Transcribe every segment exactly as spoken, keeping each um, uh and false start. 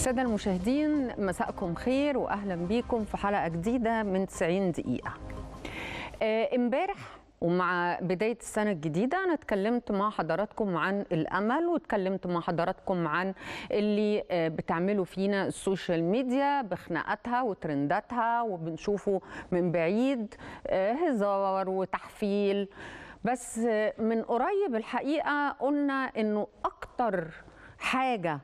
السادة المشاهدين، مساءكم خير واهلا بيكم في حلقة جديدة من تسعين دقيقة. امبارح ومع بداية السنة الجديدة أنا اتكلمت مع حضراتكم عن الأمل، واتكلمت مع حضراتكم عن اللي بتعمله فينا السوشيال ميديا بخناقاتها وترنداتها، وبنشوفه من بعيد هزار وتحفيل. بس من قريب الحقيقة قلنا إنه أكتر حاجة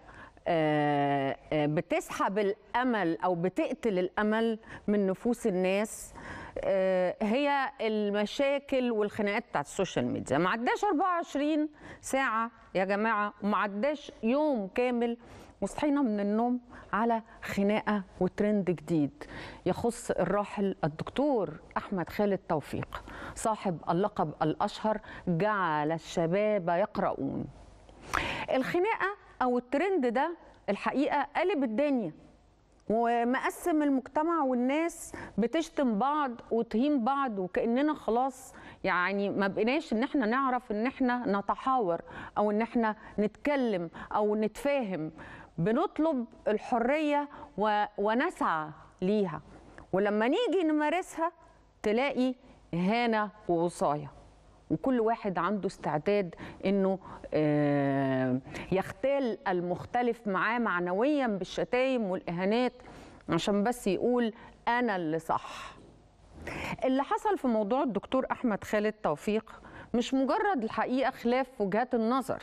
بتسحب الأمل أو بتقتل الأمل من نفوس الناس هي المشاكل والخناقات بتاعت السوشيال ميديا. ما عداش أربعة وعشرين ساعة يا جماعة، وما عداش يوم كامل وصحينا من النوم على خناقة وترند جديد يخص الراحل الدكتور أحمد خالد توفيق صاحب اللقب الأشهر جعل الشباب يقرؤون. الخناقة أو الترند ده الحقيقة قلب الدنيا ومقسم المجتمع، والناس بتشتم بعض وتهين بعض، وكأننا خلاص يعني ما بقيناش ان احنا نعرف ان احنا نتحاور او ان احنا نتكلم او نتفاهم. بنطلب الحرية و... ونسعى ليها، ولما نيجي نمارسها تلاقي إهانة ووصاية، وكل واحد عنده استعداد انه يختال المختلف معاه معنويا بالشتايم والاهانات عشان بس يقول انا اللي صح. اللي حصل في موضوع الدكتور احمد خالد توفيق مش مجرد الحقيقه خلاف وجهات النظر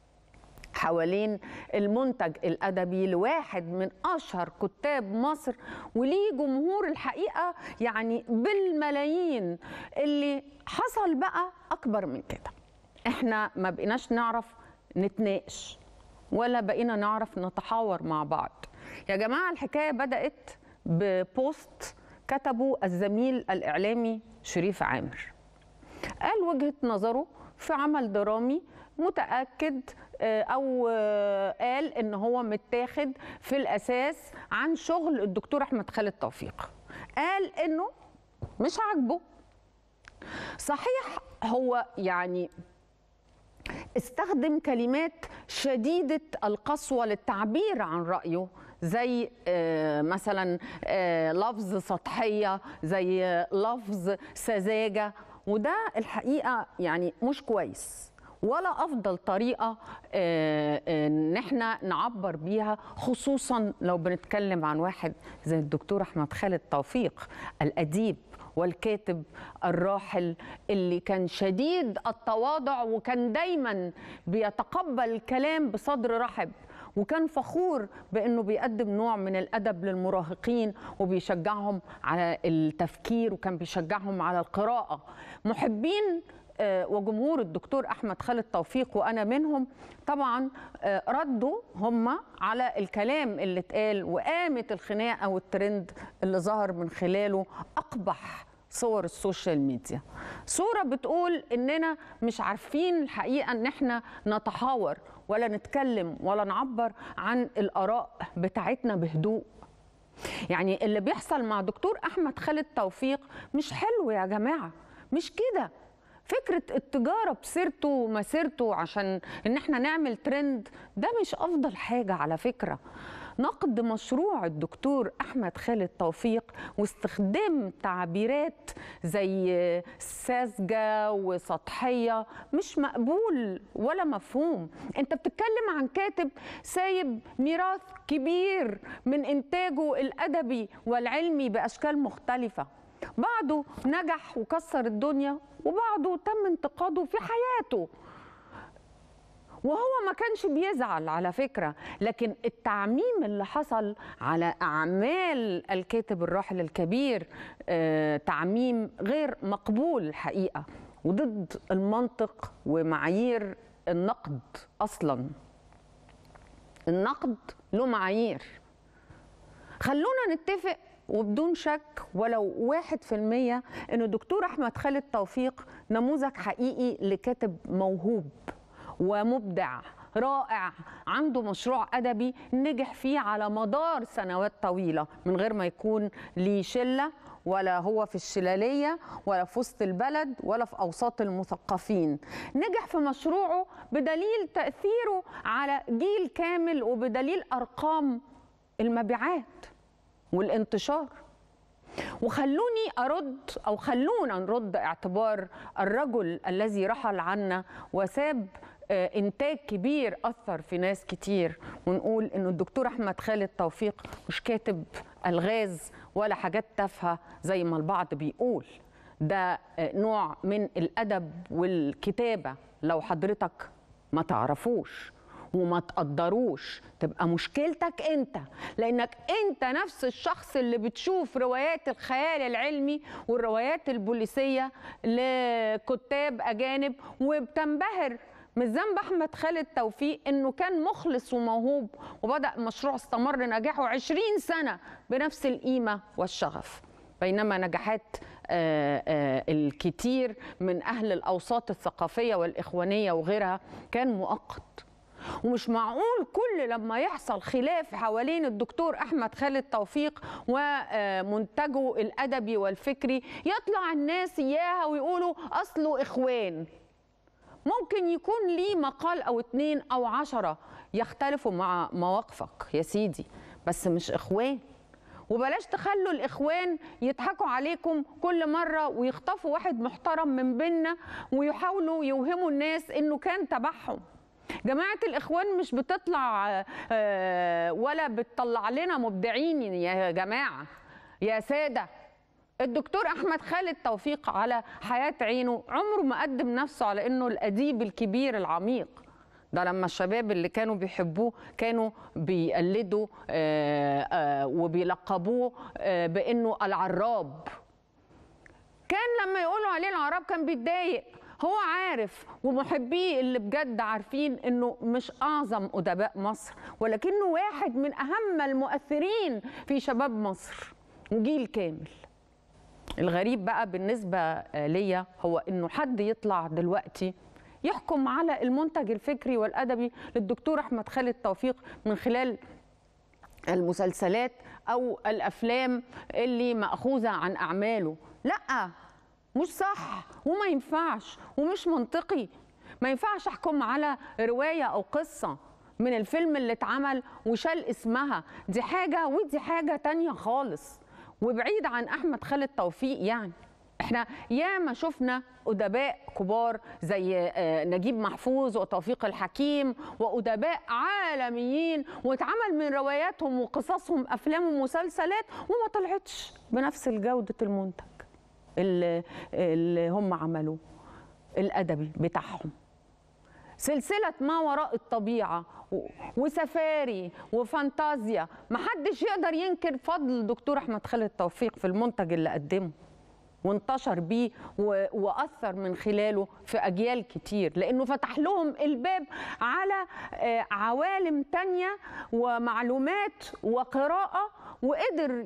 حوالين المنتج الأدبي لواحد من أشهر كتاب مصر، وليه جمهور الحقيقة يعني بالملايين. اللي حصل بقى أكبر من كده، إحنا ما بقيناش نعرف نتناقش ولا بقينا نعرف نتحاور مع بعض. يا جماعة الحكاية بدأت ببوست كتبه الزميل الإعلامي شريف عامر، قال وجهة نظره في عمل درامي متأكد أو قال إن هو متاخد في الأساس عن شغل الدكتور أحمد خالد توفيق. قال إنه مش عاجبه. صحيح هو يعني استخدم كلمات شديدة القسوة للتعبير عن رأيه، زي مثلا لفظ سطحية، زي لفظ سذاجة، وده الحقيقة يعني مش كويس ولا أفضل طريقة إن احنا نعبر بيها، خصوصا لو بنتكلم عن واحد زي الدكتور أحمد خالد توفيق الأديب والكاتب الراحل اللي كان شديد التواضع، وكان دايما بيتقبل الكلام بصدر رحب، وكان فخور بأنه بيقدم نوع من الأدب للمراهقين وبيشجعهم على التفكير، وكان بيشجعهم على القراءة. محبين وجمهور الدكتور أحمد خالد توفيق وأنا منهم طبعا ردوا هم على الكلام اللي اتقال، وقامت الخناقة والترند اللي ظهر من خلاله أقبح صور السوشيال ميديا. صورة بتقول إننا مش عارفين الحقيقة إن احنا نتحاور ولا نتكلم ولا نعبر عن الآراء بتاعتنا بهدوء. يعني اللي بيحصل مع دكتور أحمد خالد توفيق مش حلو يا جماعة، مش كده. فكرة التجارة بسيرته ومسيرته عشان ان احنا نعمل ترند ده مش افضل حاجة على فكرة. نقد مشروع الدكتور أحمد خالد توفيق واستخدام تعبيرات زي ساذجة وسطحية مش مقبول ولا مفهوم. انت بتتكلم عن كاتب سايب ميراث كبير من انتاجه الأدبي والعلمي بأشكال مختلفة، بعضه نجح وكسر الدنيا وبعضه تم انتقاده في حياته، وهو ما كانش بيزعل على فكرة. لكن التعميم اللي حصل على أعمال الكاتب الراحل الكبير آه تعميم غير مقبول الحقيقة، وضد المنطق ومعايير النقد. أصلا النقد له معايير. خلونا نتفق وبدون شك ولو واحد في المية إنه الدكتور أحمد خالد توفيق نموذج حقيقي لكاتب موهوب ومبدع رائع، عنده مشروع أدبي نجح فيه على مدار سنوات طويلة من غير ما يكون ليه شلة، ولا هو في الشلالية ولا في وسط البلد ولا في أوساط المثقفين. نجح في مشروعه بدليل تأثيره على جيل كامل وبدليل أرقام المبيعات والانتشار. وخلوني أرد أو خلونا نرد اعتبار الرجل الذي رحل عنا وساب إنتاج كبير أثر في ناس كتير، ونقول إنه الدكتور أحمد خالد توفيق مش كاتب ألغاز ولا حاجات تافهة زي ما البعض بيقول. ده نوع من الأدب والكتابة لو حضرتك ما تعرفوش وما تقدروش تبقى مشكلتك انت، لانك انت نفس الشخص اللي بتشوف روايات الخيال العلمي والروايات البوليسية لكتاب اجانب وبتنبهر. مش ذنب احمد خالد توفيق انه كان مخلص وموهوب وبدأ مشروع استمر نجاحه عشرين سنة بنفس القيمة والشغف، بينما نجاحات الكثير من اهل الاوساط الثقافية والاخوانية وغيرها كان مؤقت. ومش معقول كل لما يحصل خلاف حوالين الدكتور أحمد خالد توفيق ومنتجه الأدبي والفكري يطلع الناس إياها ويقولوا أصله إخوان. ممكن يكون ليه مقال أو اتنين أو عشرة يختلفوا مع مواقفك يا سيدي، بس مش إخوان. وبلاش تخلوا الإخوان يضحكوا عليكم كل مرة ويخطفوا واحد محترم من بيننا ويحاولوا يوهموا الناس إنه كان تبعهم. جماعة الإخوان مش بتطلع ولا بتطلع لنا مبدعين يا جماعة يا سادة. الدكتور أحمد خالد توفيق على حياة عينه عمره ما قدم نفسه على إنه الأديب الكبير العميق. ده لما الشباب اللي كانوا بيحبوه كانوا بيقلدوا وبيلقبوه بإنه العراب. كان لما يقولوا عليه العراب كان بيتضايق. هو عارف ومحبيه اللي بجد عارفين انه مش اعظم ادباء مصر، ولكنه واحد من اهم المؤثرين في شباب مصر وجيل كامل. الغريب بقى بالنسبه ليا هو انه حد يطلع دلوقتي يحكم على المنتج الفكري والادبي للدكتور احمد خالد توفيق من خلال المسلسلات او الافلام اللي ماخوذه عن اعماله. لا، مش صح وما ينفعش ومش منطقي. ما ينفعش احكم على روايه او قصه من الفيلم اللي اتعمل وشال اسمها، دي حاجه ودي حاجه تانية خالص وبعيد عن احمد خالد توفيق. يعني احنا ياما شفنا ادباء كبار زي نجيب محفوظ وتوفيق الحكيم وادباء عالميين واتعمل من رواياتهم وقصصهم افلام ومسلسلات وما طلعتش بنفس جوده المنتج اللي, اللي هم عملوه الأدبي بتاعهم. سلسلة ما وراء الطبيعة وسفاري وفانتازيا، محدش يقدر ينكر فضل الدكتور أحمد خالد توفيق في المنتج اللي قدمه وانتشر بيه وأثر من خلاله في أجيال كتير، لأنه فتح لهم الباب على عوالم تانية ومعلومات وقراءة، وقدر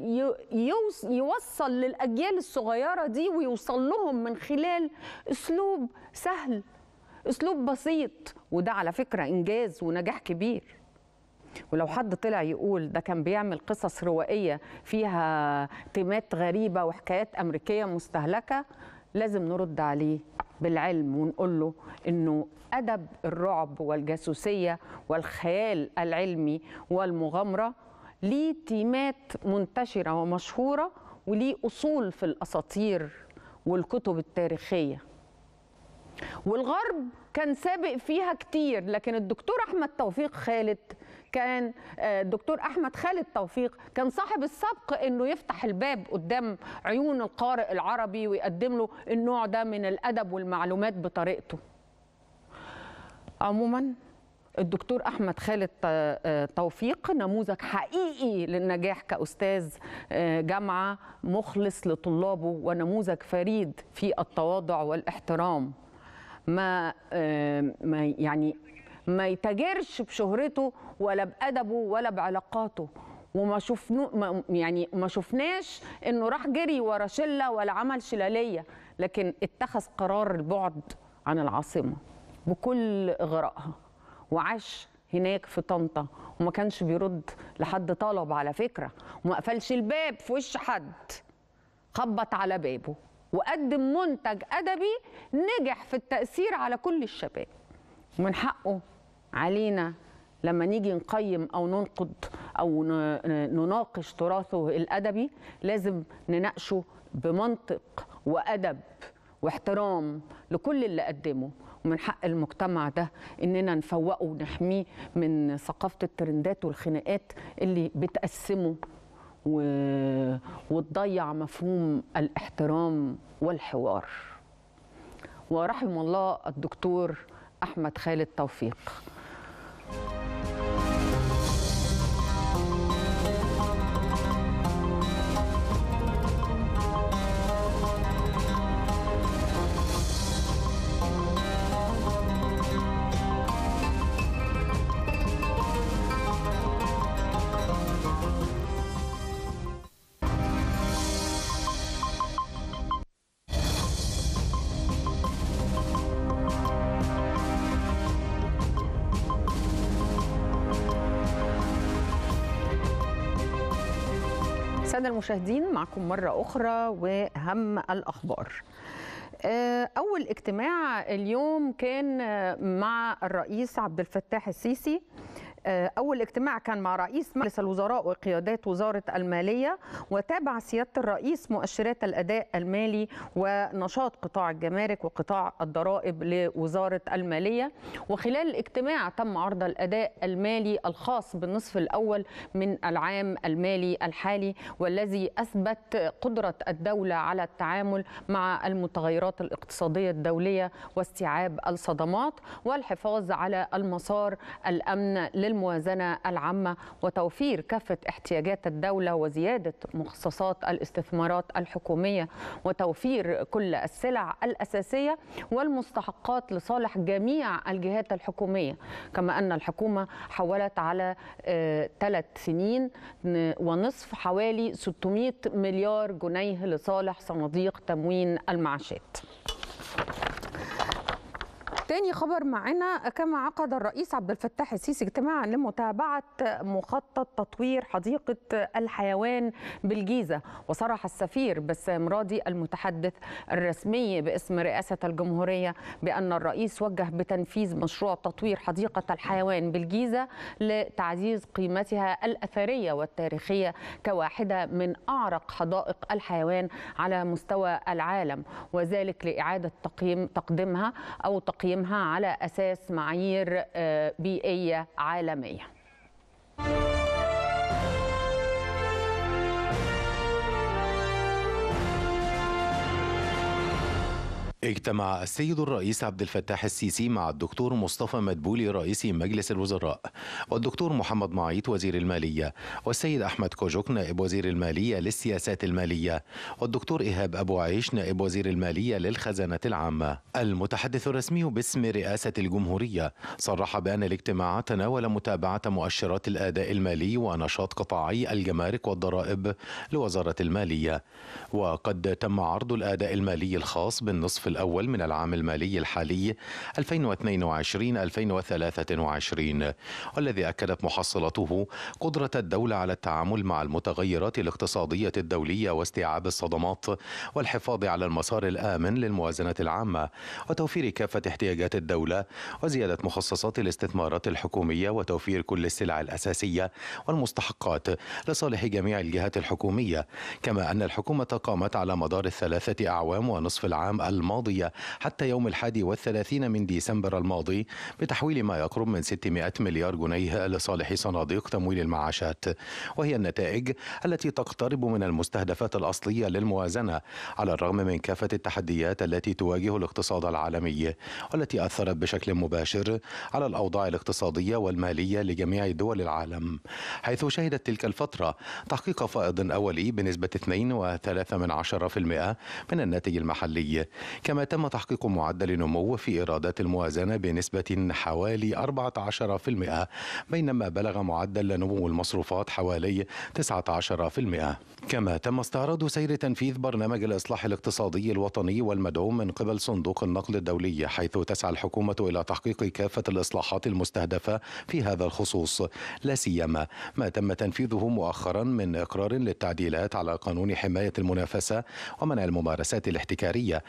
يوصل للأجيال الصغيرة دي ويوصل لهم من خلال أسلوب سهل، أسلوب بسيط. وده على فكرة إنجاز ونجاح كبير. ولو حد طلع يقول ده كان بيعمل قصص روائية فيها تيمات غريبة وحكايات أمريكية مستهلكة، لازم نرد عليه بالعلم ونقول له إنه أدب الرعب والجاسوسية والخيال العلمي والمغامرة ليه تيمات منتشرة ومشهورة وليه أصول في الأساطير والكتب التاريخية، والغرب كان سابق فيها كتير. لكن الدكتور أحمد توفيق خالد كان الدكتور أحمد خالد توفيق كان صاحب السبق إنه يفتح الباب قدام عيون القارئ العربي ويقدم له النوع ده من الأدب والمعلومات بطريقته. عموما الدكتور أحمد خالد توفيق نموذج حقيقي للنجاح كأستاذ جامعة مخلص لطلابه، ونموذج فريد في التواضع والاحترام. ما ما يعني ما يتاجرش بشهرته ولا بأدبه ولا بعلاقاته، وما شفنو يعني ما شفناش انه راح جري ورا شله ولا عمل شلاليه، لكن اتخذ قرار البعد عن العاصمه بكل اغرائها وعاش هناك في طنطا، وما كانش بيرد لحد طلب على فكره، وما قفلش الباب في وش حد، خبط على بابه وقدم منتج ادبي نجح في التاثير على كل الشباب. ومن حقه علينا لما نيجي نقيم أو ننقد أو نناقش تراثه الأدبي لازم نناقشه بمنطق وأدب واحترام لكل اللي قدمه. ومن حق المجتمع ده إننا نفوقه ونحميه من ثقافة الترندات والخناقات اللي بتقسمه و... وتضيع مفهوم الاحترام والحوار. ورحم الله الدكتور أحمد خالد توفيق. السادة المشاهدين، معكم مرة أخرى وهم الأخبار. أول اجتماع اليوم كان مع الرئيس عبد الفتاح السيسي. أول اجتماع كان مع رئيس مجلس الوزراء وقيادات وزارة المالية، وتابع سيادة الرئيس مؤشرات الأداء المالي ونشاط قطاع الجمارك وقطاع الضرائب لوزارة المالية. وخلال الاجتماع تم عرض الأداء المالي الخاص بالنصف الأول من العام المالي الحالي، والذي أثبت قدرة الدولة على التعامل مع المتغيرات الاقتصادية الدولية واستيعاب الصدمات والحفاظ على المسار الأمن للمواطنين الموازنة العامة وتوفير كافة احتياجات الدولة وزيادة مخصصات الاستثمارات الحكومية وتوفير كل السلع الأساسية والمستحقات لصالح جميع الجهات الحكومية. كما أن الحكومة حولت على ثلاث سنين ونصف حوالي ستمائة مليار جنيه لصالح صناديق تموين المعاشات. تاني خبر معنا، كما عقد الرئيس عبد الفتاح السيسي اجتماعا لمتابعة مخطط تطوير حديقة الحيوان بالجيزة. وصرح السفير بسام راضي المتحدث الرسمي باسم رئاسة الجمهورية بأن الرئيس وجه بتنفيذ مشروع تطوير حديقة الحيوان بالجيزة لتعزيز قيمتها الأثرية والتاريخية كواحدة من أعرق حدائق الحيوان على مستوى العالم، وذلك لإعادة تقييم تقديمها أو تقييم على أساس معايير بيئية عالمية. اجتمع السيد الرئيس عبد الفتاح السيسي مع الدكتور مصطفى مدبولي رئيس مجلس الوزراء، والدكتور محمد معيط وزير المالية، والسيد أحمد كوجوك نائب وزير المالية للسياسات المالية، والدكتور إيهاب أبو عيش نائب وزير المالية للخزانة العامة. المتحدث الرسمي باسم رئاسة الجمهورية صرح بأن الاجتماع تناول متابعة مؤشرات الأداء المالي ونشاط قطاعي الجمارك والضرائب لوزارة المالية. وقد تم عرض الأداء المالي الخاص بالنصف الأول من العام المالي الحالي ألفين واثنين وعشرين ألفين وثلاثة وعشرين، والذي أكدت محصلته قدرة الدولة على التعامل مع المتغيرات الاقتصادية الدولية واستيعاب الصدمات والحفاظ على المسار الآمن للموازنة العامة وتوفير كافة احتياجات الدولة وزيادة مخصصات الاستثمارات الحكومية وتوفير كل السلع الأساسية والمستحقات لصالح جميع الجهات الحكومية. كما أن الحكومة قامت على مدار الثلاثة أعوام ونصف العام الماضي حتى يوم الحادي والثلاثين من ديسمبر الماضي بتحويل ما يقرب من ستمائة مليار جنيه لصالح صناديق تمويل المعاشات، وهي النتائج التي تقترب من المستهدفات الأصلية للموازنة على الرغم من كافة التحديات التي تواجه الاقتصاد العالمي والتي أثرت بشكل مباشر على الأوضاع الاقتصادية والمالية لجميع دول العالم، حيث شهدت تلك الفترة تحقيق فائض أولي بنسبة اثنين وثلاثة من عشرة بالمئة من الناتج المحلي. كما تم تحقيق معدل نمو في إيرادات الموازنة بنسبة حوالي أربعة عشر بالمئة، بينما بلغ معدل نمو المصروفات حوالي تسعة عشر بالمئة. كما تم استعراض سير تنفيذ برنامج الإصلاح الاقتصادي الوطني والمدعوم من قبل صندوق النقد الدولي، حيث تسعى الحكومة إلى تحقيق كافة الإصلاحات المستهدفة في هذا الخصوص، لا سيما ما تم تنفيذه مؤخرا من إقرار للتعديلات على قانون حماية المنافسة ومنع الممارسات الاحتكارية، وكما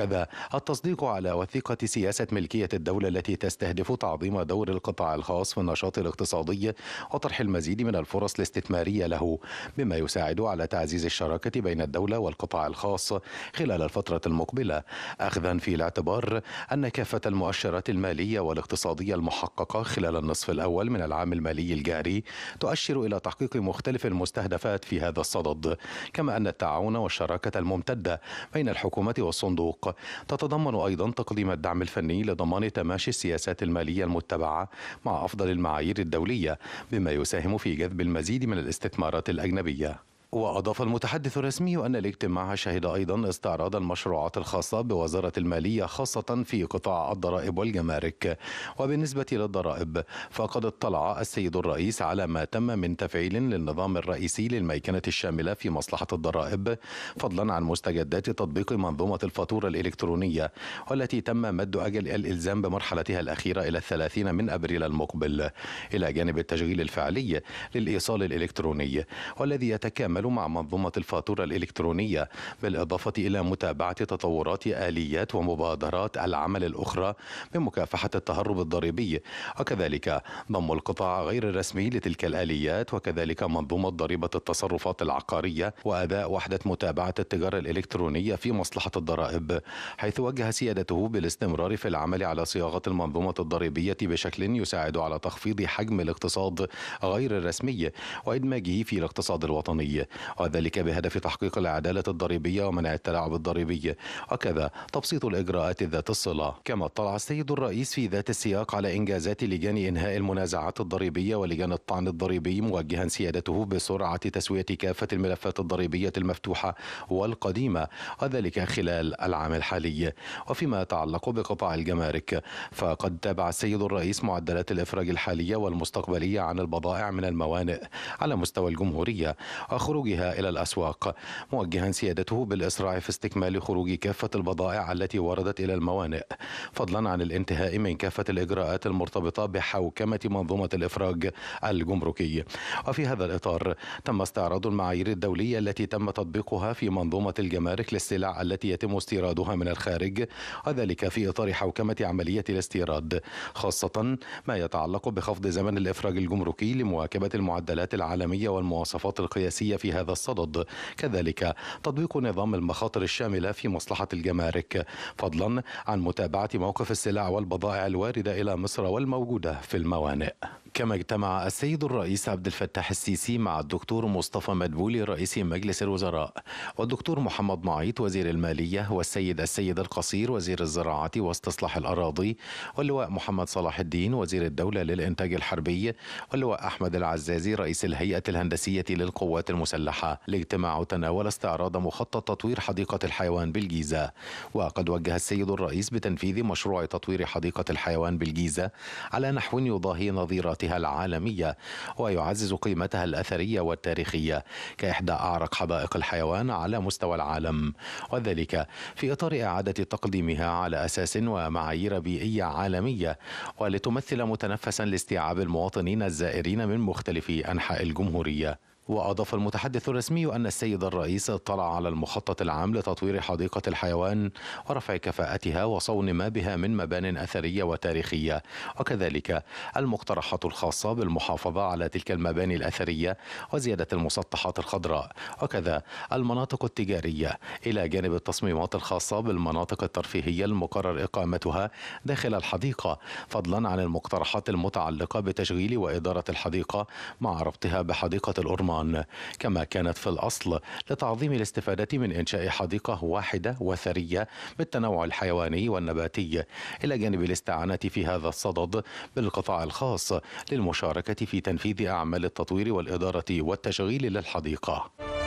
وكذا التصديق على وثيقة سياسة ملكية الدولة التي تستهدف تعظيم دور القطاع الخاص في النشاط الاقتصادي وطرح المزيد من الفرص الاستثمارية له، بما يساعد على تعزيز الشراكة بين الدولة والقطاع الخاص خلال الفترة المقبلة، أخذا في الاعتبار أن كافة المؤشرات المالية والاقتصادية المحققة خلال النصف الأول من العام المالي الجاري تؤشر إلى تحقيق مختلف المستهدفات في هذا الصدد، كما أن التعاون والشراكة الممتدة بين الحكومة والصندوق تتضمن أيضا تقديم الدعم الفني لضمان تماشي السياسات المالية المتبعة مع أفضل المعايير الدولية، بما يساهم في جذب المزيد من الاستثمارات الأجنبية. وأضاف المتحدث الرسمي أن الاجتماع شهد أيضا استعراض المشروعات الخاصة بوزارة المالية خاصة في قطاع الضرائب والجمارك. وبالنسبة للضرائب فقد اطلع السيد الرئيس على ما تم من تفعيل للنظام الرئيسي للميكنة الشاملة في مصلحة الضرائب، فضلا عن مستجدات تطبيق منظومة الفاتورة الإلكترونية والتي تم مد أجل الإلزام بمرحلتها الأخيرة إلى الثلاثين من أبريل المقبل، إلى جانب التشغيل الفعلي للإيصال الإلكتروني والذي يتكامل مع منظومة الفاتورة الإلكترونية، بالإضافة إلى متابعة تطورات آليات ومبادرات العمل الأخرى بمكافحة التهرب الضريبي، وكذلك ضم القطاع غير الرسمي لتلك الآليات، وكذلك منظومة ضريبة التصرفات العقارية وأداء وحدة متابعة التجارة الإلكترونية في مصلحة الضرائب، حيث وجه سيادته بالاستمرار في العمل على صياغة المنظومة الضريبية بشكل يساعد على تخفيض حجم الاقتصاد غير الرسمي وإدماجه في الاقتصاد الوطني، وذلك بهدف تحقيق العدالة الضريبية ومنع التلاعب الضريبي، وكذا تبسيط الإجراءات ذات الصلة. كما اطلع السيد الرئيس في ذات السياق على إنجازات لجان إنهاء المنازعات الضريبية ولجان الطعن الضريبي، موجها سيادته بسرعة تسوية كافة الملفات الضريبية المفتوحة والقديمة، وذلك خلال العام الحالي. وفيما يتعلق بقطاع الجمارك فقد تابع السيد الرئيس معدلات الإفراج الحالية والمستقبلية عن البضائع من الموانئ على مستوى الجمهورية وخروجها إلى الأسواق، موجها سيادته بالإسراع في استكمال خروج كافة البضائع التي وردت إلى الموانئ، فضلا عن الانتهاء من كافة الإجراءات المرتبطة بحوكمة منظومة الإفراج الجمركي. وفي هذا الإطار تم استعراض المعايير الدولية التي تم تطبيقها في منظومة الجمارك للسلع التي يتم استيرادها من الخارج، وذلك في إطار حوكمة عملية الاستيراد، خاصة ما يتعلق بخفض زمن الإفراج الجمركي لمواكبة المعدلات العالمية والمواصفات القياسية في هذا الصدد، كذلك تطبيق نظام المخاطر الشاملة في مصلحة الجمارك، فضلا عن متابعة موقف السلع والبضائع الواردة إلى مصر والموجودة في الموانئ. كما اجتمع السيد الرئيس عبد الفتاح السيسي مع الدكتور مصطفى مدبولي رئيس مجلس الوزراء، والدكتور محمد معيط وزير المالية، والسيد السيد القصير وزير الزراعة واستصلاح الأراضي، واللواء محمد صلاح الدين وزير الدولة للإنتاج الحربي، واللواء أحمد العزازي رئيس الهيئة الهندسية للقوات المسلحة. الاجتماع تناول استعراض مخطط تطوير حديقة الحيوان بالجيزة، وقد وجه السيد الرئيس بتنفيذ مشروع تطوير حديقة الحيوان بالجيزة على نحو يضاهي نظيراتها العالمية ويعزز قيمتها الأثرية والتاريخية كإحدى أعرق حدائق الحيوان على مستوى العالم، وذلك في إطار إعادة تقديمها على أساس ومعايير بيئية عالمية، ولتمثل متنفسا لاستيعاب المواطنين الزائرين من مختلف أنحاء الجمهورية. وأضاف المتحدث الرسمي أن السيد الرئيس اطلع على المخطط العام لتطوير حديقة الحيوان ورفع كفاءتها وصون ما بها من مبان أثرية وتاريخية، وكذلك المقترحات الخاصة بالمحافظة على تلك المباني الأثرية وزيادة المسطحات الخضراء، وكذا المناطق التجارية، إلى جانب التصميمات الخاصة بالمناطق الترفيهية المقرر إقامتها داخل الحديقة، فضلا عن المقترحات المتعلقة بتشغيل وإدارة الحديقة مع ربطها بحديقة الأورمان، كما كانت في الأصل لتعظيم الاستفادة من إنشاء حديقة واحدة وثرية بالتنوع الحيواني والنباتي، إلى جانب الاستعانة في هذا الصدد بالقطاع الخاص للمشاركة في تنفيذ أعمال التطوير والإدارة والتشغيل للحديقة.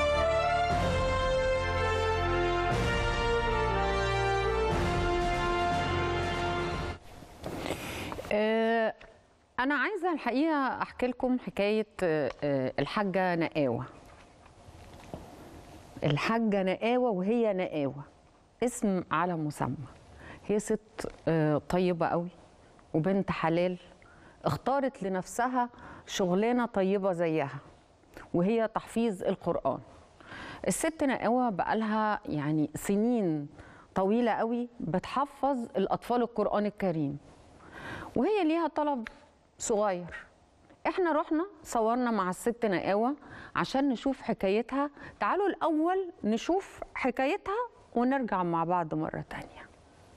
أنا عايزة الحقيقة أحكي لكم حكاية الحاجة نقاوة. الحاجة نقاوة وهي نقاوة اسم على مسمى. هي ست طيبة قوي وبنت حلال، اختارت لنفسها شغلانة طيبة زيها وهي تحفيظ القرآن. الست نقاوة بقالها يعني سنين طويلة قوي بتحفظ الأطفال القرآن الكريم، وهي ليها طلب صغير. احنا رحنا صورنا مع الست نقاوة عشان نشوف حكايتها. تعالوا الأول نشوف حكايتها ونرجع مع بعض مرة تانية.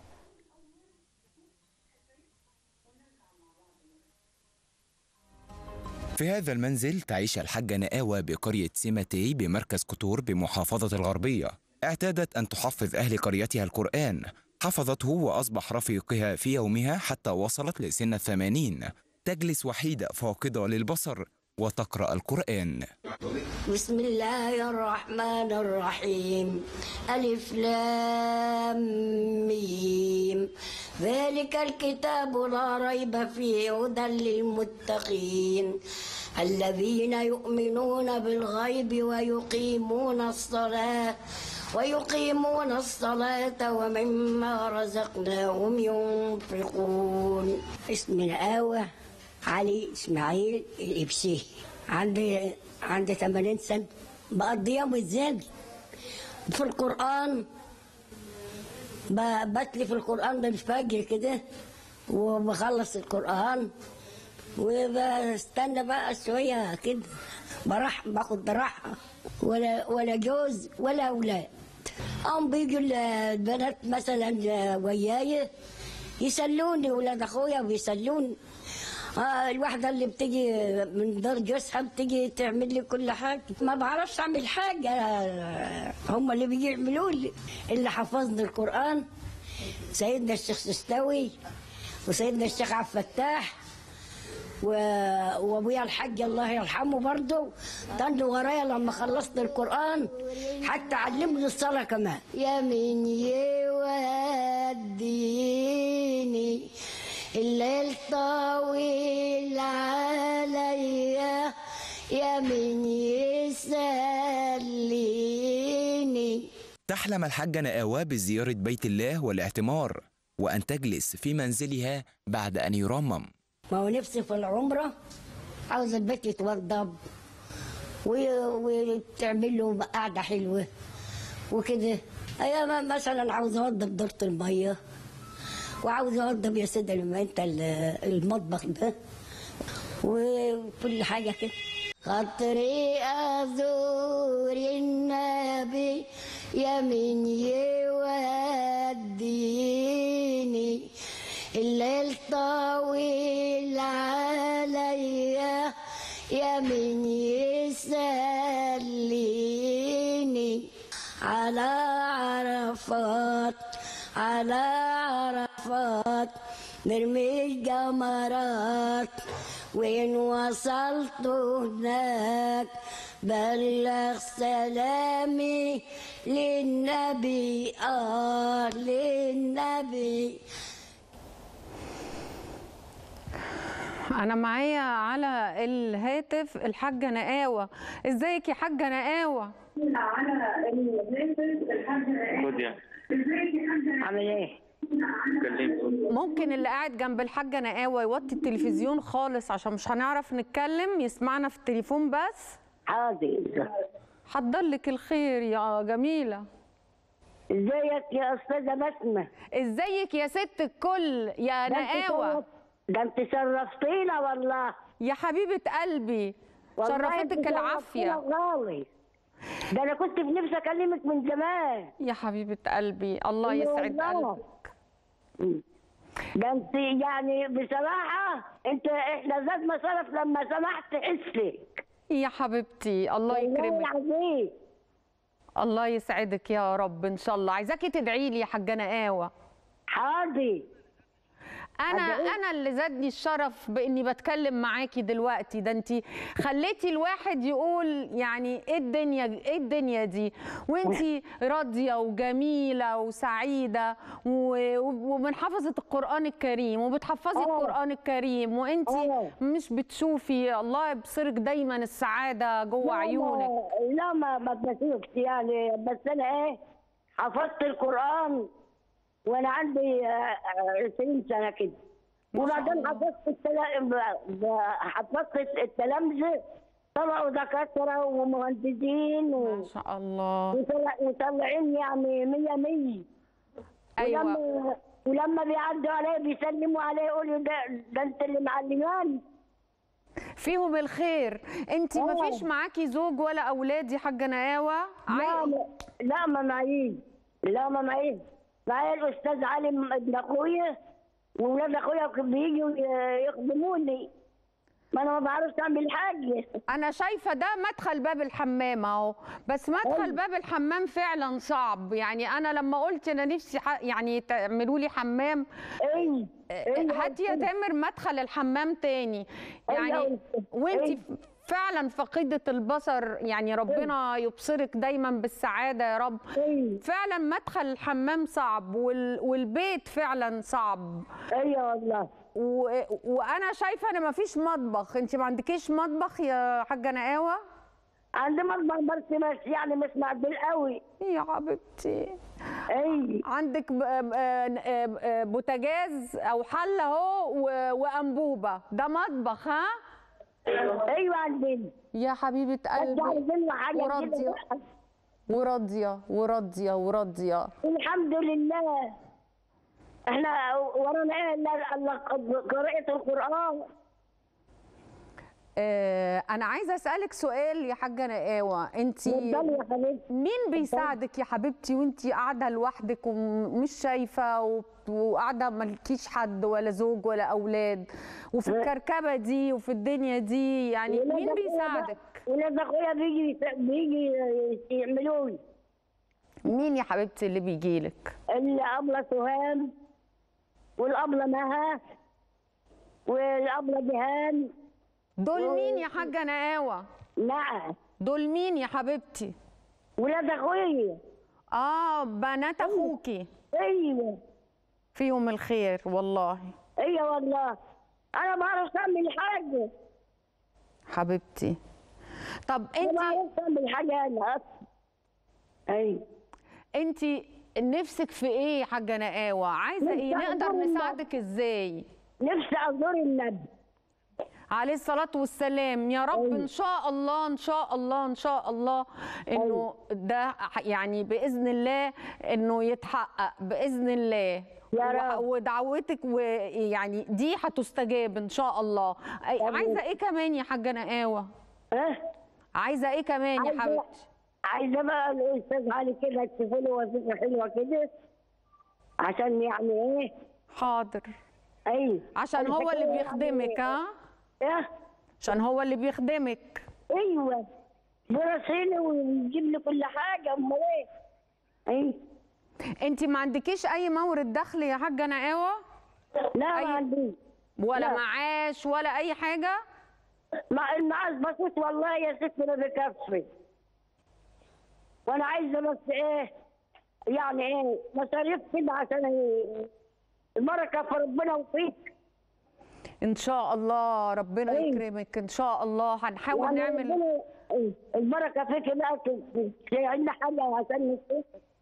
في هذا المنزل تعيش الحاجة نقاوة بقرية سيماتي بمركز كتور بمحافظة الغربية. اعتادت أن تحفظ أهل قريتها القرآن، حفظته وأصبح رفيقها في يومها حتى وصلت لسن الثمانين. تجلس وحيدة فاقدة للبصر وتقرأ القرآن. بسم الله الرحمن الرحيم. ألف لام ميم. ذلك الكتاب لا ريب فيه هدى للمتقين الذين يؤمنون بالغيب ويقيمون الصلاة ويقيمون الصلاة ومما رزقناهم ينفقون. اسمي نقاوة علي إسماعيل الإبسي. عندي عندي ثمانين سنة. بقضي يوم ازاي في القرآن، بتلي في القرآن بالفجر كده وبخلص القرآن وبستنى بقى شوية كده براح باخد راحة. ولا ولا جوز ولا أولاد. هم بيجوا البنات مثلا وياي يسلوني، ولاد أخويا بيسلوني. آه الواحدة اللي بتيجي من دار جوزها بتيجي تعمل لي كل حاجة. ما بعرفش أعمل حاجة، هم اللي بيجي يعملوا لي. اللي حفظني القرآن سيدنا الشيخ سستوي وسيدنا الشيخ عبد الفتاح و... وابويا الحاج الله يرحمه برضه طنوا ورايا لما خلصت القرآن، حتى علمني الصلاة كمان. يا من يوديني الليل طويل عليا، يا من يسليني. تحلم الحاجة نقاوة بزيارة بيت الله والاعتمار، وأن تجلس في منزلها بعد أن يرمم. ما هو نفسي في العمرة عاوز البيت يتوضب وتعمل له قعدة حلوة وكده. أيام مثلا عاوز أوضب دورة المية، وعاوز أوضب يا سيدي لما أنت المطبخ ده وكل حاجة كده. خاطري أزور النبي يا من يوديني الليل طويل عليا، يا من يسليني. على عرفات على عرفات نرمي الجمرات، وإن وصلت هناك بلغ سلامي للنبي آه للنبي. أنا معايا على الهاتف الحاجة نقاوة. إزيك يا حاجة نقاوة؟ على الهاتف الحاجة نقاوة. إزيك يا حاجة؟ عامل إيه؟ ممكن اللي قاعد جنب الحاجة نقاوة يوطي التلفزيون خالص عشان مش هنعرف نتكلم، يسمعنا في التليفون بس؟ حاضر. حضر لك الخير يا جميلة. ازيك يا أستاذة بسمة؟ ازيك يا ست الكل يا نقاوة؟ ده انت شرفتينا والله يا حبيبة قلبي، شرفتك العافية. غالي. ده انا كنت في نفسي اكلمك من زمان يا حبيبة قلبي، الله يسعد قلبك. ده انت يعني بصراحة انت احنا زادنا شرف لما سمحت حسك يا حبيبتي. الله يكرمك. الله الله يسعدك يا رب ان شاء الله. عايزاكي تدعي لي يا حاجة نقاوة. حاضر. انا انا اللي زادني الشرف باني بتكلم معاكي دلوقتي. ده انت خليتي الواحد يقول يعني ايه الدنيا ايه الدنيا دي، وانت راضيه وجميله وسعيده ومن حفظه القران الكريم وبتحفظي القران الكريم، وانت مش بتشوفي. الله يبصرك دايما السعاده جوه عيونك. لا ما ما بشوفش يعني، بس انا ايه حفظت القران وانا عندي عشرين سنه كده، وبعدين حفظت التلامذه حفظت التلامذه طلعوا دكاتره ومهندسين و... ما شاء الله وطلعين يعني مية مية. ايوه ولما ولما بيعدوا عليه بيسلموا عليه يقولوا ده ده انت اللي معلمان. فيهم الخير. انت ما آه. فيش معاكي زوج ولا اولاد يا حاجه نقاوه؟ لا عاي- لا لا ما معيش، لا ما معيش. معايا الاستاذ علي ابن اخويا واولاد اخويا بييجوا يخدموني، ما انا ما بعرفش اعمل حاجه. انا شايفه ده مدخل باب الحمام اهو، بس مدخل أيوة. باب الحمام فعلا صعب. يعني انا لما قلت انا نفسي ح... يعني تعملوا لي حمام، اي هاتي يا تامر مدخل الحمام تاني. يعني أيوة. وانت أيوة. فعلا فقيدة البصر، يعني ربنا يبصرك دايما بالسعادة يا رب. أيوة. فعلا مدخل الحمام صعب وال... والبيت فعلا صعب. ايوه والله. و... وانا شايفة ان مفيش مطبخ. انت ما عندكيش مطبخ يا حاجة نقاوة؟ عندي مطبخ بس بس يعني مش معدل قوي. يا حبيبتي اي عندك ب- ب- بوتاجاز او حله اهو و- وانبوبه، ده مطبخ ها؟ ايوه عندنا. يا حبيبه بس قلبي عايزين له حاجه وراضيه كده. وراضيه وراضيه وراضيه. الحمد لله. احنا ورانا ايه الا إلا قراءة القرآن. آه انا عايزه اسالك سؤال يا حاجه نقاوه. انت اتفضلي يا حبيبتي. مين بيساعدك يا حبيبتي وانت قاعده لوحدك ومش شايفه و- وقاعده مالكيش حد ولا زوج ولا اولاد، وفي الكركبه دي وفي الدنيا دي، يعني ولاد مين أخويا بيساعدك؟ بقى- ولاد اخويا بيجي بيجي يعملوا لي. مين يا حبيبتي اللي بيجيلك؟ الابله سهام والابله مها والابله جهان. دول مين يا حاجه نقاوه؟ نعم. دول مين يا حبيبتي؟ ولاد اخويا. اه بنات اخوكي. ايوه فيهم الخير والله. ايوه والله. انا ما بعرفش اعمل حاجه. حبيبتي طب ما انت بعرفش اعمل حاجه انا اصلا. ايوه. انت نفسك في ايه يا حاجه نقاوه؟ عايزه ايه؟ نفسي نقدر أزور نساعدك ازاي؟ نفسي ازور النبي. عليه الصلاة والسلام. يا رب إن شاء الله إن شاء الله إن شاء الله إنه ده يعني بإذن الله إنه يتحقق بإذن الله. يا رب. ودعوتك ويعني دي هتستجاب إن شاء الله. عايزة إيه كمان يا حاجة نقاوة؟ ها؟ عايزة إيه كمان يا عايزة- حبيبتي؟ عايزه بقى الاستاذ علي كده تشوفوا له وظيفه حلوه كده عشان يعني ايه. حاضر. ايوه عشان هو اللي بيخدمك ها؟ ايه. عشان هو اللي بيخدمك. ايوه براسيني ويجيب لي كل حاجه. امال ايه. ايوه. أنت ما عندكيش أي مورد دخل يا حاجة نقاوة؟ لا أي- ما عنديش. ولا لا. معاش ولا أي حاجة؟ مع المعاش بسيط والله يا ست ما بكفي. وانا عايزه بس ايه يعني ايه مصاريف كده عشان البركه في ربنا وفيك. ان شاء الله ربنا أيوة. يكرمك ان شاء الله. هنحاول يعني نعمل. ربنا- إيه، البركه فيك بقى تعمل حاجه عشان نشوف.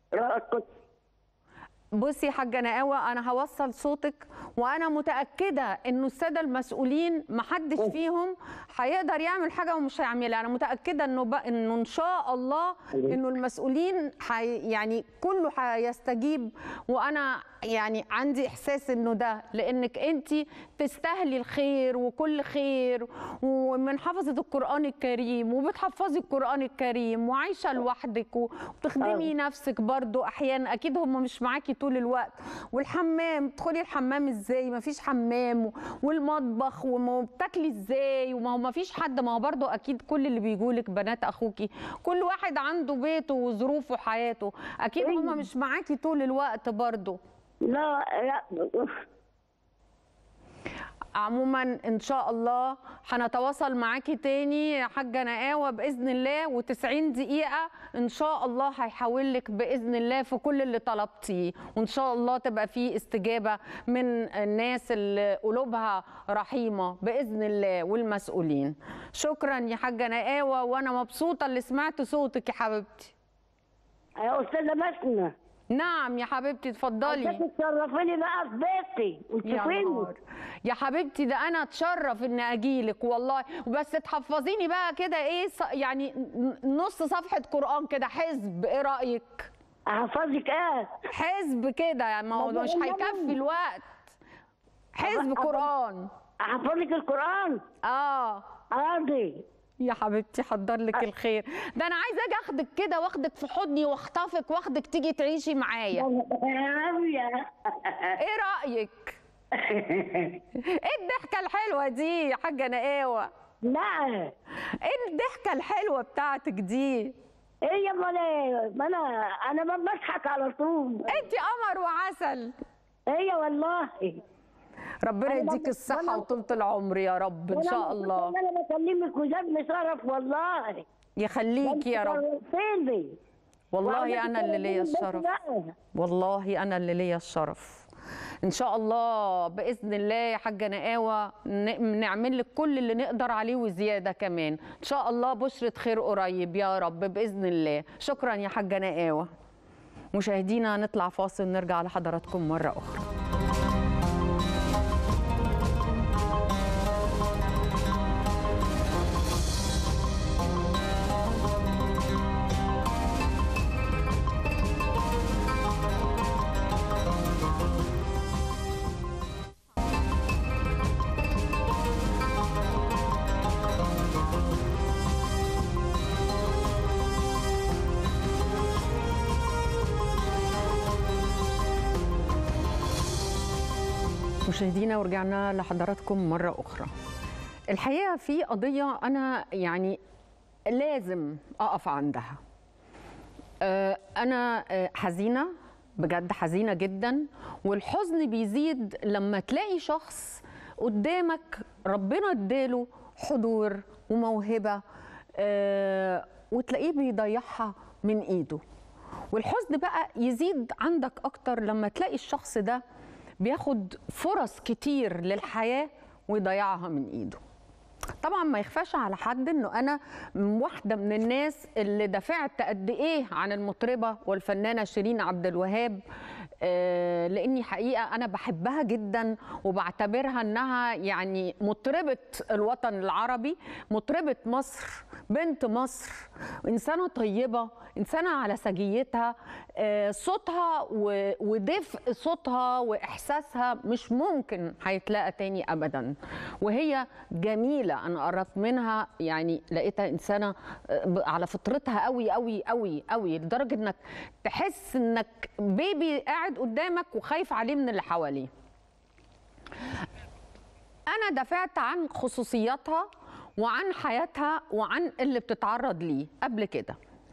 بصي يا حاجه نقاوه، انا هوصل صوتك، وانا متاكده انه الساده المسؤولين ما حدش فيهم هيقدر يعمل حاجه ومش هيعملها. انا متاكده انه بقى انه ان شاء الله انه المسؤولين حي يعني كله هيستجيب. وانا يعني عندي احساس انه ده لانك انت تستاهلي الخير وكل خير، ومن حفظه القران الكريم وبتحفظي القران الكريم وعايشه لوحدك وبتخدمي نفسك برضو احيانا. اكيد هم مش معاكي طول الوقت. والحمام تدخلي الحمام ازاي؟ ما فيش حمام. والمطبخ وبتاكلي ازاي؟ وما هو ما فيش حد. ما هو برضو اكيد كل اللي بيجولك بنات اخوكي كل واحد عنده بيته وظروفه وحياته. اكيد هم مش معاكي طول الوقت برضو. لا لا. عموما ان شاء الله هنتواصل معاكي تاني يا حاجه نقاوه باذن الله، وتسعين دقيقه ان شاء الله هيحاول لك باذن الله في كل اللي طلبتيه، وان شاء الله تبقى في استجابه من الناس اللي قلوبها رحيمه باذن الله والمسؤولين. شكرا يا حاجه نقاوه، وانا مبسوطه اللي سمعت صوتك يا حبيبتي. يا استاذه بسمه. نعم يا حبيبتي اتفضلي. عشان تشرفيني بقى في بيتي يا وتشوفيني. نهار يا حبيبتي، ده انا اتشرف ان اجيلك والله. وبس تحفظيني بقى كده ايه ص- يعني نص صفحه قران كده حزب، ايه رايك؟ احفظك ايه؟ حزب كده، ما هو مش هيكفي الوقت. حزب قرآن. احفظك القرآن؟ اه عادي يا حبيبتي، حضر لك الخير. ده انا عايزه اجي اخدك كده واخدك في حضني واخطفك واخدك تيجي تعيشي معايا. ايه رايك؟ ايه الضحكه الحلوه دي يا حاجه نقاوه؟ لا، ايه الضحكه الحلوه بتاعتك دي؟ ايه يا مالا؟ ما انا انا ما بضحك على طول. انت قمر وعسل. ايه والله. ربنا يديك الصحه وطولة العمر يا رب ان شاء الله. انا بكلمك وزادني شرف والله. يخليكي يا رب. والله انا اللي ليا الشرف. والله انا اللي ليا الشرف. ان شاء الله باذن الله يا حاجه نقاوه نعمل لك كل اللي نقدر عليه وزياده كمان ان شاء الله. بشرة خير قريب يا رب باذن الله. شكرا يا حاجه نقاوه. مشاهدينا نطلع فاصل نرجع لحضراتكم مره اخرى. مشاهدينا ورجعنا لحضراتكم مرة أخرى. الحقيقة في قضية أنا يعني لازم أقف عندها. أنا حزينة بجد، حزينة جدا، والحزن بيزيد لما تلاقي شخص قدامك ربنا اداله حضور وموهبة وتلاقيه بيضيعها من إيده. والحزن بقى يزيد عندك أكتر لما تلاقي الشخص ده بياخد فرص كتير للحياة ويضيعها من إيده. طبعا ما يخفاش على حد انه انا واحده من الناس اللي دافعت قد ايه عن المطربه والفنانه شيرين عبد الوهاب، آه لاني حقيقه انا بحبها جدا وبعتبرها انها يعني مطربه الوطن العربي، مطربه مصر، بنت مصر، انسانه طيبه، انسانه على سجيتها. آه صوتها ودفء صوتها واحساسها مش ممكن هيتلاقى تاني ابدا، وهي جميله. انا قربت منها يعني لقيتها انسانه على فطرتها قوي قوي قوي قوي، لدرجه انك تحس انك بيبي قاعد قدامك وخايف عليه من اللي حواليه. انا دافعت عن خصوصياتها وعن حياتها وعن اللي بتتعرض ليه قبل كده،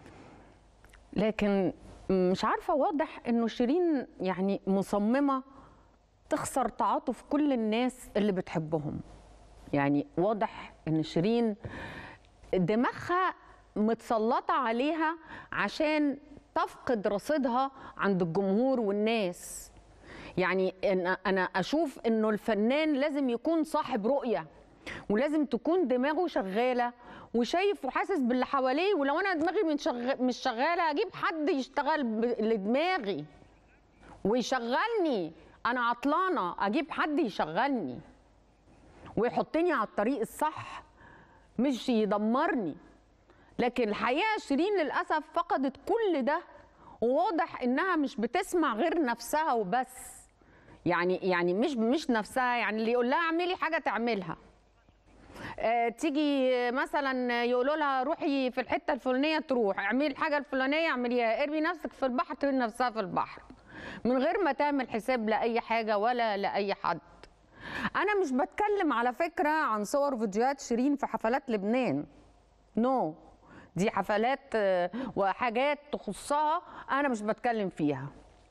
لكن مش عارفه، واضح انه شيرين يعني مصممه تخسر تعاطف كل الناس اللي بتحبهم. يعني واضح ان شيرين دماغها متسلطه عليها عشان تفقد رصيدها عند الجمهور والناس. يعني انا اشوف انه الفنان لازم يكون صاحب رؤيه، ولازم تكون دماغه شغاله وشايف وحاسس باللي حواليه. ولو انا دماغي مش شغاله اجيب حد يشتغل لدماغي ويشغلني. انا عطلانه، اجيب حد يشغلني ويحطني على الطريق الصح مش يدمرني. لكن الحقيقه شيرين للاسف فقدت كل ده، وواضح انها مش بتسمع غير نفسها وبس. يعني يعني مش مش نفسها، يعني اللي يقول لها اعملي حاجه تعملها. آه تيجي مثلا يقولوا لها روحي في الحته الفلانيه تروح، اعملي الحاجه الفلانيه اعمليها، ارمي نفسك في البحر ترمي نفسها في البحر من غير ما تعمل حساب لاي حاجه ولا لاي حد. أنا مش بتكلم على فكرة عن صور فيديوهات شيرين في حفلات لبنان، نو no. دي حفلات وحاجات تخصها أنا مش بتكلم فيها.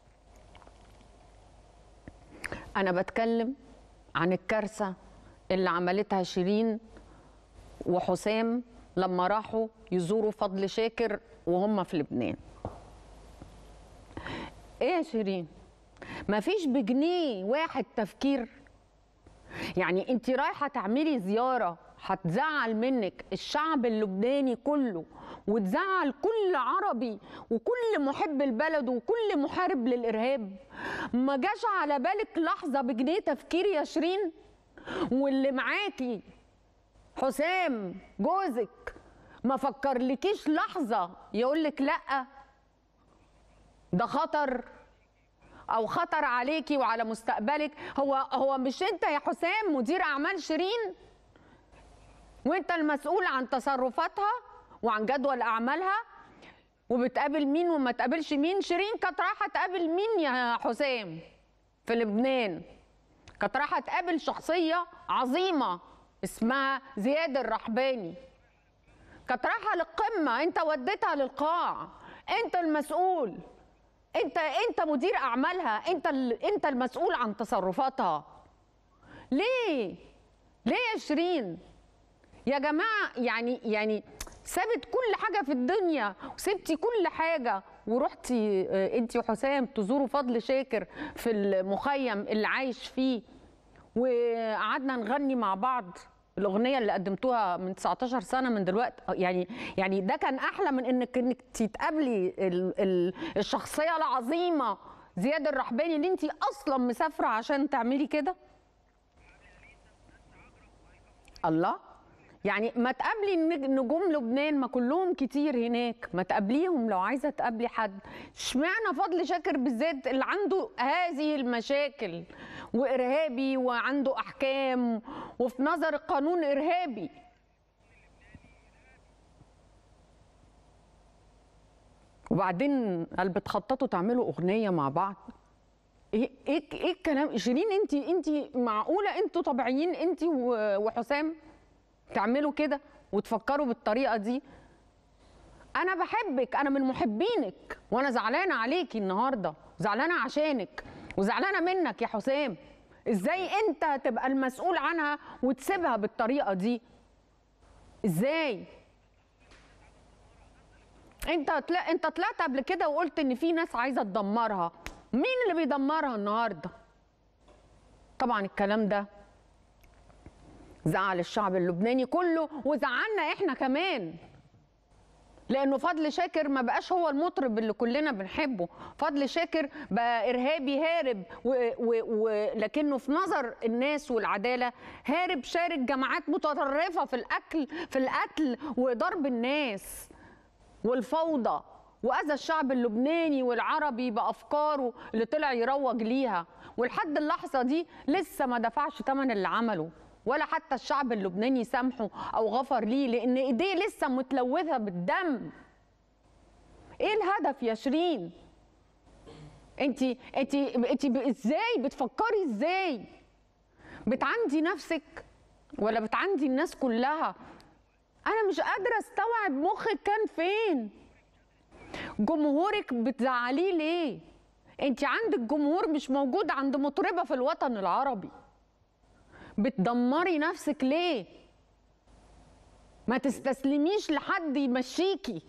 أنا بتكلم عن الكارثة اللي عملتها شيرين وحسام لما راحوا يزوروا فضل شاكر وهم في لبنان. إيه يا شيرين؟ مفيش بجنيه واحد تفكير؟ يعني انت رايحه تعملي زياره هتزعل منك الشعب اللبناني كله وتزعل كل عربي وكل محب البلد وكل محارب للارهاب. ما جاش على بالك لحظه بجنيه تفكير يا شيرين؟ واللي معاكي حسام جوزك ما فكرلكيش لحظه يقولك لا؟ ده خطر، او خطر عليكي وعلى مستقبلك. هو هو مش انت يا حسام مدير اعمال شيرين؟ وانت المسؤول عن تصرفاتها وعن جدول اعمالها، وبتقابل مين وما تقابلش مين. شيرين كانت رايحه تقابل مين يا حسام في لبنان؟ كانت رايحه تقابل شخصيه عظيمه اسمها زياد الرحباني، كانت رايحه للقمه، انت وديتها للقاع، انت المسؤول، انت انت مدير اعمالها، انت انت المسؤول عن تصرفاتها. ليه؟ ليه يا شيرين؟ يا جماعه يعني يعني سابت كل حاجه في الدنيا وسبتي كل حاجه ورحتي انت وحسام تزوروا فضل شاكر في المخيم اللي عايش فيه، وقعدنا نغني مع بعض الاغنيه اللي قدمتوها من تسعتاشر سنه من دلوقتي. يعني يعني ده كان احلى من انك انك تتقابلي الشخصيه العظيمه زياد الرحباني اللي انت اصلا مسافره عشان تعملي كده؟ الله، يعني ما تقابلي نجوم لبنان، ما كلهم كتير هناك، ما تقابليهم لو عايزه تقابلي حد. اشمعنى فضل شاكر بالذات اللي عنده هذه المشاكل وارهابي وعنده احكام وفي نظر القانون ارهابي؟ وبعدين قال بتخططوا تعملوا اغنيه مع بعض؟ ايه ايه ايه الكلام؟ شيرين انت انت معقوله انتوا طبيعيين انت وحسام تعملوا كده وتفكروا بالطريقه دي؟ انا بحبك، انا من محبينك، وانا زعلانه عليكي النهارده، زعلانه عشانك وزعلانه منك يا حسام. ازاي انت تبقى المسؤول عنها وتسيبها بالطريقه دي؟ ازاي؟ انت طلع انت طلعت قبل كده وقلت ان في ناس عايزه تدمرها. مين اللي بيدمرها النهارده؟ طبعا الكلام ده زعل الشعب اللبناني كله وزعلنا احنا كمان، لانه فضل شاكر ما بقاش هو المطرب اللي كلنا بنحبه. فضل شاكر بقى ارهابي هارب، ولكنه في نظر الناس والعداله هارب شارك جماعات متطرفه في الاكل في القتل وضرب الناس والفوضى، واذى الشعب اللبناني والعربي بافكاره اللي طلع يروج ليها، ولحد اللحظه دي لسه ما دفعش ثمن اللي عمله، ولا حتى الشعب اللبناني سامحه او غفر ليه، لان ايديه لسه متلوثه بالدم. ايه الهدف يا شيرين؟ انت انت انت ازاي بتفكري؟ ازاي بتعندي نفسك ولا بتعندي الناس كلها؟ انا مش قادره استوعب مخك كان فين. جمهورك بتزعليه ليه؟ انت عندك جمهور مش موجود عند مطربه في الوطن العربي. بتدمري نفسك ليه؟ ما تستسلميش لحد يمشيكي.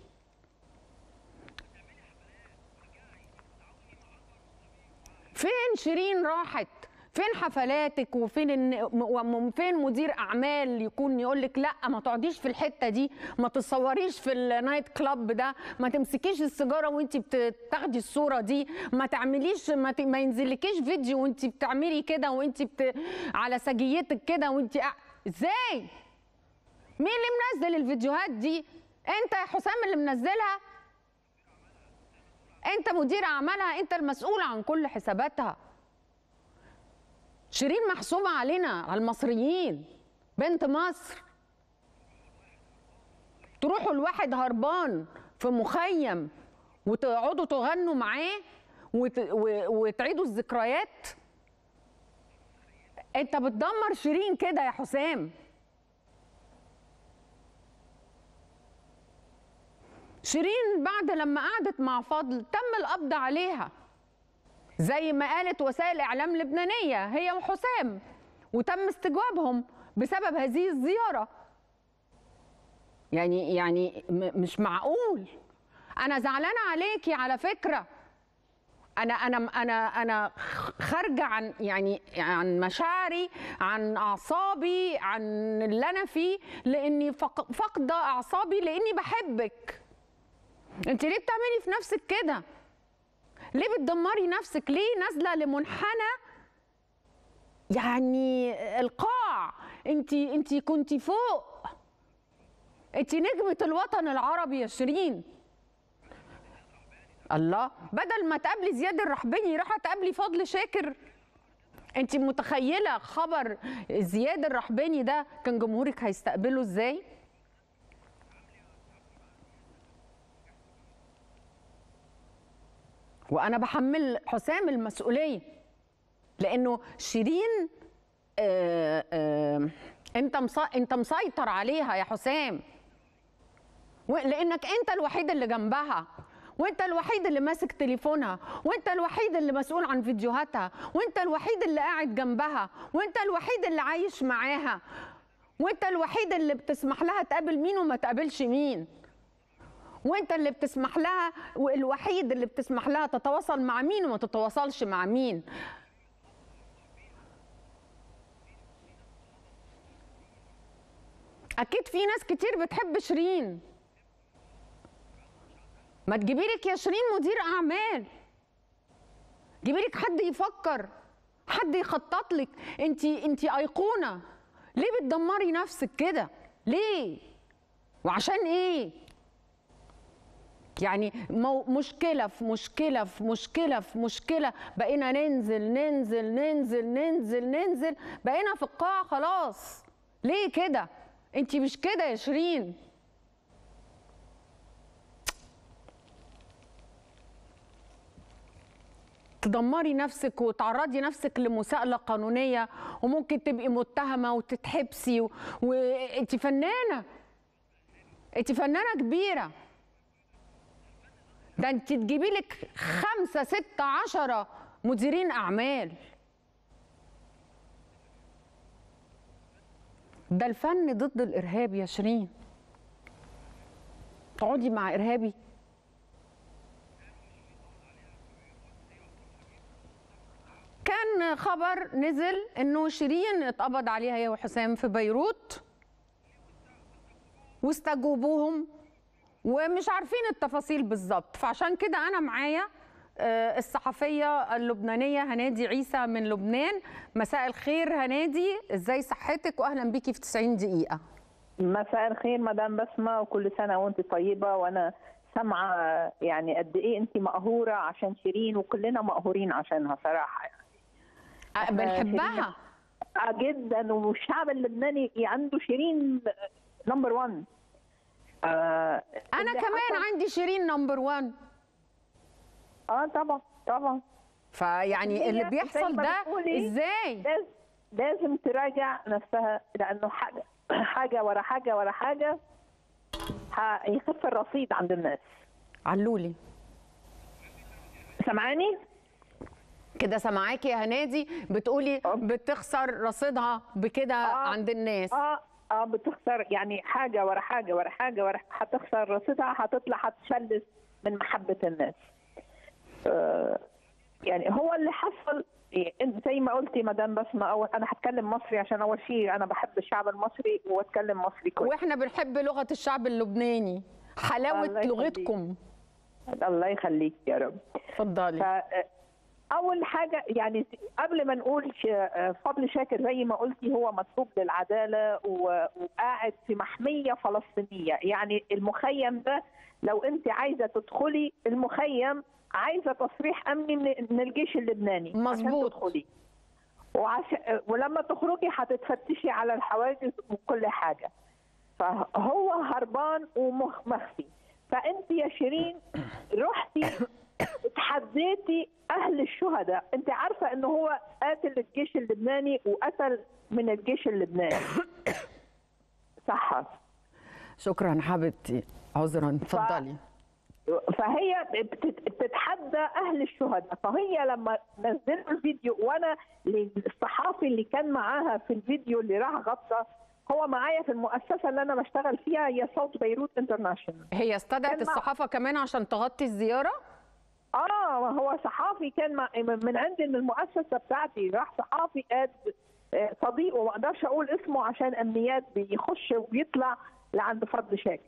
فين شيرين راحت؟ فين حفلاتك؟ وفين فين مدير اعمال يكون يقول لك لا ما تقعديش في الحته دي، ما تصوريش في النايت كلاب ده، ما تمسكيش السيجاره وانت بتاخدي الصوره دي، ما تعمليش ما, ت... ما ينزلكيش فيديو وانت بتعملي كده وانت بت... على سجيتك كده وانت. ازاي؟ مين اللي منزل الفيديوهات دي؟ انت يا حسام اللي منزلها؟ انت مدير اعمالها، انت المسؤول عن كل حساباتها. شيرين محسوبة علينا، على المصريين، بنت مصر. تروحوا لواحد هربان في مخيم وتقعدوا تغنوا معاه وت... و... وتعيدوا الذكريات؟ انت بتدمر شيرين كده يا حسام. شيرين بعد لما قعدت مع فضل تم القبض عليها زي ما قالت وسائل اعلام لبنانيه هي وحسام، وتم استجوابهم بسبب هذه الزياره. يعني يعني مش معقول. انا زعلانه عليكي على فكره. انا انا انا انا خارجه عن يعني عن مشاعري، عن اعصابي، عن اللي انا فيه، لاني فاقده اعصابي لاني بحبك. انت ليه بتعملي في نفسك كده؟ ليه بتدمري نفسك؟ ليه نازله لمنحنى يعني القاع؟ انت انت كنتي فوق، انت نجمه الوطن العربي يا شيرين. الله، بدل ما تقابلي زياد الرحباني راح تقابلي فضل شاكر. انت متخيله خبر زياد الرحباني ده كان جمهورك هيستقبله ازاي؟ وانا بحمل حسام المسؤوليه، لانه شيرين آآ آآ انت انت مسيطر عليها يا حسام، لانك انت الوحيد اللي جنبها، وانت الوحيد اللي ماسك تليفونها، وانت الوحيد اللي مسؤول عن فيديوهاتها، وانت الوحيد اللي قاعد جنبها، وانت الوحيد اللي عايش معاها، وانت الوحيد اللي بتسمح لها تقابل مين وما تقابلش مين، وانت اللي بتسمح لها والوحيد اللي بتسمح لها تتواصل مع مين وما تتواصلش مع مين. اكيد في ناس كتير بتحب شيرين، ما تجيبي لك يا شيرين مدير اعمال، جيبي لك حد يفكر، حد يخطط لك. انت انت ايقونه، ليه بتدمري نفسك كده؟ ليه؟ وعشان ايه؟ يعني مشكله في مشكله في مشكله في مشكله، بقينا ننزل ننزل ننزل ننزل ننزل، بقينا في القاع خلاص. ليه كده؟ انت مش كده يا شيرين. تدمري نفسك وتعرضي نفسك لمساءلة قانونية، وممكن تبقي متهمة وتتحبسي، و... وانت فنانة، انت فنانة كبيرة. ده انت تجيبي لك خمسة ستة عشرة مديرين أعمال. ده الفن ضد الإرهاب يا شيرين. تقعدي مع إرهابي؟ كان خبر نزل انه شيرين اتقبض عليها هي وحسام في بيروت، واستجوبوهم ومش عارفين التفاصيل بالظبط. فعشان كده انا معايا الصحفيه اللبنانيه هنادي عيسى من لبنان. مساء الخير هنادي، ازاي صحتك؟ واهلا بيكي في تسعين دقيقة. مساء الخير مدام بسمة، وكل سنه وانت طيبه. وانا سامعه يعني قد ايه انت مقهوره عشان شيرين، وكلنا مقهورين عشانها صراحه. يعني بنحبها جدا، والشعب اللبناني عنده شيرين نمبر واحد. آه انا كمان عندي شيرين نمبر واحد. اه طبعا طبعا. فيعني اللي بيحصل ده ازاي؟ لازم تراجع نفسها، لانه حاجه حاجه ورا حاجه ورا حاجه هيخف الرصيد عند الناس. علولي سامعاني؟ كده سامعاكي يا هنادي، بتقولي بتخسر رصيدها بكده آه عند الناس. اه اه بتخسر، يعني حاجه ورا حاجه ورا حاجه ورا هتخسر رصيدها، هتطلع هتفلس من محبه الناس. آه يعني هو اللي حصل زي ما قلتي مدام بسمة. اول انا هتكلم مصري عشان اول شيء انا بحب الشعب المصري واتكلم مصري كويس، واحنا بنحب لغه الشعب اللبناني، حلاوه لغتكم. الله يخليك يا رب. اتفضلي. أول حاجة يعني قبل ما نقول فضل شاكر زي ما قلتي هو مطلوب للعدالة وقاعد في محمية فلسطينية. يعني المخيم ده لو أنت عايزة تدخلي المخيم عايزة تصريح أمني من الجيش اللبناني مظبوط عشان تدخلي، وعش... ولما تخرجي هتتفتشي على الحواجز وكل حاجة. فهو هربان ومخفي. فأنت يا شيرين رحتي اتحديتي اهل الشهداء. انت عارفه انه هو قاتل الجيش اللبناني وقتل من الجيش اللبناني. صح؟ شكرا حبيبتي، عذرا اتفضلي. فهي بتتحدى اهل الشهداء. فهي لما نزلوا الفيديو، وانا الصحافي اللي كان معاها في الفيديو اللي راح غطى، هو معايا في المؤسسه اللي انا بشتغل فيها، هي صوت بيروت انترناشونال. هي استدعت الصحافه كمان عشان تغطي الزياره؟ اه هو صحافي كان من عندي من المؤسسه بتاعتي، راح صحافي قاد صديقه، ما اقدرش اقول اسمه عشان امنيات، بيخش وبيطلع لعند فضل شاكر.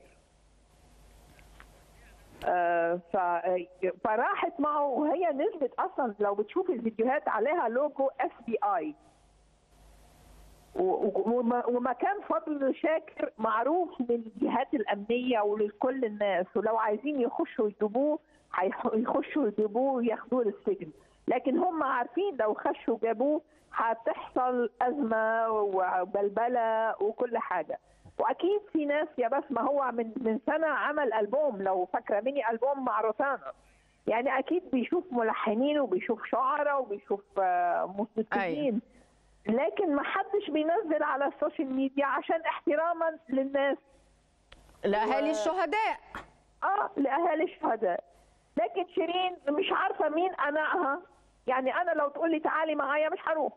آه فراحت معه، وهي نزلت اصلا لو بتشوفي الفيديوهات عليها لوجو اف بي اي. ومكان فضل شاكر معروف للجهات الامنيه ولكل الناس، ولو عايزين يخشوا يجيبوه هيخشوا يجيبوه وياخدوه للسجن، لكن هم عارفين لو خشوا جابوه هتحصل ازمه وبلبله وكل حاجه. واكيد في ناس يا بسمه، هو من من سنه عمل البوم لو فاكره ميني البوم مع روتانا، يعني اكيد بيشوف ملحنين وبيشوف شعراء وبيشوف موسيقيين، لكن ما حدش بينزل على السوشيال ميديا عشان احتراما للناس، لاهالي و... الشهداء. اه لاهالي الشهداء. لكن شيرين مش عارفه مين اناها، يعني انا لو تقول لي تعالي معايا مش هروح.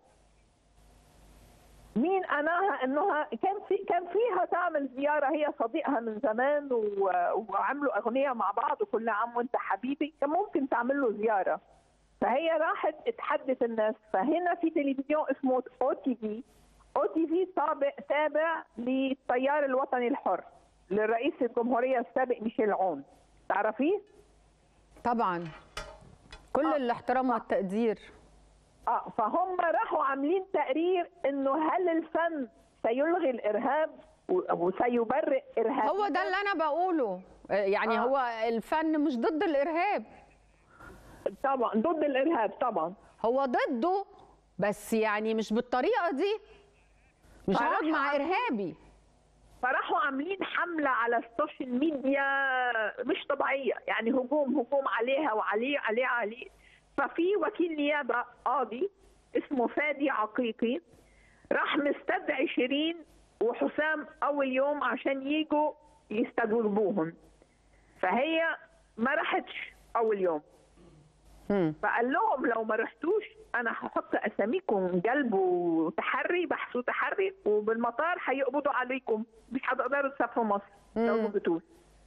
مين اناها انها كان في كان فيها تعمل زياره، هي صديقها من زمان و... وعملوا اغنيه مع بعض وكل عام وانت حبيبي، كان ممكن تعمل له زياره. فهي راحت اتحدت الناس. فهنا في تلفزيون اسمه او تي في، او تي في تابع تابع للتيار الوطني الحر للرئيس الجمهوريه السابق ميشيل عون، تعرفيه؟ طبعا كل آه. الاحترام والتقدير. اه فهم راحوا عاملين تقرير انه هل الفن سيلغي الارهاب وسيبرئ ارهاب. هو ده اللي انا بقوله، يعني آه. هو الفن مش ضد الارهاب طبعا، ضد الارهاب طبعا، هو ضده بس يعني مش بالطريقه دي، مش هقعد مع ارهابي. فراحوا عاملين حمله على السوشيال ميديا مش طبيعيه، يعني هجوم هجوم عليها وعليه عليه عليه. ففي وكيل نيابه قاضي اسمه فادي عقيقي راح مستدعي شيرين وحسام اول يوم عشان يجوا يستجوبوهم، فهي ما راحتش اول يوم. فقال لهم لو ما رحتوش انا هحط اساميكم جلب وتحري، بحث وتحري، وبالمطار هيقبضوا عليكم، مش هتقدروا تسافروا مصر لو ما جيتوش.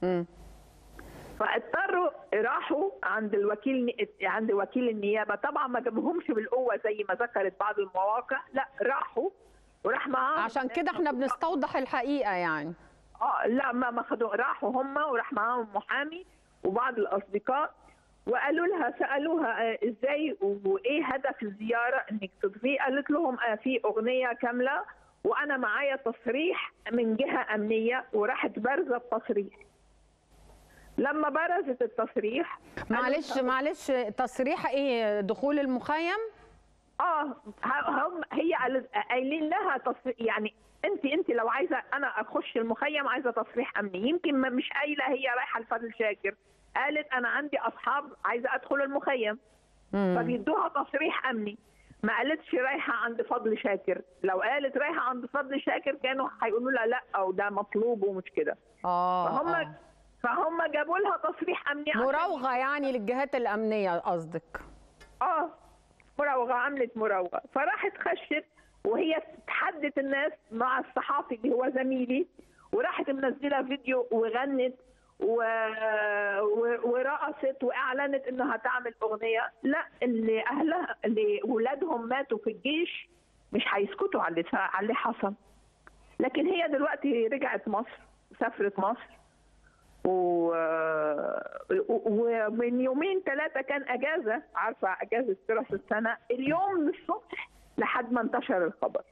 فاضطروا راحوا عند الوكيل عند وكيل النيابه، طبعا ما جابوهمش بالقوه زي ما ذكرت بعض المواقع، لا راحوا وراح معاهم. عشان كده احنا بنستوضح الحقيقه يعني. اه لا ما ما خدوا، راحوا هم وراح معاهم محامي وبعض الاصدقاء، وقالوا لها سالوها ازاي وايه هدف الزياره انك تضيفي، قالت لهم في اغنيه كامله وانا معايا تصريح من جهه امنيه، وراحت بارزه التصريح. لما برزت التصريح معلش معلش تصريح ايه؟ دخول المخيم؟ اه هم هي قايلين لها تصريح، يعني انت انت لو عايزه انا اخش المخيم عايزه تصريح امني، يمكن مش قايله هي رايحه لفضل شاكر، قالت انا عندي اصحاب عايزه ادخل المخيم، فبيدوها تصريح امني، ما قالتش رايحه عند فضل شاكر. لو قالت رايحه عند فضل شاكر كانوا هيقولوا لها لا او ده مطلوب ومش كده. اه فهم آه. فهم جابوا لها تصريح امني، مراوغه يعني للجهات الامنيه قصدك؟ اه مراوغه، عملت مراوغه. فراحت خشت وهي تحدث الناس مع الصحافي اللي هو زميلي، وراحت منزله فيديو وغنت و... و... ورقصت واعلنت انها تعمل اغنيه. لا، اللي اهلها اللي اولادهم ماتوا في الجيش مش هيسكتوا على على اللي حصل. لكن هي دلوقتي رجعت مصر، سافرت مصر، و... ومن يومين ثلاثه كان اجازه، عارفه اجازه راس السنه، اليوم من الصبح لحد ما انتشر الخبر.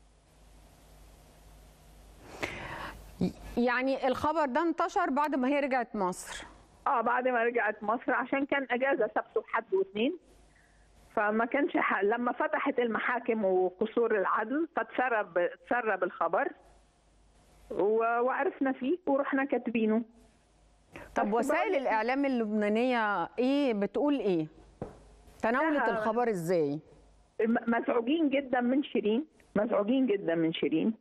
يعني الخبر ده انتشر بعد ما هي رجعت مصر؟ اه بعد ما رجعت مصر، عشان كان اجازه سبت وحد واثنين، فما كانش ح... لما فتحت المحاكم وقصور العدل فتسرب تسرب الخبر و... وعرفنا فيه ورحنا كاتبينه. طب وسائل الاعلام اللبنانيه ايه بتقول ايه؟ تناولت الخبر ازاي؟ مزعوجين جدا من شيرين، مزعوجين جدا من شيرين،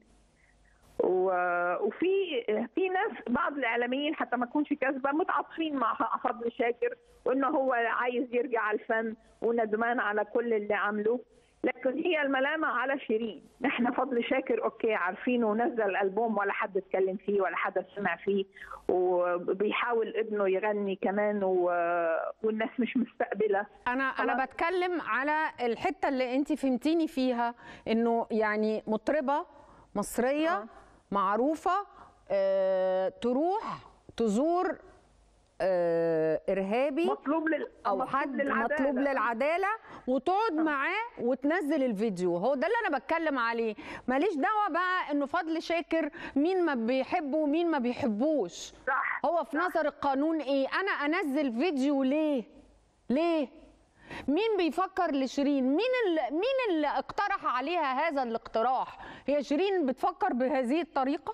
وفي في ناس بعض الاعلاميين حتى ما تكونش كاذبه متعاطفين مع فضل شاكر وانه هو عايز يرجع على الفن وندمان على كل اللي عمله، لكن هي الملامه على شيرين. نحن فضل شاكر اوكي عارفينه، ونزل البوم ولا حد اتكلم فيه ولا حد سمع فيه، وبيحاول ابنه يغني كمان و... والناس مش مستقبله. انا انا بتكلم على الحته اللي انت فهمتيني فيها، انه يعني مطربه مصريه آه. معروفه، آه، تروح تزور آه ارهابي مطلوب لل... او مطلوب حد للعدالة. مطلوب للعداله وتقعد معاه وتنزل الفيديو. هو ده اللي انا بتكلم عليه. ماليش دعوه بقى انه فضل شاكر مين ما بيحبه ومين ما بيحبوش. صح. هو في نظر القانون ايه؟ انا انزل فيديو ليه؟ ليه؟ مين بيفكر لشيرين؟ مين اللي مين اللي اقترح عليها هذا الاقتراح؟ هي شيرين بتفكر بهذه الطريقه؟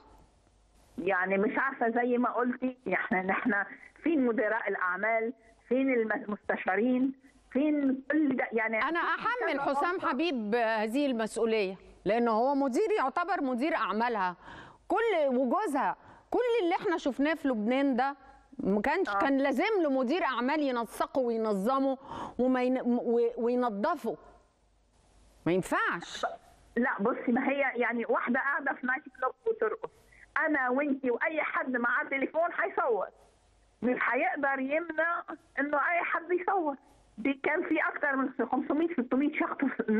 يعني مش عارفه زي ما قلتي، احنا نحن فين مدراء الاعمال؟ فين المستشارين؟ فين كل ده؟ يعني انا احمل حسام حبيب هذه المسؤوليه لانه هو مدير، يعتبر مدير اعمالها. كل وجوزها كل اللي احنا شفناه في لبنان ده ما كانش آه. كان لازم له مدير اعمال ينسقه وينظمه وما ين... وينظفه. ما ينفعش. لا بصي، ما هي يعني واحده قاعده في نايت كلوب وترقص، انا وانتي واي حد معاه تليفون هيصور، مش هيقدر يمنع انه اي حد يصور. دي كان في اكثر من خمسمية ستمية شخص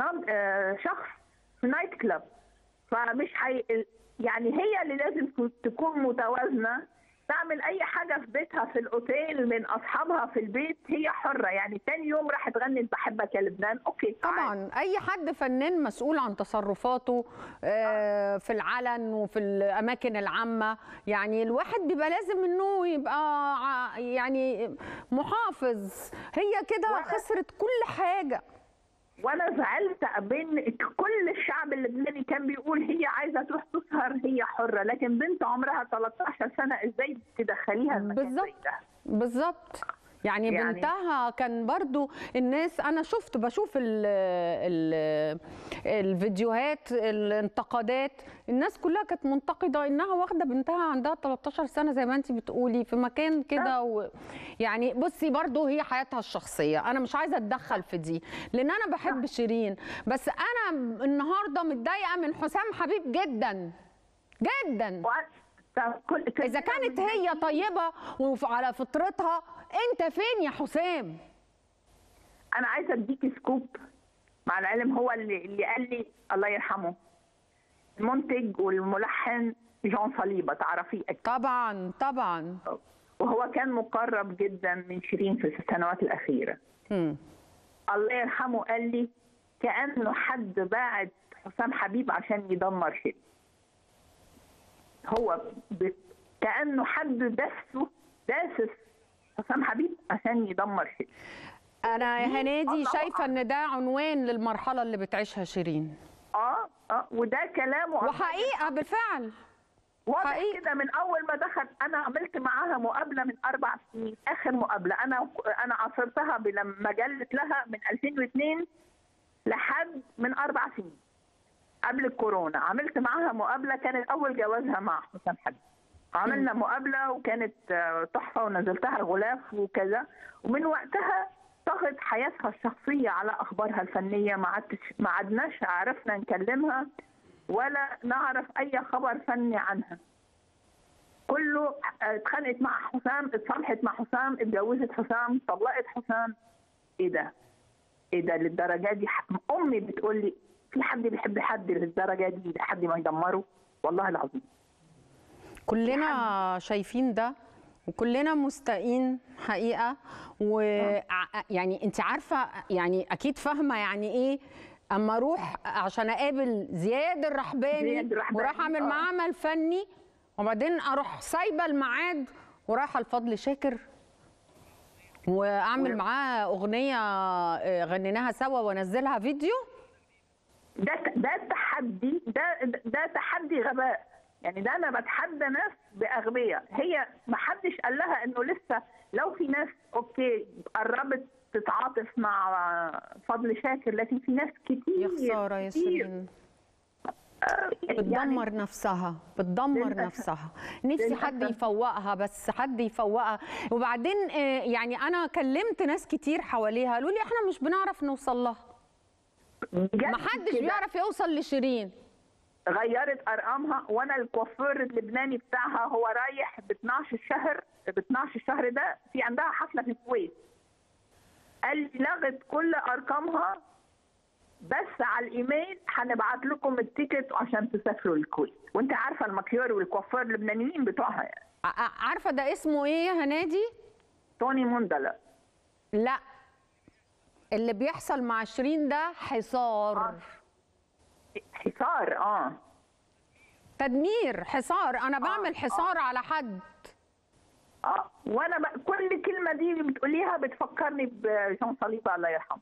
شخص في نايت كلوب، فمش حي... يعني هي اللي لازم تكون متوازنه، تعمل اي حاجه في بيتها في الاوتيل من اصحابها في البيت، هي حره. يعني تاني يوم راح تغني بحبك يا لبنان، اوكي طبعا. اي حد فنان مسؤول عن تصرفاته في العلن وفي الاماكن العامه، يعني الواحد بيبقى لازم انه يبقى يعني محافظ. هي كده خسرت كل حاجه. وانا زعلت بين كل الشعب اللبناني كان بيقول هي عايزه تروح تسهر، هي حره، لكن بنت عمرها ثلاثة عشر سنه ازاي تدخليها المكان بالظبط بالظبط. يعني, يعني بنتها كان برضو الناس، انا شفت بشوف ال ال الفيديوهات الانتقادات، الناس كلها كانت منتقده انها واخده بنتها عندها ثلاثة عشر سنه زي ما انت بتقولي في مكان كده و... يعني بصي برضو هي حياتها الشخصيه، انا مش عايزه اتدخل في دي لان انا بحب شيرين، بس انا النهارده متضايقه من حسام حبيب جدا جدا. إذا كانت هي طيبة وعلى فطرتها، أنت فين يا حسام؟ أنا عايزة أديكي سكوب، مع العلم هو اللي, اللي قال لي الله يرحمه، المنتج والملحن جون صليبة، تعرفيه أكيد. طبعا طبعا. وهو كان مقرب جدا من شيرين في السنوات الأخيرة. م. الله يرحمه قال لي كأنه حد باعت حسام حبيب عشان يدمر شيرين. هو كأنه حد دسه داسس حسام حبيب عشان يدمر شيرين. أنا يا هنادي شايفة إن ده عنوان للمرحلة اللي بتعيشها شيرين. آه آه وده كلامه وحقيقة بالفعل. واضح كده من أول ما دخل. أنا عملت معاها مقابلة من أربع سنين، آخر مقابلة أنا أنا عاصرتها لما جلت لها من ألفين واثنين لحد من أربع سنين. قبل الكورونا عملت معاها مقابله، كانت اول جوازها مع حسام حبيب. عملنا مقابله وكانت تحفه ونزلتها الغلاف وكذا، ومن وقتها طغت حياتها الشخصيه على اخبارها الفنيه، ما عدتش ما عدناش عرفنا نكلمها ولا نعرف اي خبر فني عنها. كله اتخانقت مع حسام، اتصالحت مع حسام، اتجوزت حسام، طلقت حسام. ايه ده؟ ايه ده للدرجه دي؟ امي بتقول لي في حد بيحب حد للدرجه دي لحد ما يدمره؟ والله العظيم كلنا شايفين ده وكلنا مستائين حقيقه. ويعني انت عارفه، يعني اكيد فاهمه يعني ايه اما اروح عشان اقابل زياد الرحباني وراح اعمل معاه عمل فني وبعدين اروح سايبه الميعاد ورايحه لفضل شاكر واعمل معاه اغنيه غنيناها سوا وانزلها فيديو. ده ده تحدي، ده ده تحدي غباء. يعني ده انا بتحدى ناس باغبياء. هي ما حدش قال لها انه لسه لو في ناس اوكي قربت تتعاطف مع فضل شاكر، لكن في ناس كتير يا خساره يا شيرين بتدمر يعني نفسها بتدمر نفسها. نفسي حد يفوقها، بس حد يفوقها. وبعدين يعني انا كلمت ناس كتير حواليها قالوا لي احنا مش بنعرف نوصل لها، ما حدش بيعرف يوصل لشيرين. غيرت ارقامها، وانا الكوافير اللبناني بتاعها هو رايح ب اثناشر شهر، ب اثناشر شهر ده في عندها حفله في الكويت. قال لي لغت كل ارقامها، بس على الايميل هنبعت لكم التيكت عشان تسافروا الكويت. وانت عارفه المكيور والكوافير اللبنانيين بتوعها يعني. عارفه ده اسمه ايه يا هنادي؟ توني مندلق. لا، اللي بيحصل مع شيرين ده حصار. آه. حصار. اه تدمير، حصار. انا بعمل حصار على حد. اه وانا ب... كل كلمه دي بتقوليها بتفكرني بجون صليبه الله يرحمه.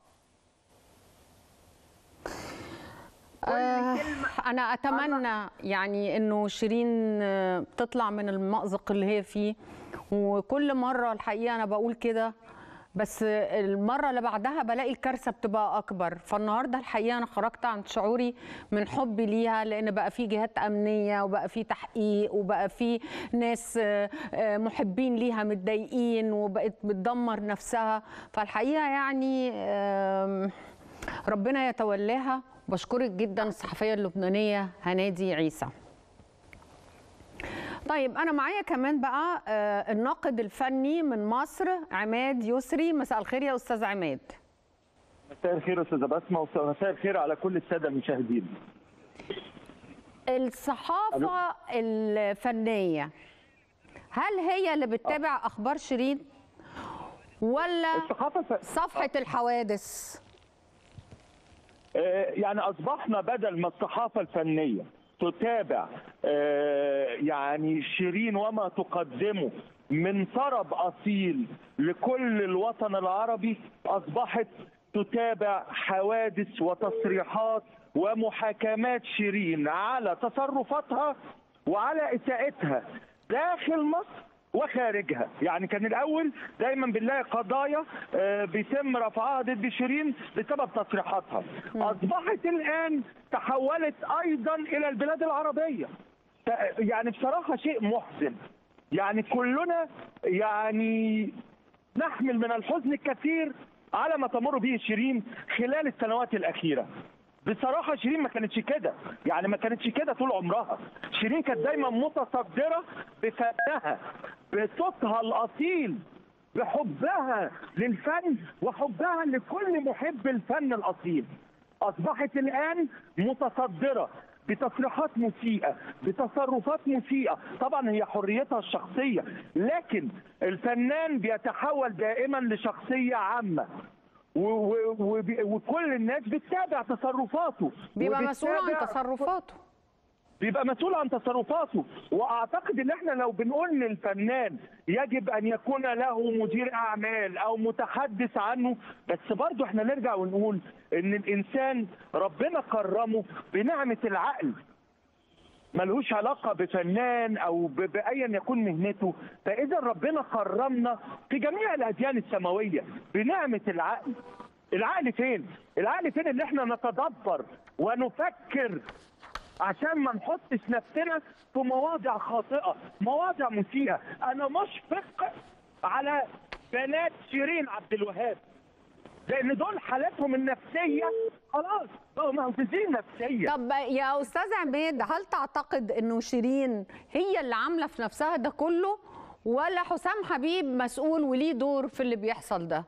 آه انا اتمنى يعني انه شيرين تطلع من المأزق اللي هي فيه، وكل مره الحقيقه انا بقول كده، بس المره اللي بعدها بلاقي الكارثه بتبقى اكبر. فالنهارده الحقيقه انا خرجت عن شعوري من حبي ليها، لان بقى في جهات امنيه وبقى في تحقيق وبقى في ناس محبين ليها متضايقين وبقت بتدمر نفسها. فالحقيقه يعني ربنا يتولاها. بشكرك جدا الصحفيه اللبنانيه هنادي عيسى. طيب أنا معايا كمان بقى الناقد الفني من مصر عماد يسري. مساء الخير يا أستاذ عماد. مساء الخير أستاذة بسمة، ومساء الخير على كل السادة المشاهدين. الصحافة الفنية هل هي اللي بتتابع أخبار شيرين ولا الصحافة صفحة الحوادث؟ يعني أصبحنا بدل ما الصحافة الفنية تتابع يعني شيرين وما تقدمه من طرب أصيل لكل الوطن العربي، أصبحت تتابع حوادث وتصريحات ومحاكمات شيرين على تصرفاتها وعلى إساءتها داخل مصر وخارجها. يعني كان الأول دايما بنلاقي قضايا بيتم رفعها ضد شيرين بسبب تصريحاتها، أصبحت الآن تحولت أيضا إلى البلاد العربية. يعني بصراحة شيء محزن. يعني كلنا يعني نحمل من الحزن الكثير على ما تمر به شيرين خلال السنوات الأخيرة. بصراحة شيرين ما كانتش كده، يعني ما كانتش كده طول عمرها. شيرين كانت دايما متصدرة بفنها، بصوتها الأصيل، بحبها للفن وحبها لكل محب الفن الأصيل. أصبحت الآن متصدرة بتصريحات مسيئة، بتصرفات مسيئة. طبعا هي حريتها الشخصية، لكن الفنان بيتحول دائما لشخصية عامة، وكل الناس بتتابع تصرفاته، بيبقى مسؤول عن تصرفاته بيبقى مسؤول عن تصرفاته. واعتقد ان احنا لو بنقول للفنان يجب ان يكون له مدير اعمال او متحدث عنه، بس برضه احنا نرجع ونقول ان الانسان ربنا كرمه بنعمة العقل، ملهوش علاقة بفنان او بايا يكون مهنته. فاذا ربنا كرمنا في جميع الاديان السماوية بنعمة العقل. العقل فين؟ العقل فين ان احنا نتدبر ونفكر عشان ما نحطش نفسنا في مواضع خاطئة، مواضع مسيئة. انا مشفق على بنات شيرين عبد الوهاب، لان دول حالاتهم النفسيه خلاص بقوا مهزوزين نفسيا. طب يا استاذ عماد، هل تعتقد انه شيرين هي اللي عامله في نفسها ده كله، ولا حسام حبيب مسؤول وليه دور في اللي بيحصل ده؟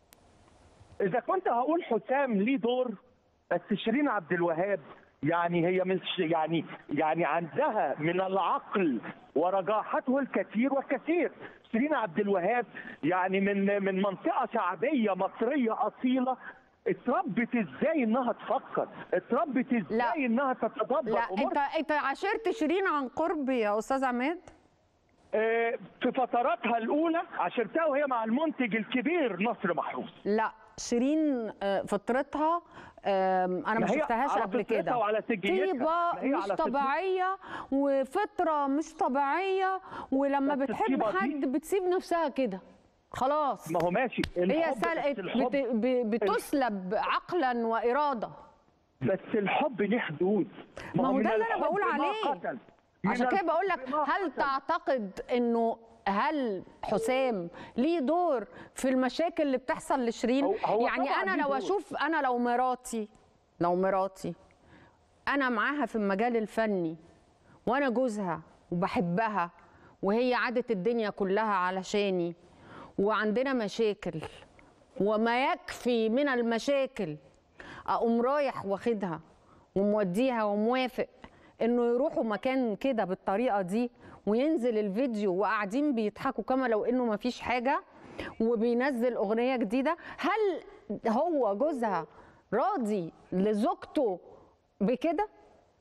اذا كنت هقول حسام ليه دور، بس شيرين عبد الوهاب يعني هي مش يعني يعني عندها من العقل ورجاحته الكثير والكثير. شيرين عبد الوهاب يعني من من منطقه شعبيه مصريه اصيله، اتربت ازاي انها تفكر، اتربت ازاي لا. انها تتدبر. لا انت انت عاشرت شيرين عن قرب يا استاذ عماد؟ اه في فتراتها الاولى عاشرتها وهي مع المنتج الكبير نصر محروس. لا شيرين فطرتها انا ما شفتهاش قبل كده، طيبه مش طبيعيه وفطره مش طبيعيه، ولما بتحب حد بتسيب نفسها كده خلاص. ما هو ماشي، هي سلقت بت... بتسلب عقلا واراده، بس الحب له حدود. ما هو ده اللي انا بقول عليه، عشان كده بقول لك هل تعتقد انه هل حسام ليه دور في المشاكل اللي بتحصل لشيرين؟ هو هو يعني انا لو اشوف، انا لو مراتي لو مراتي انا معاها في المجال الفني وانا جوزها وبحبها وهي عادت الدنيا كلها علشاني وعندنا مشاكل وما يكفي من المشاكل، اقوم رايح واخدها وموديها وموافق انه يروحوا مكان كده بالطريقه دي وينزل الفيديو وقاعدين بيضحكوا كما لو انه ما فيش حاجه، وبينزل اغنيه جديده، هل هو جوزها راضي لزوجته بكده؟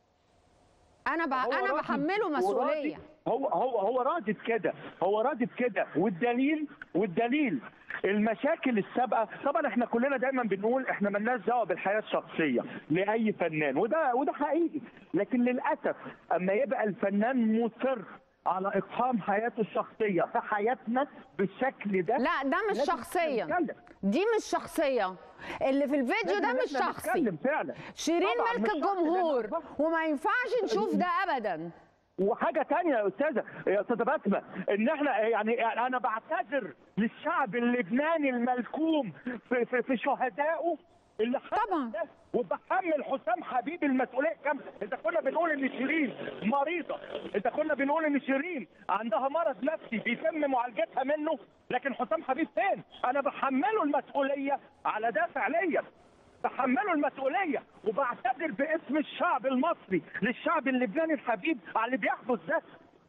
انا ب... انا بحمله مسؤوليه. هو هو هو راضي بكده، هو راضي بكده، والدليل والدليل المشاكل السابقه. طبعا احنا كلنا دايما بنقول احنا مالناش دعوه بالحياه الشخصيه لاي فنان، وده وده حقيقي، لكن للاسف اما يبقى الفنان مصر على اقحام حياته الشخصيه في حياتنا بالشكل ده، لا ده مش شخصيه، دي مش شخصيه، اللي في الفيديو ده مش شخصي. فعلا شيرين ملك الجمهور وما ينفعش نشوف ده ابدا. وحاجه ثانيه يا استاذه يا استاذه بسمه، ان احنا يعني انا بعتذر للشعب اللبناني الملكوم في, في, في شهدائه اللي طبعا ده، وبحمل حسام حبيب المسؤوليه كامله. اذا كنا بنقول ان شيرين مريضه، اذا كنا بنقول ان شيرين عندها مرض نفسي بيتم معالجتها منه، لكن حسام حبيب فين؟ انا بحمله المسؤوليه على ده فعليا، بحمله المسؤوليه، وبعتذر باسم الشعب المصري للشعب اللبناني الحبيب على اللي بيحدث ده.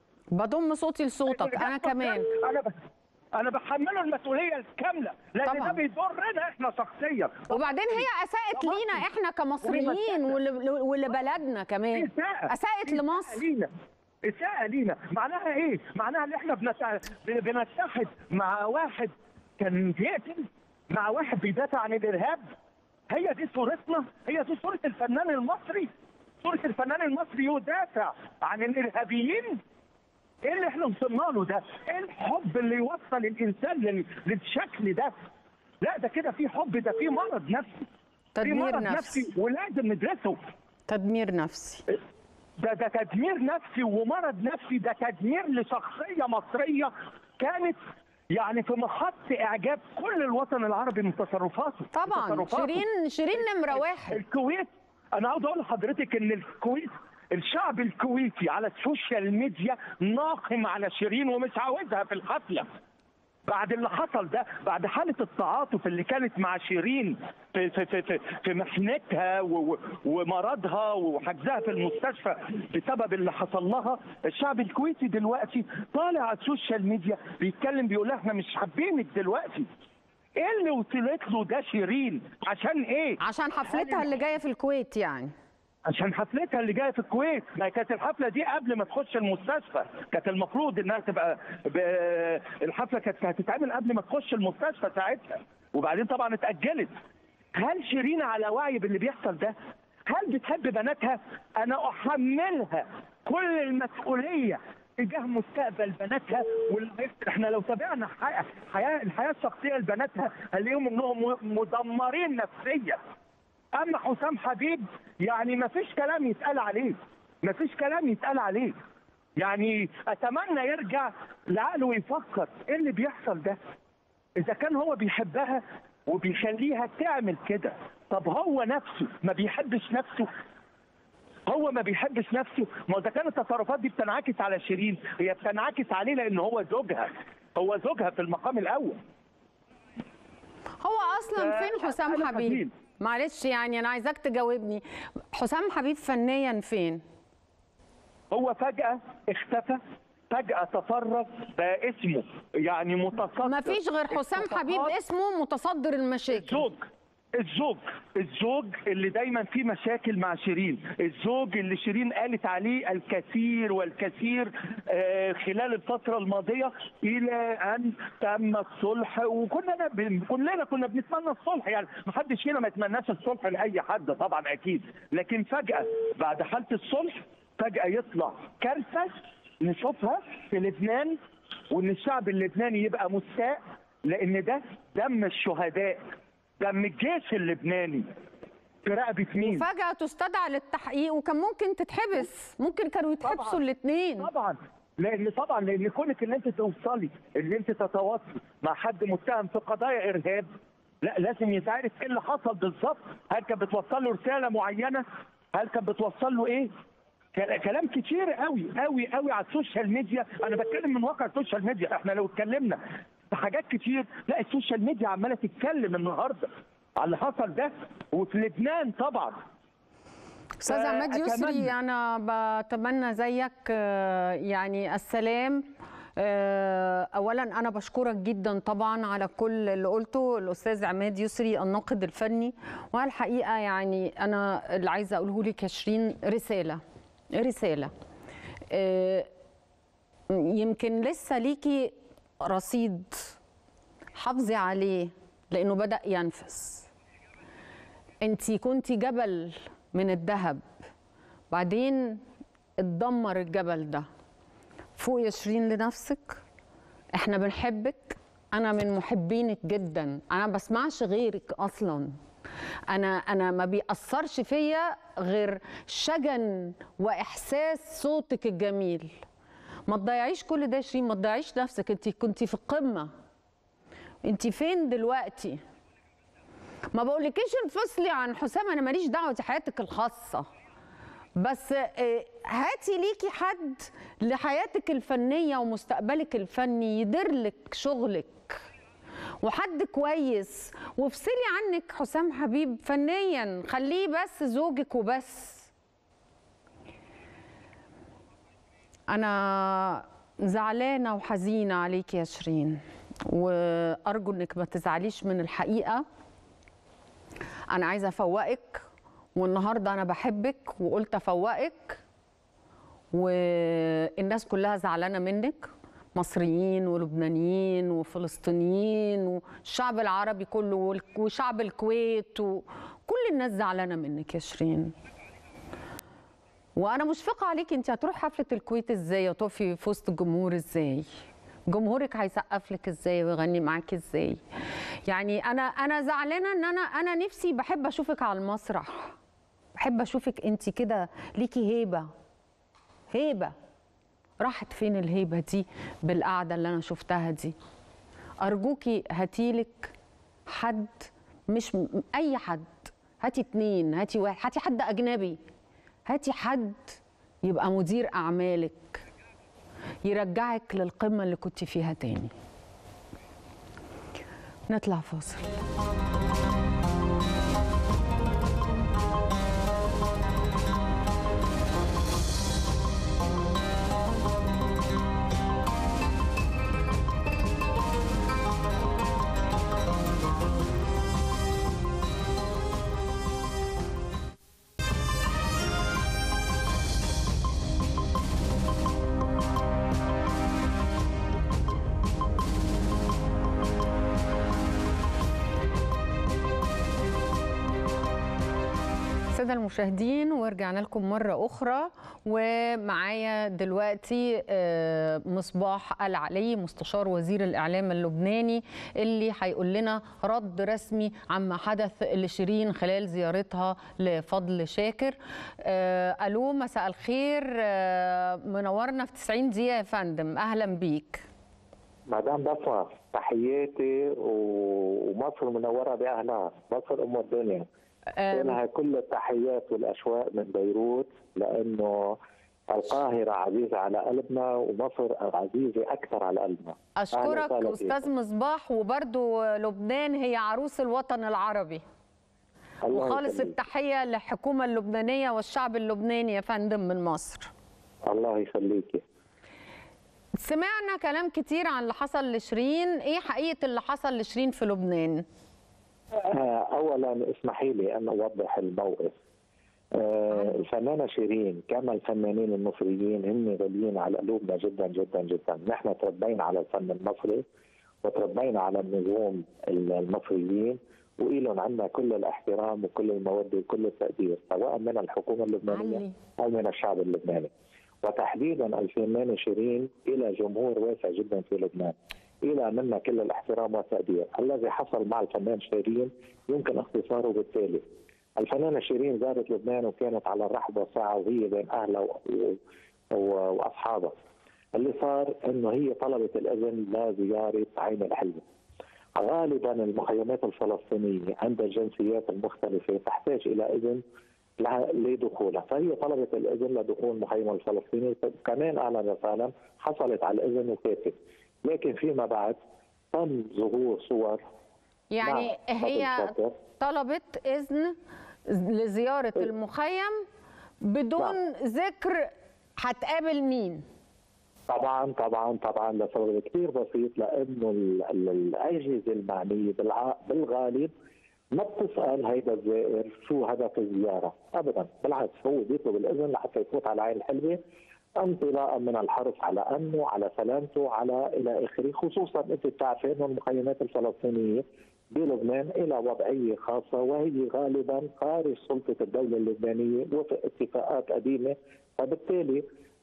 بضم صوتي لصوتك انا كمان. انا ب... انا بحمله المسؤوليه الكامله، لان طبعا ده بيضرنا احنا شخصيا. وبعدين هي اساءت لينا احنا كمصريين ولبلدنا كمان، اساءت لمصر. لينا اساءه لينا، معناها ايه؟ معناها ان احنا بنتع... بنتحد مع واحد كان بيقتل، مع واحد بيدافع عن الارهاب. هي دي صورتنا، هي دي صوره الفنان المصري. صوره الفنان المصري يدافع عن الارهابيين. ايه اللي احنا وصلنا له ده؟ ايه الحب اللي يوصل الانسان للشكل ده؟ لا ده كده في حب، ده في مرض نفسي. تدمير في مرض نفسي. نفسي ولازم ندرسه. تدمير نفسي. ده ده تدمير نفسي ومرض نفسي، ده تدمير لشخصيه مصريه كانت يعني في محط اعجاب كل الوطن العربي من تصرفاته. طبعا تصرفاته. شيرين شيرين نمره واحد. الكويت، انا عاوز اقول لحضرتك ان الكويت، الشعب الكويتي على السوشيال ميديا ناقم على شيرين ومش عاوزها في الحفله. بعد اللي حصل ده، بعد حاله التعاطف اللي كانت مع شيرين في في في في, في محنتها ومرضها وحجزها في المستشفى بسبب اللي حصل لها، الشعب الكويتي دلوقتي طالع على السوشيال ميديا بيتكلم بيقول احنا مش حابينك دلوقتي. ايه اللي وصلت له ده شيرين؟ عشان ايه؟ عشان حفلتها اللي جايه في الكويت يعني. عشان حفلتها اللي جايه في الكويت. ما كانت الحفله دي قبل ما تخش المستشفى، كانت المفروض انها تبقى ب... الحفله كانت هتتعمل قبل ما تخش المستشفى ساعتها، وبعدين طبعا اتاجلت. هل شيرين على وعي باللي بيحصل ده؟ هل بتحب بناتها؟ انا احملها كل المسؤوليه تجاه مستقبل بناتها. احنا لو تابعنا حياه الحياه الشخصيه لبناتها هنلاقيهم انهم مدمرين نفسيا. اما حسام حبيب يعني ما فيش كلام يتقال عليه، ما فيش كلام يتقال عليه. يعني اتمنى يرجع لعقله ويفكر ايه اللي بيحصل ده. اذا كان هو بيحبها وبيخليها تعمل كده، طب هو نفسه ما بيحبش نفسه؟ هو ما بيحبش نفسه؟ ما اذا كانت التصرفات دي بتنعكس على شيرين، هي بتنعكس عليه لان هو زوجها، هو زوجها في المقام الاول. هو اصلا فين حسام حبيب؟ معلش يعني انا عايزاك تجاوبني، حسام حبيب فنيا فين؟ هو فجأة اختفى، فجأة تفرغ، بقى اسمه يعني متصدر. ما فيش غير حسام حبيب اسمه متصدر المشاكل. الزوج الزوج الزوج اللي دايما فيه مشاكل مع شيرين، الزوج اللي شيرين قالت عليه الكثير والكثير آه خلال الفترة الماضية إلى أن تم الصلح، وكنا كلنا كنا بنتمنى الصلح، يعني ما حدش هنا ما يتمناش الصلح لأي حد طبعا أكيد، لكن فجأة بعد حالة الصلح فجأة يطلع كارثة نشوفها في لبنان، وإن الشعب اللبناني يبقى مستاء، لأن ده دم الشهداء، دم الجيش اللبناني في رقبة مين؟ فجأة تستدعى للتحقيق وكان ممكن تتحبس، ممكن كانوا يتحبسوا الاثنين. طبعا لأن طبعا لأن كونك إن أنت توصلي إن أنت تتواصلي مع حد متهم في قضايا إرهاب، لا لازم يتعرف إيه اللي حصل بالظبط، هل كانت بتوصل له رسالة معينة؟ هل كانت بتوصل له إيه؟ كلام كتير قوي قوي قوي على السوشيال ميديا، أنا بتكلم من واقع السوشيال ميديا، إحنا لو اتكلمنا في حاجات كتير، لا السوشيال ميديا عماله تتكلم النهارده على اللي حصل ده، وفي لبنان طبعا. استاذ عماد يسري، انا بتمنى زيك يعني السلام اولا انا بشكرك جدا طبعا على كل اللي قلته الاستاذ عماد يسري الناقد الفني. والحقيقه يعني انا اللي عايزه اقوله لك يا شيرين رساله رساله يمكن لسه ليكي رصيد حافظي عليه لانه بدأ ينفس. انتي كنتي جبل من الذهب، بعدين اتدمر الجبل ده. فوق يا شيرين لنفسك، احنا بنحبك، انا من محبينك جدا، انا ما بسمعش غيرك اصلا، انا انا ما بيأثرش فيا غير شجن واحساس صوتك الجميل. ما تضيعيش كل ده يا شيرين، ما تضيعيش نفسك، انت كنتي في القمه، انت فين دلوقتي؟ ما بقولكيش انفصلي عن حسام، انا ماليش دعوه، دي حياتك الخاصه، بس هاتي ليكي حد لحياتك الفنيه ومستقبلك الفني يديرلك شغلك، وحد كويس، وافصلي عنك حسام حبيب فنيا، خليه بس زوجك وبس. انا زعلانه وحزينه عليكي يا شيرين، وارجو انك ما تزعليش من الحقيقه. انا عايزه افوقك، والنهارده انا بحبك وقلت افوقك، والناس كلها زعلانه منك، مصريين ولبنانيين وفلسطينيين والشعب العربي كله وشعب الكويت وكل الناس زعلانه منك يا شيرين. وانا مشفقه عليكي، انت هتروحي حفله الكويت ازاي وتقفي في وسط الجمهور ازاي؟ جمهورك هيسقف لك ازاي ويغني معاكي ازاي؟ يعني انا انا زعلانه ان انا انا نفسي بحب اشوفك على المسرح، بحب اشوفك انت كده ليكي هيبه هيبه. راحت فين الهيبه دي بالقعده اللي انا شفتها دي؟ ارجوكي هاتيلك حد، مش اي حد، هاتي اتنين، هاتي واحد، هاتي حد اجنبي، هاتي حد يبقى مدير اعمالك يرجعك للقمه اللي كنت فيها تاني. نطلع فاصل. السادة المشاهدين، ورجعنا لكم مرة أخرى، ومعايا دلوقتي مصباح العلي مستشار وزير الإعلام اللبناني اللي هيقول لنا رد رسمي عما حدث لشيرين خلال زيارتها لفضل شاكر. ألو، مساء الخير، منورنا في تسعين دقيقة يا فندم، أهلا بيك. مدام بسمة، تحياتي ومصر منورة بأهلها، مصر أم الدنيا. لها كل التحيات والاشواق من بيروت، لانه القاهره عزيزه على قلبنا ومصر عزيزه اكثر على قلبنا. اشكرك استاذ مصباح، وبرضه لبنان هي عروس الوطن العربي. وخالص التحيه للحكومه اللبنانيه والشعب اللبناني يا فندم من مصر. الله يخليكي. سمعنا كلام كتير عن اللي حصل لشيرين، ايه حقيقه اللي حصل لشيرين في لبنان؟ اولا اسمحي لي ان اوضح الموقف. الفنانه شيرين كما الفنانين المصريين هم غاليين على قلوبنا جدا جدا جدا، نحن تربينا على الفن المصري وتربينا على النجوم المصريين، وإلهم عندنا كل الاحترام وكل الموده وكل التقدير، سواء من الحكومه اللبنانيه او من الشعب اللبناني. وتحديدا الفنانه شيرين الى جمهور واسع جدا في لبنان، إلى منا كل الاحترام والتقدير. الذي حصل مع الفنان شيرين يمكن اختصاره بالتالي: الفنانة شيرين زارت لبنان وكانت على الرحب والسعة وهي بين أهلها وأصحابها. اللي صار إنه هي طلبت الإذن لزيارة عين الحلوة. غالبا المخيمات الفلسطينية عند الجنسيات المختلفة تحتاج إلى إذن لدخولها، فهي طلبت الإذن لدخول مخيم الفلسطيني، كمان أهلا وسهلا حصلت على الإذن وفاتت. لكن فيما بعد تم ظهور صور، يعني هي طلبت إذن لزيارة المخيم بدون نعم. ذكر هتقابل مين؟ طبعا طبعا طبعا لسبب كثير بسيط، لانه ال- ال- الاجهزه المعنيه بالع- بالغالب ما بتسال هيدا الزائر شو هدف الزياره ابدا، بالعكس هو بيطلب الاذن لحتى يفوت على عين الحلوه انطلاقا من الحرص على امنه، على سلامته، على الى اخره، خصوصا انت بتعرفي انه المخيمات الفلسطينيه بلبنان إلى وضعية خاصة، وهي غالبا خارج سلطة الدولة اللبنانية وفق اتفاقات قديمة، فبالتالي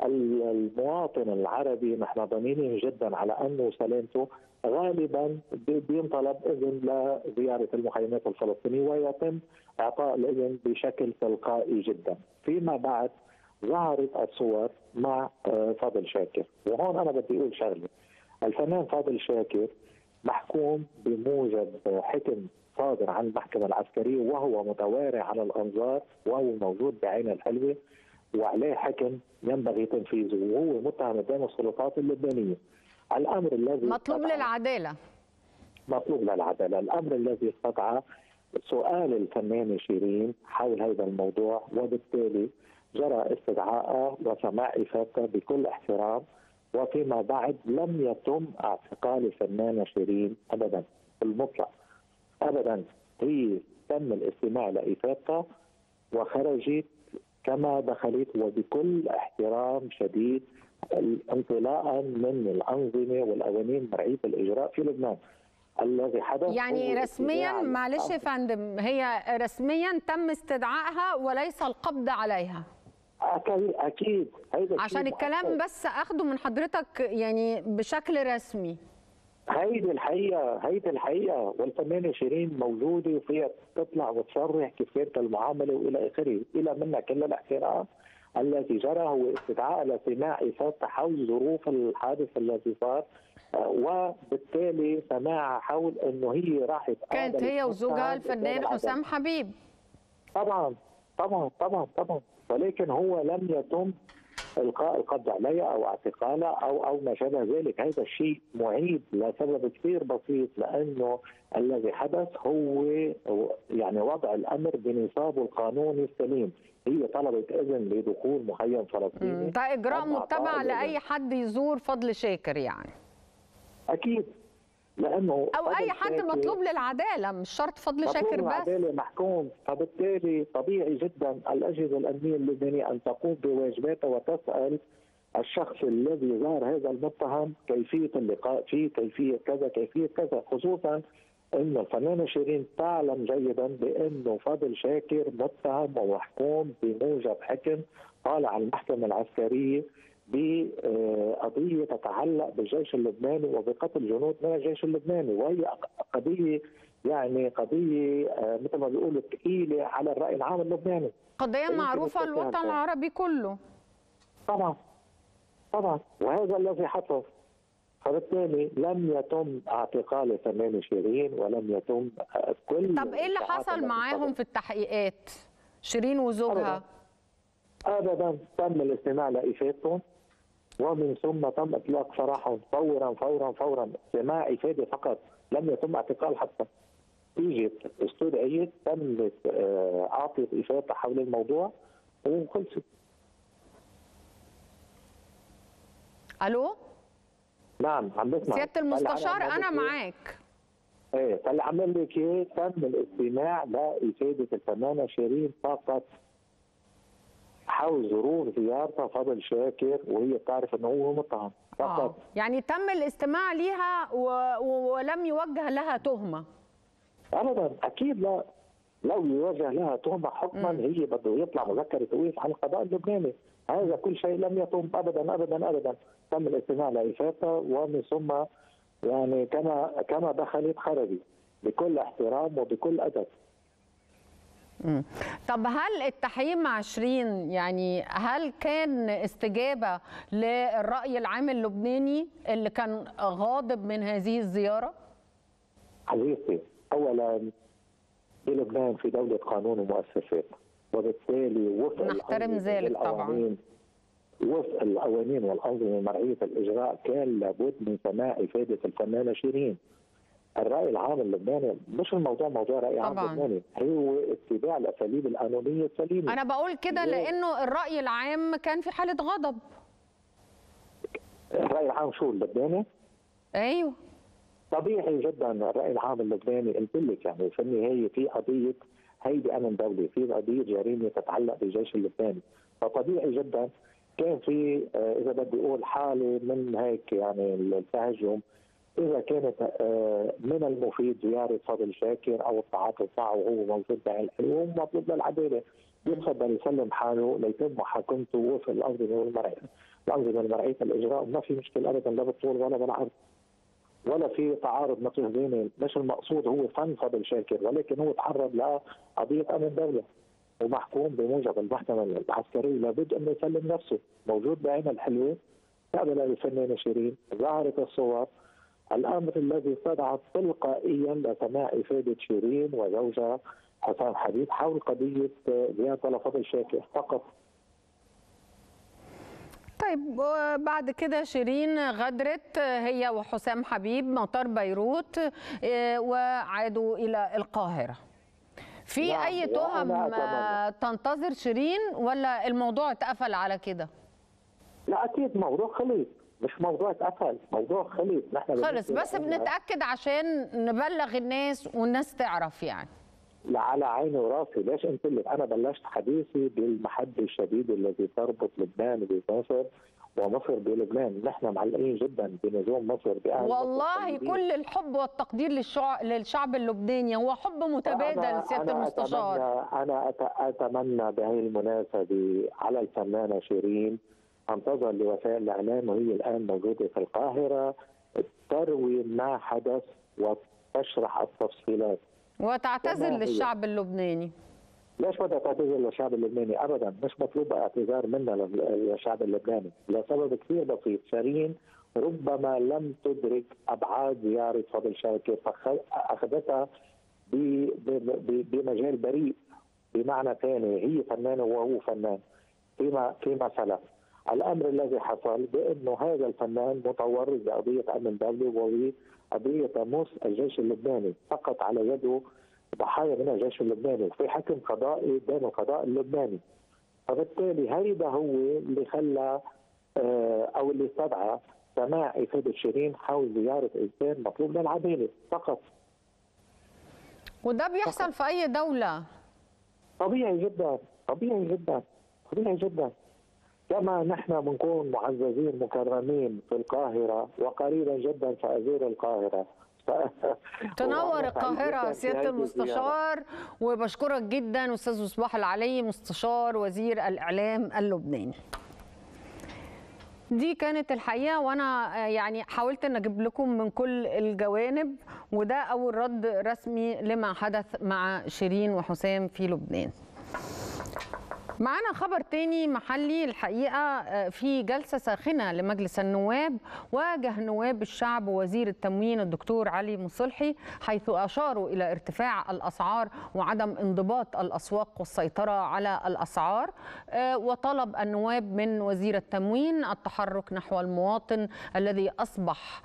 المواطن العربي نحن ضامنين جدا على أنه سلامته غالبا بينطلب إذن لزيارة المخيمات الفلسطينية، ويتم إعطاء الإذن بشكل تلقائي جدا. فيما بعد ظهرت الصور مع فاضل شاكر، وهون أنا بدي أقول شغلة، الفنان فاضل شاكر محكوم بموجب حكم صادر عن المحكمة العسكرية وهو متوارع على الأنظار وهو موجود بعين الحلوة وعليه حكم ينبغي تنفيذه، وهو متهم قدام السلطات اللبنانية. الأمر الذي مطلوب للعدالة مطلوب للعدالة الأمر الذي استدعى سؤال الفنانة شيرين حول هذا الموضوع، وبالتالي جرى استدعائها وسماع إفادتها بكل احترام، وفيما بعد لم يتم اعتقال الفنانة شيرين أبدا بالمطلق أبدا. هي تم الاستماع لإفادتها وخرجت كما دخلت وبكل احترام شديد انطلاقا من الأنظمة والقوانين مرعية الإجراء في لبنان. الذي حدث يعني رسميا، معلش يا فندم، هي رسميا تم استدعائها وليس القبض عليها. أكيد أكيد هيدا عشان الكلام بس أخده من حضرتك يعني بشكل رسمي. هيدي الحقيقة هيدي الحقيقة والفنانة شيرين موجودة وفيها تطلع وتصرح كيف كانت المعاملة وإلى آخره، إلى منا كل الاحترام. الذي جرى هو استدعاء لسماع إفادة حول ظروف الحادث الذي صار، وبالتالي سماعها حول أنه هي راحت كانت هي وزوجها الفنان حسام حبيب. طبعا طبعا طبعا طبعا ولكن هو لم يتم القاء القبض عليها او اعتقالها او او ما شابه ذلك. هذا الشيء معيب لسبب كثير بسيط، لانه الذي حدث هو يعني وضع الامر بنصابه القانوني السليم. هي طلبت اذن لدخول مخيم فلسطيني، ده اجراء متبع لاي حد يزور فضل شاكر يعني. اكيد، لانه او اي حد مطلوب للعداله، مش شرط فضل شاكر بس، العداله محكوم. فبالتالي طبيعي جدا الاجهزه الامنيه اللبنانيه ان تقوم بواجباتها وتسال الشخص الذي زار هذا المتهم كيفيه اللقاء فيه، كيفيه كذا كيفيه كذا، خصوصا انه الفنانه شيرين تعلم جيدا بانه فاضل شاكر متهم ومحكوم بموجب حكم طالع على المحكمه العسكريه بقضية تتعلق بالجيش اللبناني وبقتل جنود من الجيش اللبناني، وهي قضية يعني قضية مثل ما بيقولوا ثقيلة على الرأي العام اللبناني، قضية معروفة الوطن العربي كله. طبعا طبعا وهذا الذي حصل. فبالتالي لم يتم اعتقال الفنانة شيرين ولم يتم كل. طب ايه اللي حصل معاهم في التحقيقات شيرين وزوجها؟ أبداً. ابدا تم الاستماع لافادتهم ومن ثم تم اطلاق سراحهم فورا فورا فورا. سماع افاده فقط، لم يتم اعتقال حتى. اجت استدعيت، تمت اعطت افاده حول الموضوع وخلصت. الو؟ نعم عم بسمع سياده المستشار، انا معاك. ايه فاللي عمل لك ايه، تم الاستماع لافاده الفنانه شيرين فقط حول ظروف زيارتها فضل شاكر، وهي بتعرف انه هو متهم فقط. آه. يعني تم الاستماع ليها و... ولم يوجه لها تهمه؟ ابدا اكيد لا. لو يوجه لها تهمه حكما م. هي بده يطلع مذكره توقيف عن القضاء اللبناني. هذا كل شيء لم يتم ابدا ابدا ابدا. تم الاستماع لافادتها ومن ثم يعني كما كما دخلت خرجت بكل احترام وبكل ادب. مم. طب هل التحقيق مع شيرين يعني هل كان استجابة للرأي العام اللبناني اللي كان غاضب من هذه الزيارة؟ حبيبتي، أولا بلبنان في دولة قانون ومؤسسات، وبالتالي وفق نحترم ذلك طبعا. وفق القوانين والأنظمة مرعية الإجراء كان لابد من سماع إفادة الفنانة شيرين. الرأي العام اللبناني مش الموضوع موضوع رأي عام لبناني، هو اتباع الأساليب القانونية السليمة. أنا بقول كده لأنه الرأي العام كان في حالة غضب. الراي العام شو اللبناني؟ ايوه طبيعي جدا الراي العام اللبناني، قلت لك يعني في النهايه في قضيه هيدي امن دولي، في قضيه جريمه تتعلق بالجيش اللبناني، فطبيعي جدا كان في اذا بدي اقول حاله من هيك يعني التهجم. اذا كانت من المفيد زياره فضل شاكر او التعاطف معه وهو موجود بعين الحلول، مطلوب للعداله يتفضل يسلم حاله ليتم محاكمته وفق الانظمه والمرعيه، الانظمه المرعيه الاجراء ما في مشكله ابدا لا بالطول ولا بالعرض. ولا في تعارض مطروح بيني، مش المقصود هو فن فضل شاكر، ولكن هو تعرض لقضيه امن دوله ومحكوم بموجب المحكمه العسكريه، لابد انه يسلم نفسه، موجود بعين الحلوه. قابل الفنانه شيرين، ظهرت الصور، الامر الذي استدعى تلقائيا لسماع افاده شيرين وزوجها حسام حبيب حول قضيه زياره لفضل شاكر فقط. طيب بعد كده شيرين غادرت هي وحسام حبيب مطار بيروت وعادوا إلى القاهرة. في نعم أي تهم تنتظر شيرين ولا الموضوع اتقفل على كده؟ لا أكيد موضوع خلص، مش موضوع اتقفل، موضوع خلص. نحن خلص بس بنتأكد عشان نبلغ الناس والناس تعرف يعني. لا على عيني وراسي، ليش قلت لك انا بلشت حديثي بالمحبه الشديده التي تربط لبنان بمصر ومصر بلبنان، نحن معلقين جدا بنجوم مصر بأهل والله مصر كل الحب والتقدير للشعب للشعب اللبناني، هو حب متبادل سياده المستشار. أنا, أنا أتمنى بهذه المناسبة على الفنانة شيرين أن تظل لوسائل الإعلام وهي الآن موجودة في القاهرة تروي ما حدث وتشرح التفصيلات وتعتذر للشعب اللبناني. ليش بدها تعتذر للشعب اللبناني؟ ابدا مش مطلوب اعتذار منا للشعب اللبناني لسبب كثير بسيط. شيرين ربما لم تدرك ابعاد زياره فضل شاكر فاخذتها بمجال بريء، بمعنى ثاني هي فنانه وهو فنان فيما فيما سلف. الامر الذي حصل بانه هذا الفنان متورط بقضيه امن دولي وقضيه تمس الجيش اللبناني، سقط على يده ضحايا من الجيش اللبناني وفي حكم قضائي بين القضاء اللبناني. فبالتالي هيدا هو اللي خلى او اللي استدعى سماع افاده شيرين حول زياره انسان مطلوب للعداله فقط. وده بيحصل فقط. في اي دوله طبيعي جدا طبيعي جدا طبيعي جدا. كما نحن بنكون معززين مكرمين في القاهره وقريبا جدا سازور القاهره. تنور القاهرة سيادة المستشار، وبشكرك جدا أستاذ مصباح العلي مستشار وزير الإعلام اللبناني. دي كانت الحقيقة، وأنا يعني حاولت أن أجيب لكم من كل الجوانب، وده أول رد رسمي لما حدث مع شيرين وحسام في لبنان. معنا خبر تاني محلي الحقيقة، في جلسة ساخنة لمجلس النواب واجه نواب الشعب وزير التموين الدكتور علي مصلحي، حيث أشاروا إلى ارتفاع الأسعار وعدم انضباط الأسواق والسيطرة على الأسعار، وطلب النواب من وزير التموين التحرك نحو المواطن الذي أصبح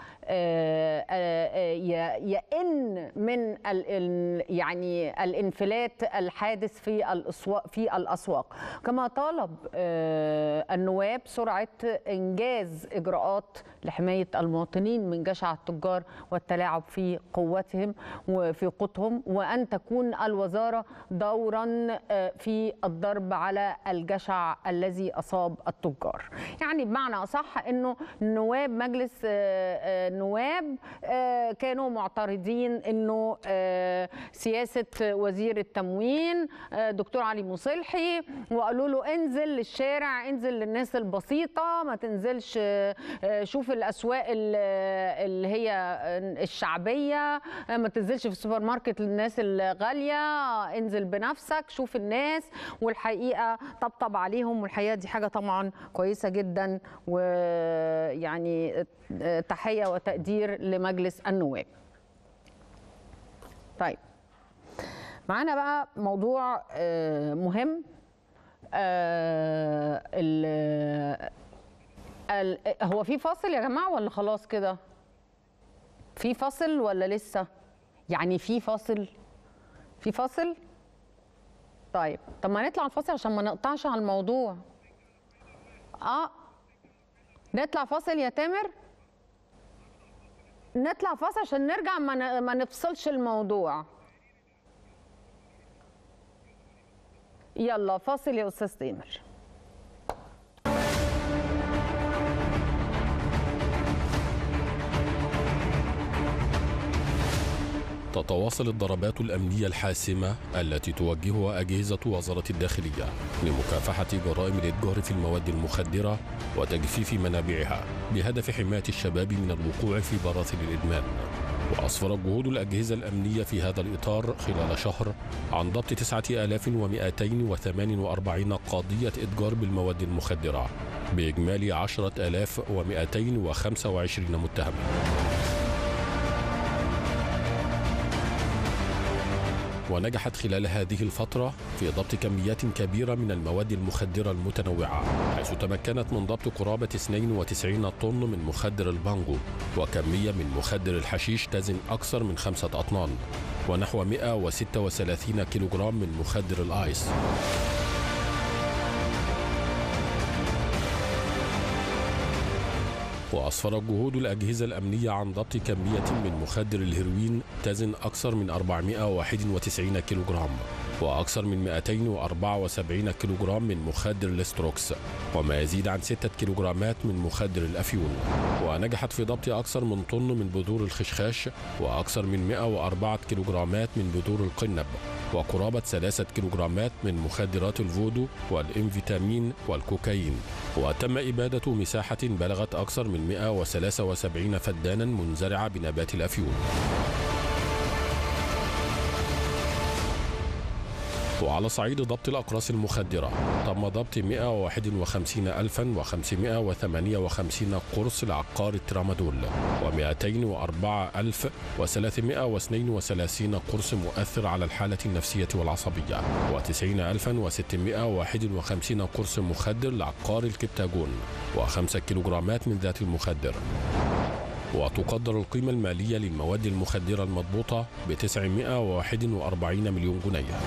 يئن من يعني الانفلات الحادث في الأسواق في الأسواق. كما طالب النواب سرعة إنجاز إجراءات لحماية المواطنين من جشع التجار والتلاعب في قوتهم وفي قوتهم، وأن تكون الوزارة دورا في الضرب على الجشع الذي أصاب التجار. يعني بمعنى أصح أنه نواب مجلس النواب كانوا معترضين أنه سياسة وزير التموين دكتور علي مصلحي، وقالوا له انزل للشارع، انزل للناس البسيطة، ما تنزلش شوف الأسواق اللي هي الشعبية، ما تنزلش في السوبر ماركت للناس الغالية، انزل بنفسك شوف الناس. والحقيقة طبطب عليهم، والحقيقة دي حاجة طبعا كويسة جدا، ويعني تحية وتقدير لمجلس النواب. طيب معانا بقى موضوع مهم. آه ال ال هو في فاصل يا جماعه ولا خلاص كده؟ في فاصل ولا لسه؟ يعني في فاصل؟ في فاصل؟ طيب طب ما نطلع الفاصل عشان ما نقطعش على الموضوع. اه نطلع فاصل يا تامر؟ نطلع فاصل عشان نرجع ما ما نفصلش الموضوع. يلا فاصل يا استاذ تامر. تتواصل الضربات الأمنية الحاسمة التي توجهها أجهزة وزارة الداخلية لمكافحة جرائم الإتجار في المواد المخدرة وتجفيف منابعها بهدف حماية الشباب من الوقوع في براثن الإدمان. وأسفرت جهود الأجهزة الأمنية في هذا الإطار خلال شهر عن ضبط تسعة آلاف ومئتين وثمانية وأربعين قضية إتجار بالمواد المخدرة بإجمالي عشرة آلاف ومئتين وخمسة وعشرين متهم. ونجحت خلال هذه الفترة في ضبط كميات كبيرة من المواد المخدرة المتنوعة، حيث تمكنت من ضبط قرابة اثنين وتسعين طن من مخدر البانجو، وكمية من مخدر الحشيش تزن أكثر من خمسة أطنان، ونحو مئة وستة وثلاثين كيلوغرام من مخدر الآيس. وأسفرت جهود الأجهزة الأمنية عن ضبط كمية من مخدر الهيروين تزن أكثر من أربعمئة وواحد وتسعين كيلوغرام، وأكثر من مئتين وأربعة وسبعين كيلوغرام من مخدر الاستروكس، وما يزيد عن ستة كيلوغرامات من مخدر الأفيون. ونجحت في ضبط أكثر من طن من بذور الخشخاش، وأكثر من مئة وأربعة كيلوغرامات من بذور القنب، وقرابة ثلاثة كيلوغرامات من مخدرات الفودو والإنفيتامين والكوكايين. وتم إبادة مساحة بلغت أكثر من مئة وثلاثة وسبعين فدانا منزرعة بنبات الأفيون. وعلى صعيد ضبط الأقراص المخدرة تم ضبط مئة وواحد وخمسين ألفا وخمسمئة وثمانية وخمسين قرص لعقار الترامادول، ومئتين وأربعة ألف وثلاثمئة واثنين وثلاثين قرص مؤثر على الحالة النفسية والعصبية، وتسعين ألفا وستمئة وواحد وخمسين قرص مخدر لعقار الكبتاجون، وخمسة كيلوغرامات من ذات المخدر. وتقدر القيمة المالية للمواد المخدرة المضبوطة ب تسعمئة وواحد وأربعين مليون جنيه.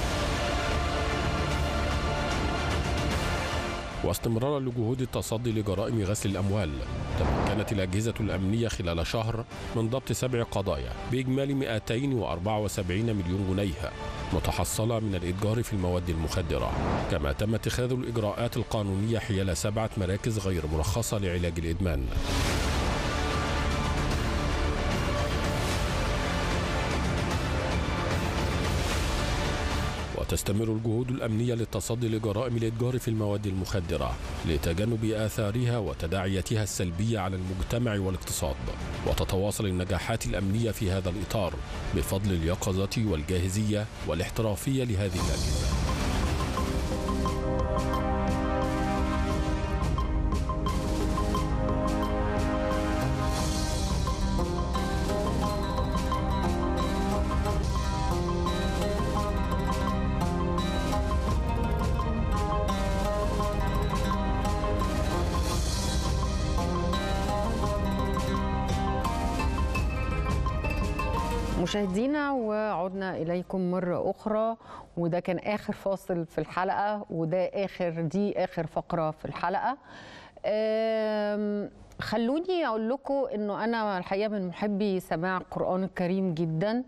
واستمرارا لجهود التصدي لجرائم غسل الأموال، تمكنت الأجهزة الأمنية خلال شهر من ضبط سبع قضايا بإجمالي مئتين وأربعة وسبعين مليون جنيه متحصلة من الإتجار في المواد المخدرة. كما تم اتخاذ الإجراءات القانونية حيال سبعة مراكز غير مرخصة لعلاج الإدمان. تستمر الجهود الأمنية للتصدي لجرائم الإتجار في المواد المخدرة لتجنب آثارها وتداعياتها السلبية على المجتمع والاقتصاد. وتتواصل النجاحات الأمنية في هذا الإطار بفضل اليقظة والجاهزية والاحترافية لهذه الأجهزة. مشاهدينا، وعدنا إليكم مرة أخرى، وده كان آخر فاصل في الحلقة، وده آخر دي آخر فقرة في الحلقة. خلوني أقول لكم أنه أنا الحقيقة من محبي سماع القرآن الكريم جدا،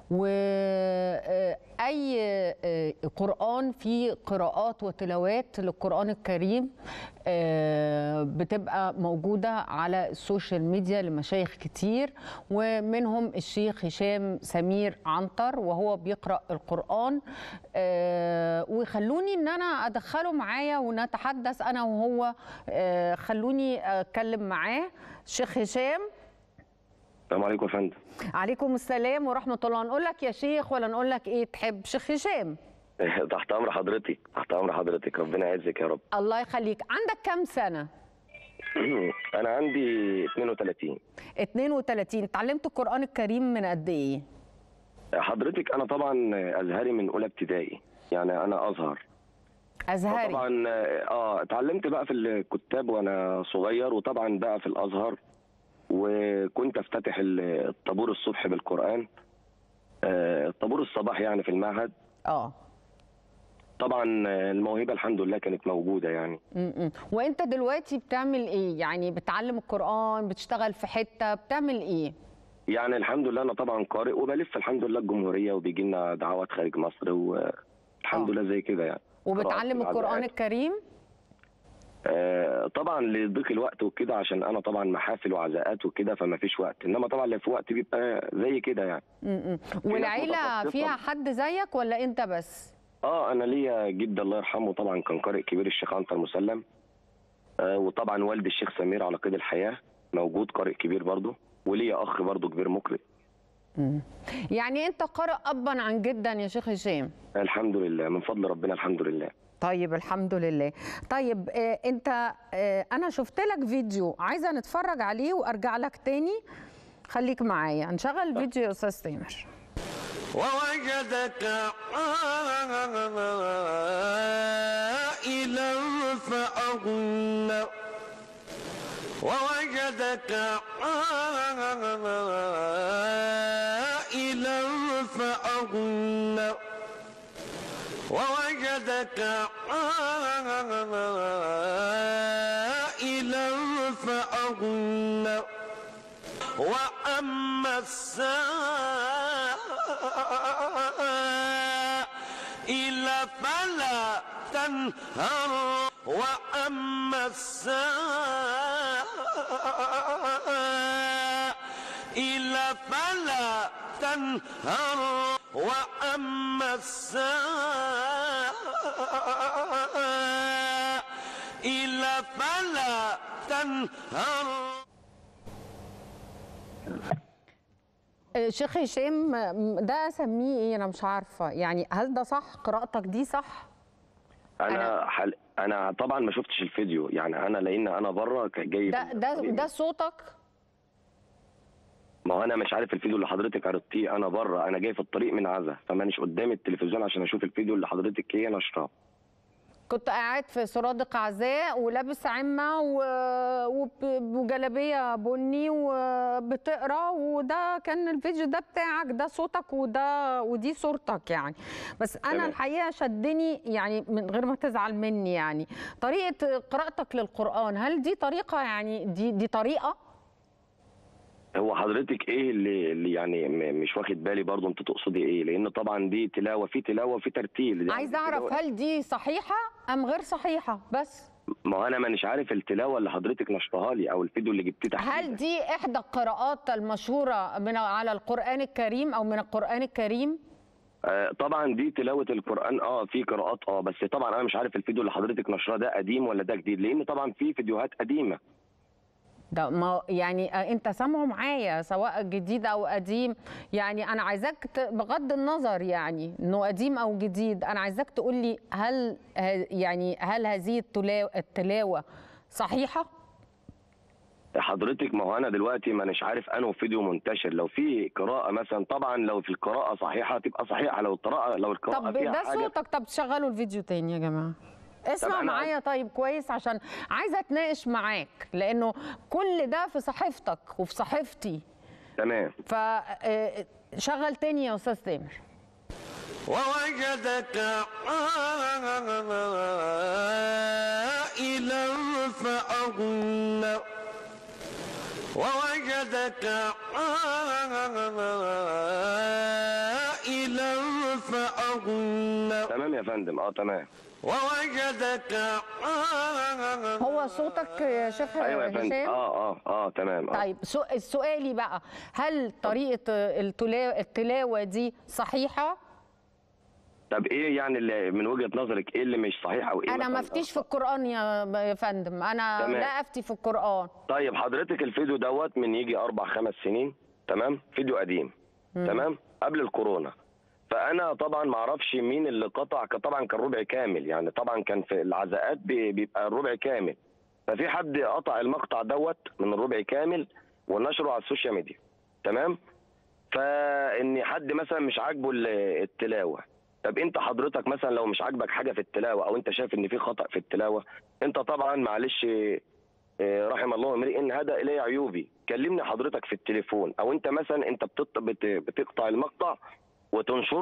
وأي قرآن فيه قراءات وتلاوات للقرآن الكريم بتبقى موجودة على السوشيال ميديا لمشايخ كتير، ومنهم الشيخ هشام سمير عنتر وهو بيقرأ القرآن. وخلوني ان انا ادخله معايا ونتحدث انا وهو. خلوني اتكلم معاه. الشيخ هشام، السلام عليكم يا فندم. عليكم السلام ورحمة الله. نقول لك يا شيخ ولا نقول لك ايه تحب؟ شيخ هشام. تحت امر حضرتك، تحت امر حضرتك، ربنا يعزك يا رب. الله يخليك. عندك كام سنة؟ انا عندي اثنين وثلاثين. اثنين وثلاثين. اتعلمت القرآن الكريم من قد ايه؟ حضرتك انا طبعا ازهري من اولى ابتدائي، يعني انا ازهر. ازهري. طبعا اه اتعلمت بقى في الكتاب وانا صغير، وطبعا بقى في الازهر، وكنت افتتح الطابور الصبح بالقرآن، الطابور الصباح يعني في المعهد. اه طبعا الموهبه الحمد لله كانت موجوده يعني. م-م. وانت دلوقتي بتعمل ايه؟ يعني بتعلم القرآن، بتشتغل في حتة، بتعمل ايه؟ يعني الحمد لله انا طبعا قارئ وبلف الحمد لله الجمهوريه وبيجي لنا دعوات خارج مصر والحمد لله زي كده يعني. وبتعلم القرآن الكريم؟ آه طبعا لضيق الوقت وكده، عشان انا طبعا محافل وعزاءات وكده فما فيش وقت، انما طبعا لو في وقت بيبقى زي كده يعني. م-م. والعيله فيها حد زيك ولا انت بس؟ اه انا ليا جد الله يرحمه طبعا كان قارئ كبير الشيخ عنتر مسلم، آه وطبعا والدي الشيخ سمير على قيد الحياه موجود قارئ كبير برضه، وليا اخ برضه كبير مقرئ. يعني انت قارئ ابا عن جدا يا شيخ هشام؟ الحمد لله من فضل ربنا الحمد لله. طيب الحمد لله. طيب آه انت آه انا شفت لك فيديو عايزه نتفرج عليه وارجع لك تاني، خليك معايا نشغل الفيديو يا استاذ تامر. ووجدك عائلا فأغنى ووجدك عائلا فأغنى ووجدك عائلا فأغنى وأما السائل فلا تنهر وأما السائل فلا تنهر وأما السائل فلا تنهر. شيخ هشام ده اسميه ايه؟ انا مش عارفه يعني، هل ده صح؟ قراءتك دي صح؟ انا انا, حل... أنا طبعا ما شفتش الفيديو يعني، انا لان انا بره جاي ده ده ده صوتك؟ ما هو انا مش عارف الفيديو اللي حضرتك عرضتيه، انا بره انا جاي في الطريق من عزا فمانيش قدام التلفزيون عشان اشوف الفيديو اللي حضرتك ايه نشراه. كنت قاعد في سرادق عزاء ولابس عمه وجلابيه بني وبتقرا، وده كان الفيديو ده بتاعك، ده صوتك وده ودي صورتك يعني. بس انا تمام. الحقيقه شدني يعني من غير ما تزعل مني يعني طريقه قراءتك للقرآن، هل دي طريقه يعني دي دي طريقه؟ هو حضرتك ايه اللي, اللي يعني مش واخد بالي برضه انت تقصدي ايه؟ لان طبعا دي تلاوه في تلاوه وفي ترتيل يعني. عايز اعرف هل دي صحيحه ام غير صحيحه بس؟ ما هو انا مانيش عارف التلاوه اللي حضرتك نشرها لي او الفيديو اللي جبتيه تحت. هل دي احدى القراءات المشهوره من على القرآن الكريم او من القرآن الكريم؟ آه طبعا دي تلاوه القرآن، اه في قراءات اه، بس طبعا انا مش عارف الفيديو اللي حضرتك نشراه ده قديم ولا ده جديد، لان طبعا في فيديوهات قديمه. ده ما يعني انت سامعه معايا سواء جديد او قديم، يعني انا عايزاك بغض النظر يعني انه قديم او جديد، انا عايزاك تقول لي هل يعني هل هذه التلاوه صحيحه؟ حضرتك ما هو انا دلوقتي ما مش عارف انه فيديو منتشر، لو في قراءه مثلا طبعا لو في القراءه صحيحه تبقى صحيحه، لو القراءه لو القراءه طب فيها ده حاجه. صوتك، طب شغلوا الفيديو تاني يا جماعه. اسمع معايا طيب كويس عشان عايزه اتناقش معاك، لانه كل ده في صحيفتك وفي صحيفتي. تمام. ف شغل تاني يا استاذ تامر. ووجدك عائلا فأغنى ووجدك عائلا فأغنى. تمام يا فندم اه تمام. ووجدك هو صوتك يا شيخ هشام؟ ايوه يا فندم اه اه اه تمام. طيب سؤالي بقى، هل طريقه التلاوه دي صحيحه؟ طب ايه يعني اللي من وجهه نظرك ايه اللي مش صحيح او ايه؟ انا ما افتيش في القرآن يا فندم، انا تمام. لا افتي في القرآن. طيب حضرتك الفيديو دوت من يجي اربع خمس سنين تمام، فيديو قديم مم. تمام قبل الكورونا، فانا طبعا ما اعرفش مين اللي قطع، طبعا كان ربع كامل يعني، طبعا كان في العزاءات بيبقى الربع كامل، ففي حد قطع المقطع دوت من الربع كامل ونشره على السوشيال ميديا تمام، فان حد مثلا مش عاجبه التلاوه. طب انت حضرتك مثلا لو مش عاجبك حاجه في التلاوه او انت شايف ان في خطا في التلاوه، انت طبعا معلش رحم الله امرئ هدى الي عيوبي، كلمني حضرتك في التليفون، او انت مثلا انت بتقطع المقطع وتنشره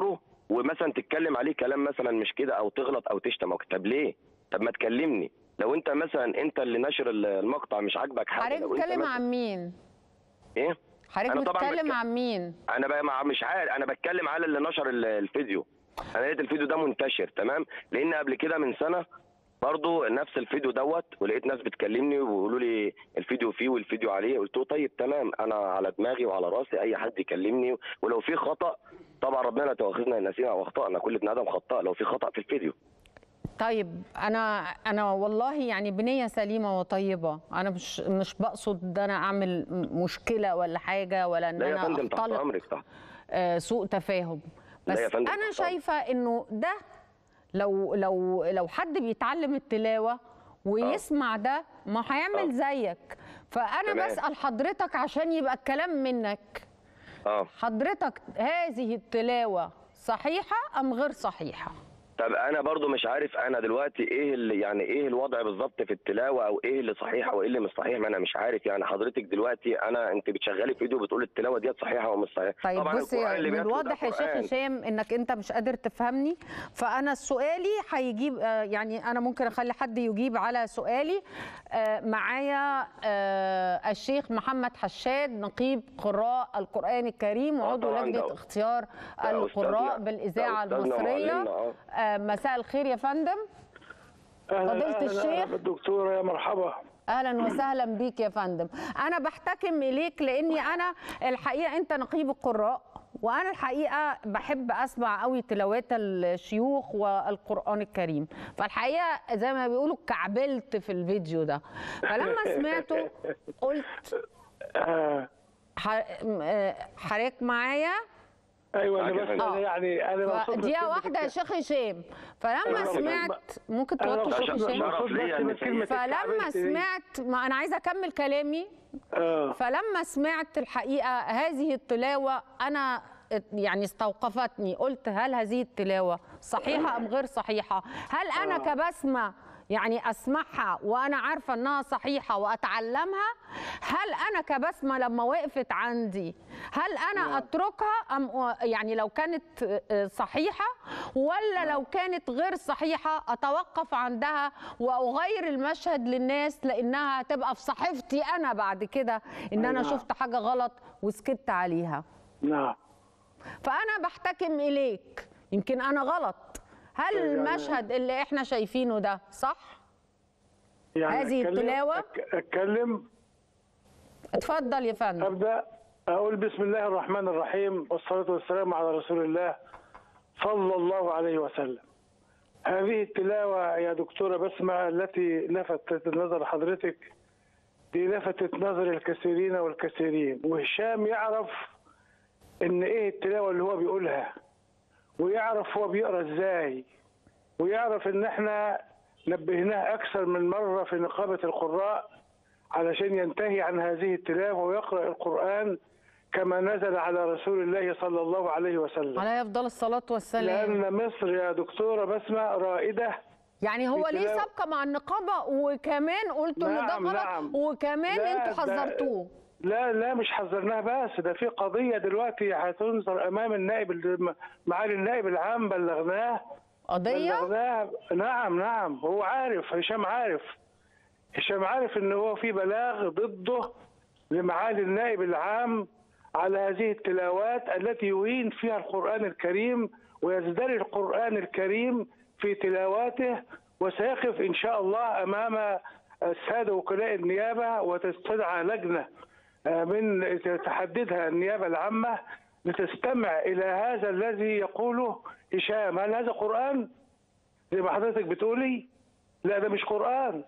ومثلا تتكلم عليه كلام مثلا مش كده او تغلط او تشتم او طب ليه؟ طب ما تكلمني. لو انت مثلا انت اللي ناشر المقطع مش عاجبك حاجه. حضرتك بتتكلم عن مين؟ ايه؟ حضرتك بتتكلم عن مين؟ انا بقى مع مش عارف، انا بتكلم على اللي نشر الفيديو. انا لقيت الفيديو ده منتشر تمام، لان قبل كده من سنه برضو نفس الفيديو دوت، ولقيت ناس بتكلمني ويقولوا لي الفيديو فيه والفيديو عليه. قلت له طيب تمام، انا على دماغي وعلى راسي اي حد يكلمني، ولو في خطا طبعا ربنا لا تؤاخذنا ان نسينا واخطانا، كل ابن ادم خطاء لو في خطا في الفيديو. طيب انا انا والله يعني بنيه سليمه وطيبه، انا مش مش بقصد انا اعمل مشكله ولا حاجه، ولا ان انا اختلق آه سوء تفاهم، بس انا شايفه انه ده لو لو لو حد بيتعلم التلاوه ويسمع أوه. ده ما هيعمل زيك. فانا تمام. بسال حضرتك عشان يبقى الكلام منك. اه حضرتك هذه التلاوه صحيحه ام غير صحيحه؟ طب انا برضو مش عارف انا دلوقتي ايه اللي يعني ايه الوضع بالظبط في التلاوه، او ايه اللي صحيح وايه اللي مش صحيح. ما انا مش عارف يعني. حضرتك دلوقتي انا انت بتشغلي فيديو بتقول التلاوه ديت صحيحه ومش صحيحه. طيب طبعا بص من الواضح يا شيخ هشام انك انت مش قادر تفهمني، فانا سؤالي هيجيب يعني انا ممكن اخلي حد يجيب على سؤالي. معايا الشيخ محمد حشاد نقيب قراء القرآن الكريم وعضو لجنه اختيار القراء بالاذاعه المصريه. مساء الخير يا فندم. فضيلة الشيخ الدكتورة يا مرحبا. اهلا وسهلا بيك يا فندم. انا بحتكم اليك لاني انا الحقيقه انت نقيب القراء، وانا الحقيقه بحب اسمع قوي تلاوات الشيوخ والقران الكريم، فالحقيقه زي ما بيقولوا كعبلت في الفيديو ده، فلما سمعته قلت حضرتك معايا؟ ايوه انا بس أنا يعني انا دقيقه واحده يا شيخ هشام. فلما سمعت ممكن توطوا الشيخ هشام. فلما سمعت ما انا عايزه اكمل كلامي. أوه. فلما سمعت الحقيقه هذه التلاوه انا يعني استوقفتني، قلت هل هذه التلاوه صحيحه ام غير صحيحه؟ هل انا كبسمه يعني اسمعها وانا عارفه انها صحيحه واتعلمها؟ هل انا كبسمه لما وقفت عندي هل انا اتركها ام يعني لو كانت صحيحه، ولا لو كانت غير صحيحه اتوقف عندها واغير المشهد للناس لانها تبقى في صحيفتي انا بعد كده ان انا شفت حاجه غلط وسكت عليها؟ نعم. فانا بحتكم اليك، يمكن انا غلط. هل المشهد اللي احنا شايفينه ده صح؟ يعني هذه التلاوة؟ اتكلم. اتفضل يا فندم. ابدا اقول بسم الله الرحمن الرحيم والصلاة والسلام على رسول الله صلى الله عليه وسلم. هذه التلاوة يا دكتورة بسمة التي لفتت نظر حضرتك دي لفتت نظر الكثيرين والكثيرين، وهشام يعرف ان ايه التلاوة اللي هو بيقولها، ويعرف هو بيقرا ازاي، ويعرف ان احنا نبهناه اكثر من مره في نقابه القراء علشان ينتهي عن هذه التلاوه ويقرا القران كما نزل على رسول الله صلى الله عليه وسلم عليه افضل الصلاه والسلام. لان مصر يا دكتوره بسمه رائده. يعني هو ليه سابقه مع النقابه وكمان قلتوا نعم ان ده غلط نعم. وكمان انتوا حذرتوه؟ لا لا مش حذرناها، بس ده في قضيه دلوقتي هتنظر امام النائب معالي النائب العام. بلغناه قضيه؟ بلغناه نعم نعم. هو عارف، هشام عارف هشام عارف ان هو في بلاغ ضده لمعالي النائب العام على هذه التلاوات التي يهين فيها القرآن الكريم ويزدري القرآن الكريم في تلاواته، وسيقف إن شاء الله أمام السادة وكلاء النيابة وتستدعى لجنة من تحددها النيابة العامة لتستمع إلى هذا الذي يقوله هشام. هل هذا قرآن زي ما حضرتك بتقولي؟ لا ده مش قرآن.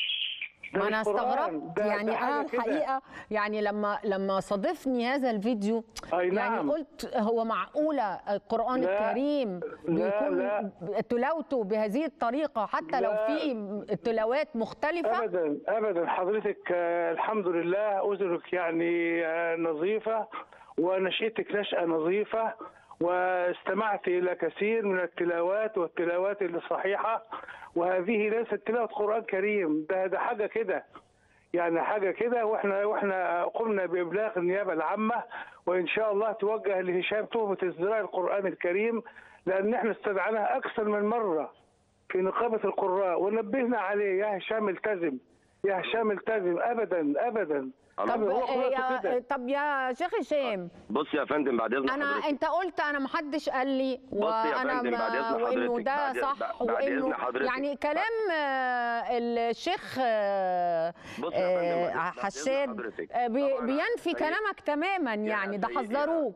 ما انا استغربت يعني ده انا الحقيقه يعني لما لما صادفني هذا الفيديو أي يعني نعم. قلت هو معقوله القرآن لا الكريم بيكون لا لا. تلاوته بهذه الطريقه حتى لا لو في تلاوات مختلفه؟ ابدا ابدا. حضرتك الحمد لله اذنك يعني نظيفه ونشأتك نشأة نظيفه، واستمعت الى كثير من التلاوات والتلاوات الصحيحه، وهذه ليست تلاوه قرآن كريم، ده ده حاجه كده يعني حاجه كده. واحنا واحنا قمنا بابلاغ النيابه العامه، وان شاء الله توجه لهشام تهمه ازدراء القرآن الكريم، لان احنا استدعناه اكثر من مره في نقابه القراء ونبهنا عليه، يا هشام التزم يا هشام التزم. ابدا ابدا. طب يا طب يا شيخ هشام، بص يا فندم بعد اذن انا حضرتك. انت قلت انا ما حدش قال لي وانا ما وانه ده صح وانه يعني كلام الشيخ حشاد بينفي كلامك تماما، يعني ده حذروك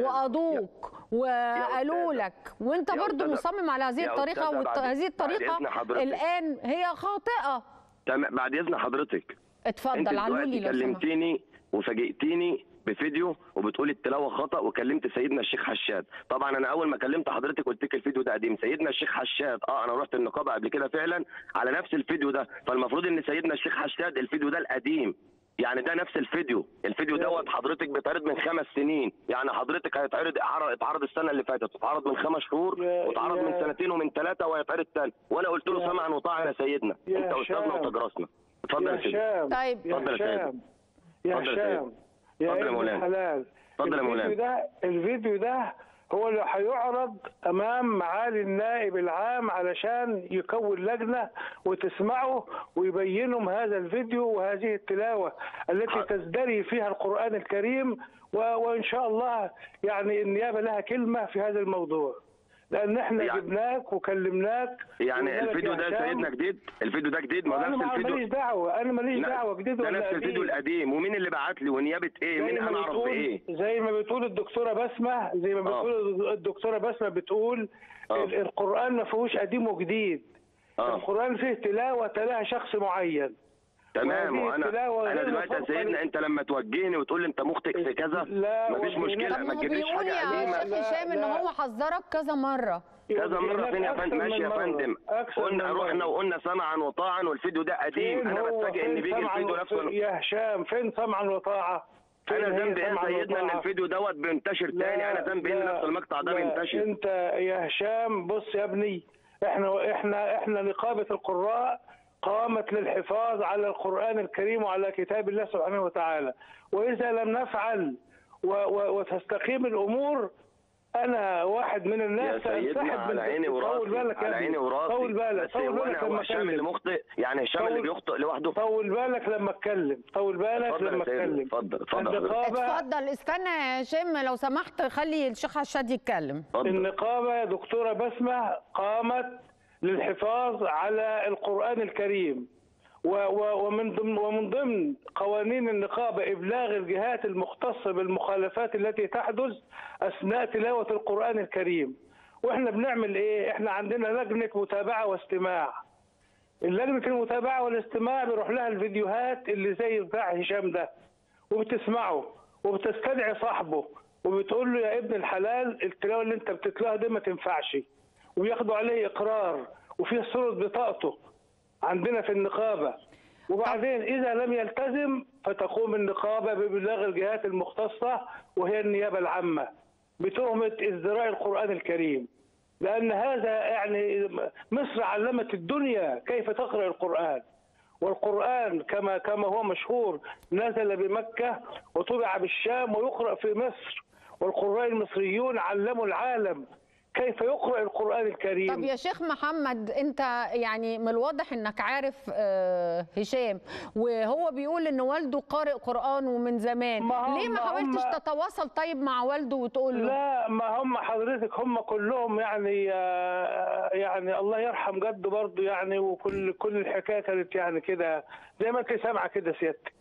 وقضوك وقالوا لك وانت برضو مصمم على هذه الطريقه، وهذه الطريقه الان هي خاطئه. تمام بعد اذن حضرتك. اتفضل علولي لو كلمتيني وفاجئتيني بفيديو وبتقولي التلاوه خطا، وكلمت سيدنا الشيخ حشاد. طبعا انا اول ما كلمت حضرتك قلت لك الفيديو ده قديم. سيدنا الشيخ حشاد اه انا رحت النقابه قبل كده فعلا على نفس الفيديو ده، فالمفروض ان سيدنا الشيخ حشاد الفيديو ده القديم، يعني ده نفس الفيديو. الفيديو دوت حضرتك بيتعرض من خمس سنين، يعني حضرتك هيتعرض اتعرض السنه اللي فاتت، اتعرض من خمس شهور، واتعرض من سنتين ومن ثلاثه، وهيتعرض تاني، وانا قلت له سمعا وطاعا يا سيدنا، انت استاذنا وتجرسنا. اتفضل يا هشام. طيب اتفضل يا هشام يا هشام يا ابن الحلال. اتفضل يا مولانا. الفيديو ده الفيديو ده هو اللي هيعرض امام معالي النائب العام علشان يكون لجنه وتسمعه ويبينهم هذا الفيديو وهذه التلاوه التي تزدري فيها القرآن الكريم، وان شاء الله يعني النيابه لها كلمه في هذا الموضوع، لان احنا يعني جبناك وكلمناك. يعني الفيديو ده سيدنا جديد؟ الفيديو ده جديد؟ ما نفس الفيديو. انا ماليش دعوه انا ماليش دعوه جديد ولا ده نفس الفيديو القديم. ومين اللي بعت لي ونيابه ايه؟ مين انا اعرف بايه؟ زي ما بتقول الدكتوره بسمه زي ما بتقول آه. الدكتوره بسمه بتقول آه. القرآن ما فيهوش قديم وجديد. آه. القرآن فيه تلاوه تلاها شخص معين. تمام. وانا انا دلوقتي يا سيدنا انت لما توجهني وتقول لي انت مخطئ في كذا مفيش مشكله، ما تجيبليش حاجه قديمه. يا شيخ هشام ان هو حذرك كذا مره كذا مره. فين يا فندم؟ ماشي يا فندم، قلنا رحنا وقلنا سمعا وطاعا والفيديو ده قديم. انا بتفاجئ ان بيجي الفيديو نفسه. يا هشام فين سمعا وطاعه؟ انا ذنبي ايه سيدنا ان الفيديو دوت بينتشر تاني؟ انا ذنبي ان نفس المقطع ده بينتشر. انت يا هشام بص يا ابني، احنا احنا احنا نقابه القراء قامت للحفاظ على القرآن الكريم وعلى كتاب الله سبحانه وتعالى، وإذا لم نفعل و و وتستقيم الأمور أنا واحد من الناس سأنسحب من عيني طول بالك على عيني وراسي. طول بالك طول بالك لما هشام اللي مخطئ، يعني هشام اللي بيخطئ لوحده. طول بالك لما اتكلم طول بالك لما اتكلم. اتفضل اتفضل اتفضل. استنى يا هشام لو سمحت، خلي الشيخ حشاد يتكلم. النقابة يا دكتورة بسمة قامت للحفاظ على القرآن الكريم، ومن ضمن ومن ضمن قوانين النقابة إبلاغ الجهات المختصة بالمخالفات التي تحدث أثناء تلاوة القرآن الكريم. وإحنا بنعمل إيه؟ إحنا عندنا لجنة متابعة واستماع. اللجنة المتابعة والاستماع بيروح لها الفيديوهات اللي زي بتاع هشام ده وبتسمعه وبتستدعي صاحبه وبتقول له يا ابن الحلال التلاوة اللي أنت بتتلاوها دي ما تنفعش، وياخدوا عليه إقرار وفيه صورة بطاقته عندنا في النقابة. وبعدين إذا لم يلتزم فتقوم النقابة بإبلاغ الجهات المختصة وهي النيابة العامة بتهمة ازدراء القرآن الكريم، لأن هذا يعني مصر علمت الدنيا كيف تقرأ القرآن، والقرآن كما كما هو مشهور نزل بمكة وطبع بالشام ويقرأ في مصر، والقراء المصريون علموا العالم كيف يقرأ القرآن الكريم. طب يا شيخ محمد، انت يعني من الواضح انك عارف هشام وهو بيقول ان والده قارئ قرآن ومن زمان، ليه ما حاولتش تتواصل طيب مع والده وتقول له؟ لا ما هم حضرتك هم كلهم يعني يعني الله يرحم جده برضه يعني، وكل كل الحكايه كانت يعني كده زي ما انت سامعه كده سيادتك.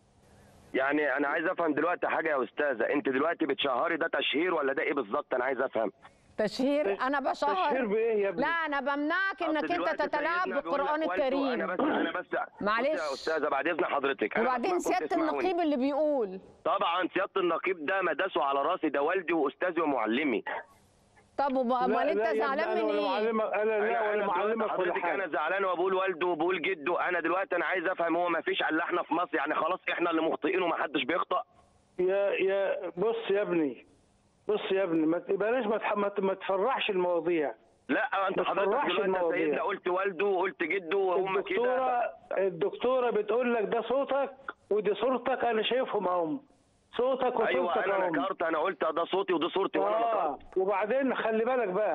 يعني انا عايز افهم دلوقتي حاجه يا استاذه، انت دلوقتي بتشهري ده تشهير ولا ده ايه بالظبط؟ انا عايز افهم. تشهير؟ انا بشهر. تشهير بايه يا ابني؟ لا انا بمنعك انك انت تتلاعب بالقرآن الكريم. انا بس انا بس معلش يا استاذه بعد اذن حضرتك. وبعدين سياده النقيب اللي بيقول. طبعا سياده النقيب ده مداسه على راسي، ده والدي واستاذي ومعلمي. طب امال انت زعلان من ايه؟ انا لا ولا معلمك ولا حاجه. انا زعلان وبقول والده وبقول جده. انا دلوقتي انا عايز افهم، هو ما فيش الا احنا في مصر يعني خلاص احنا اللي مخطئين وما حدش بيخطأ؟ يا يا بص يا ابني بص يا ابني ما بلاش ما ما تفرحش المواضيع. لا انت حضرتك دلوقتي سيدنا قلت والده وقلت جده وهم كده. الدكتوره الدكتوره بتقول لك ده صوتك ودي صورتك، انا شايفهم اهم صوتك وصورتك. ايوه انا نكرت، انا قلت ده صوتي ودي صورتي وانا نكرت. وبعدين خلي بالك بقى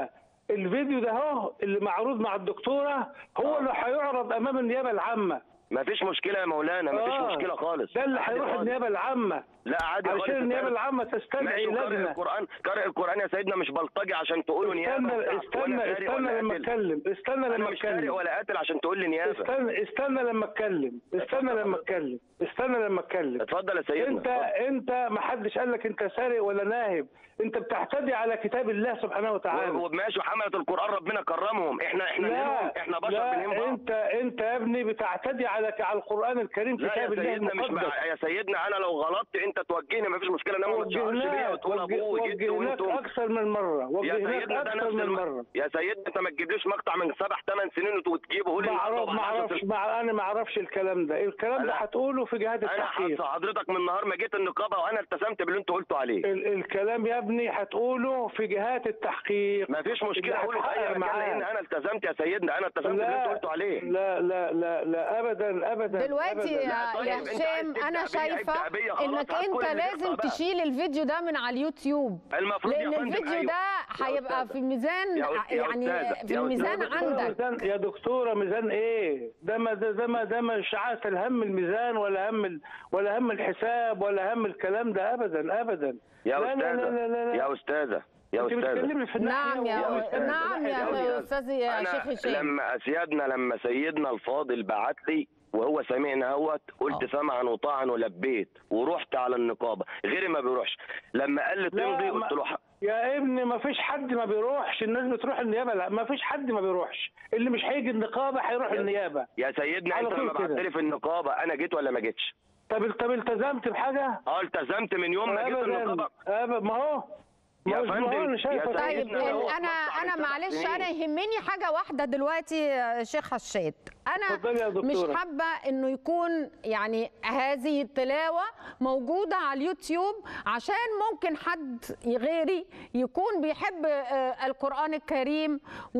الفيديو ده اهو اللي معروض مع الدكتوره هو اللي هيعرض امام النيابه العامه. مفيش مشكله يا مولانا، مفيش آه. مشكله خالص. ده اللي هيروح النيابه العامه. لا عادي خالص. علشان النيابه العامه تستدعي لجنه. قارئ لجنه. القران قارئ القران يا سيدنا مش بلطجي عشان تقولوا نيابه. استنى استنى استنى لما اتكلم استنى لما انا مش قارئ اتكلم ولا قاتل عشان تقول لي نيابه. استنى استنى لما اتكلم استنى لما اتكلم استنى لما اتكلم اتفضل يا سيدنا. انت انت ما حدش قال لك انت سارق ولا ناهب، انت بتعتدي على كتاب الله سبحانه وتعالى. وماشي وحمله القران ربنا كرمهم، احنا احنا نهمهم، احنا بشر بنهم بعض. انت انت يا ابني بتعتدي على على القران الكريم كتاب الله المقدس. مش مع... يا سيدنا انا لو غلطت انت توجهني مفيش مشكله، انما ما تشعرش بيا وتقول ابوه وجدي وانتم. اكثر من مره وجهناك اكثر من مره. يا سيدنا انت ما تجيبليش مقطع من سبع ثمان سنين وتجيبه لي. ما اعرف ما اعرفش مع... انا ما اعرفش الكلام ده، الكلام ده هتقوله في جهات التحقيق. انا حضرتك من نهار ما جيت النقابه وانا التزمت باللي انت قلته عليه. ال... الكلام يا ابني هتقوله في جهات التحقيق. مفيش مشكله اقوله في اي مكان لان انا التزمت يا سيدنا، انا التزمت باللي انت قلته عليه. لا لا لا لا ابدا ابدا. دلوقتي يا يا هشام انا شايفه انك انت لازم تشيل الفيديو ده من على اليوتيوب، لان الفيديو ده هيبقى في ميزان يعني في الميزان عندك يا دكتوره. ميزان ايه ده؟ ما ده ما ده مش عارف هم الميزان ولا هم ولا هم الحساب ولا هم الكلام ده ابدا ابدا. يا استاذه يا استاذه يا استاذه نعم يا نعم يا استاذ يا شيخ هشام. لما سيادنا لما سيدنا الفاضل بعت لي وهو سامعنا اهوت قلت أوه. سمعا وطاعا ولبيت ورحت على النقابه، غيري ما بيروحش. لما قال لي تمضي قلت له حق. يا ابني ما فيش حد ما بيروحش، الناس بتروح النيابه. لا ما فيش حد ما بيروحش، اللي مش هيجي النقابه هيروح يا النيابه. يا سيدنا انت لما بعت لي في النقابه انا جيت ولا ما جيتش؟ طب طب التزمت بحاجه؟ اه التزمت من يوم ما جيت النقابه. أبدا ما هو يا فندم. طيب انا انا معلش انا يهمني حاجه واحده دلوقتي يا شيخ هشام. انا مش حابه انه يكون يعني هذه التلاوه موجوده على اليوتيوب عشان ممكن حد غيري يكون بيحب القران الكريم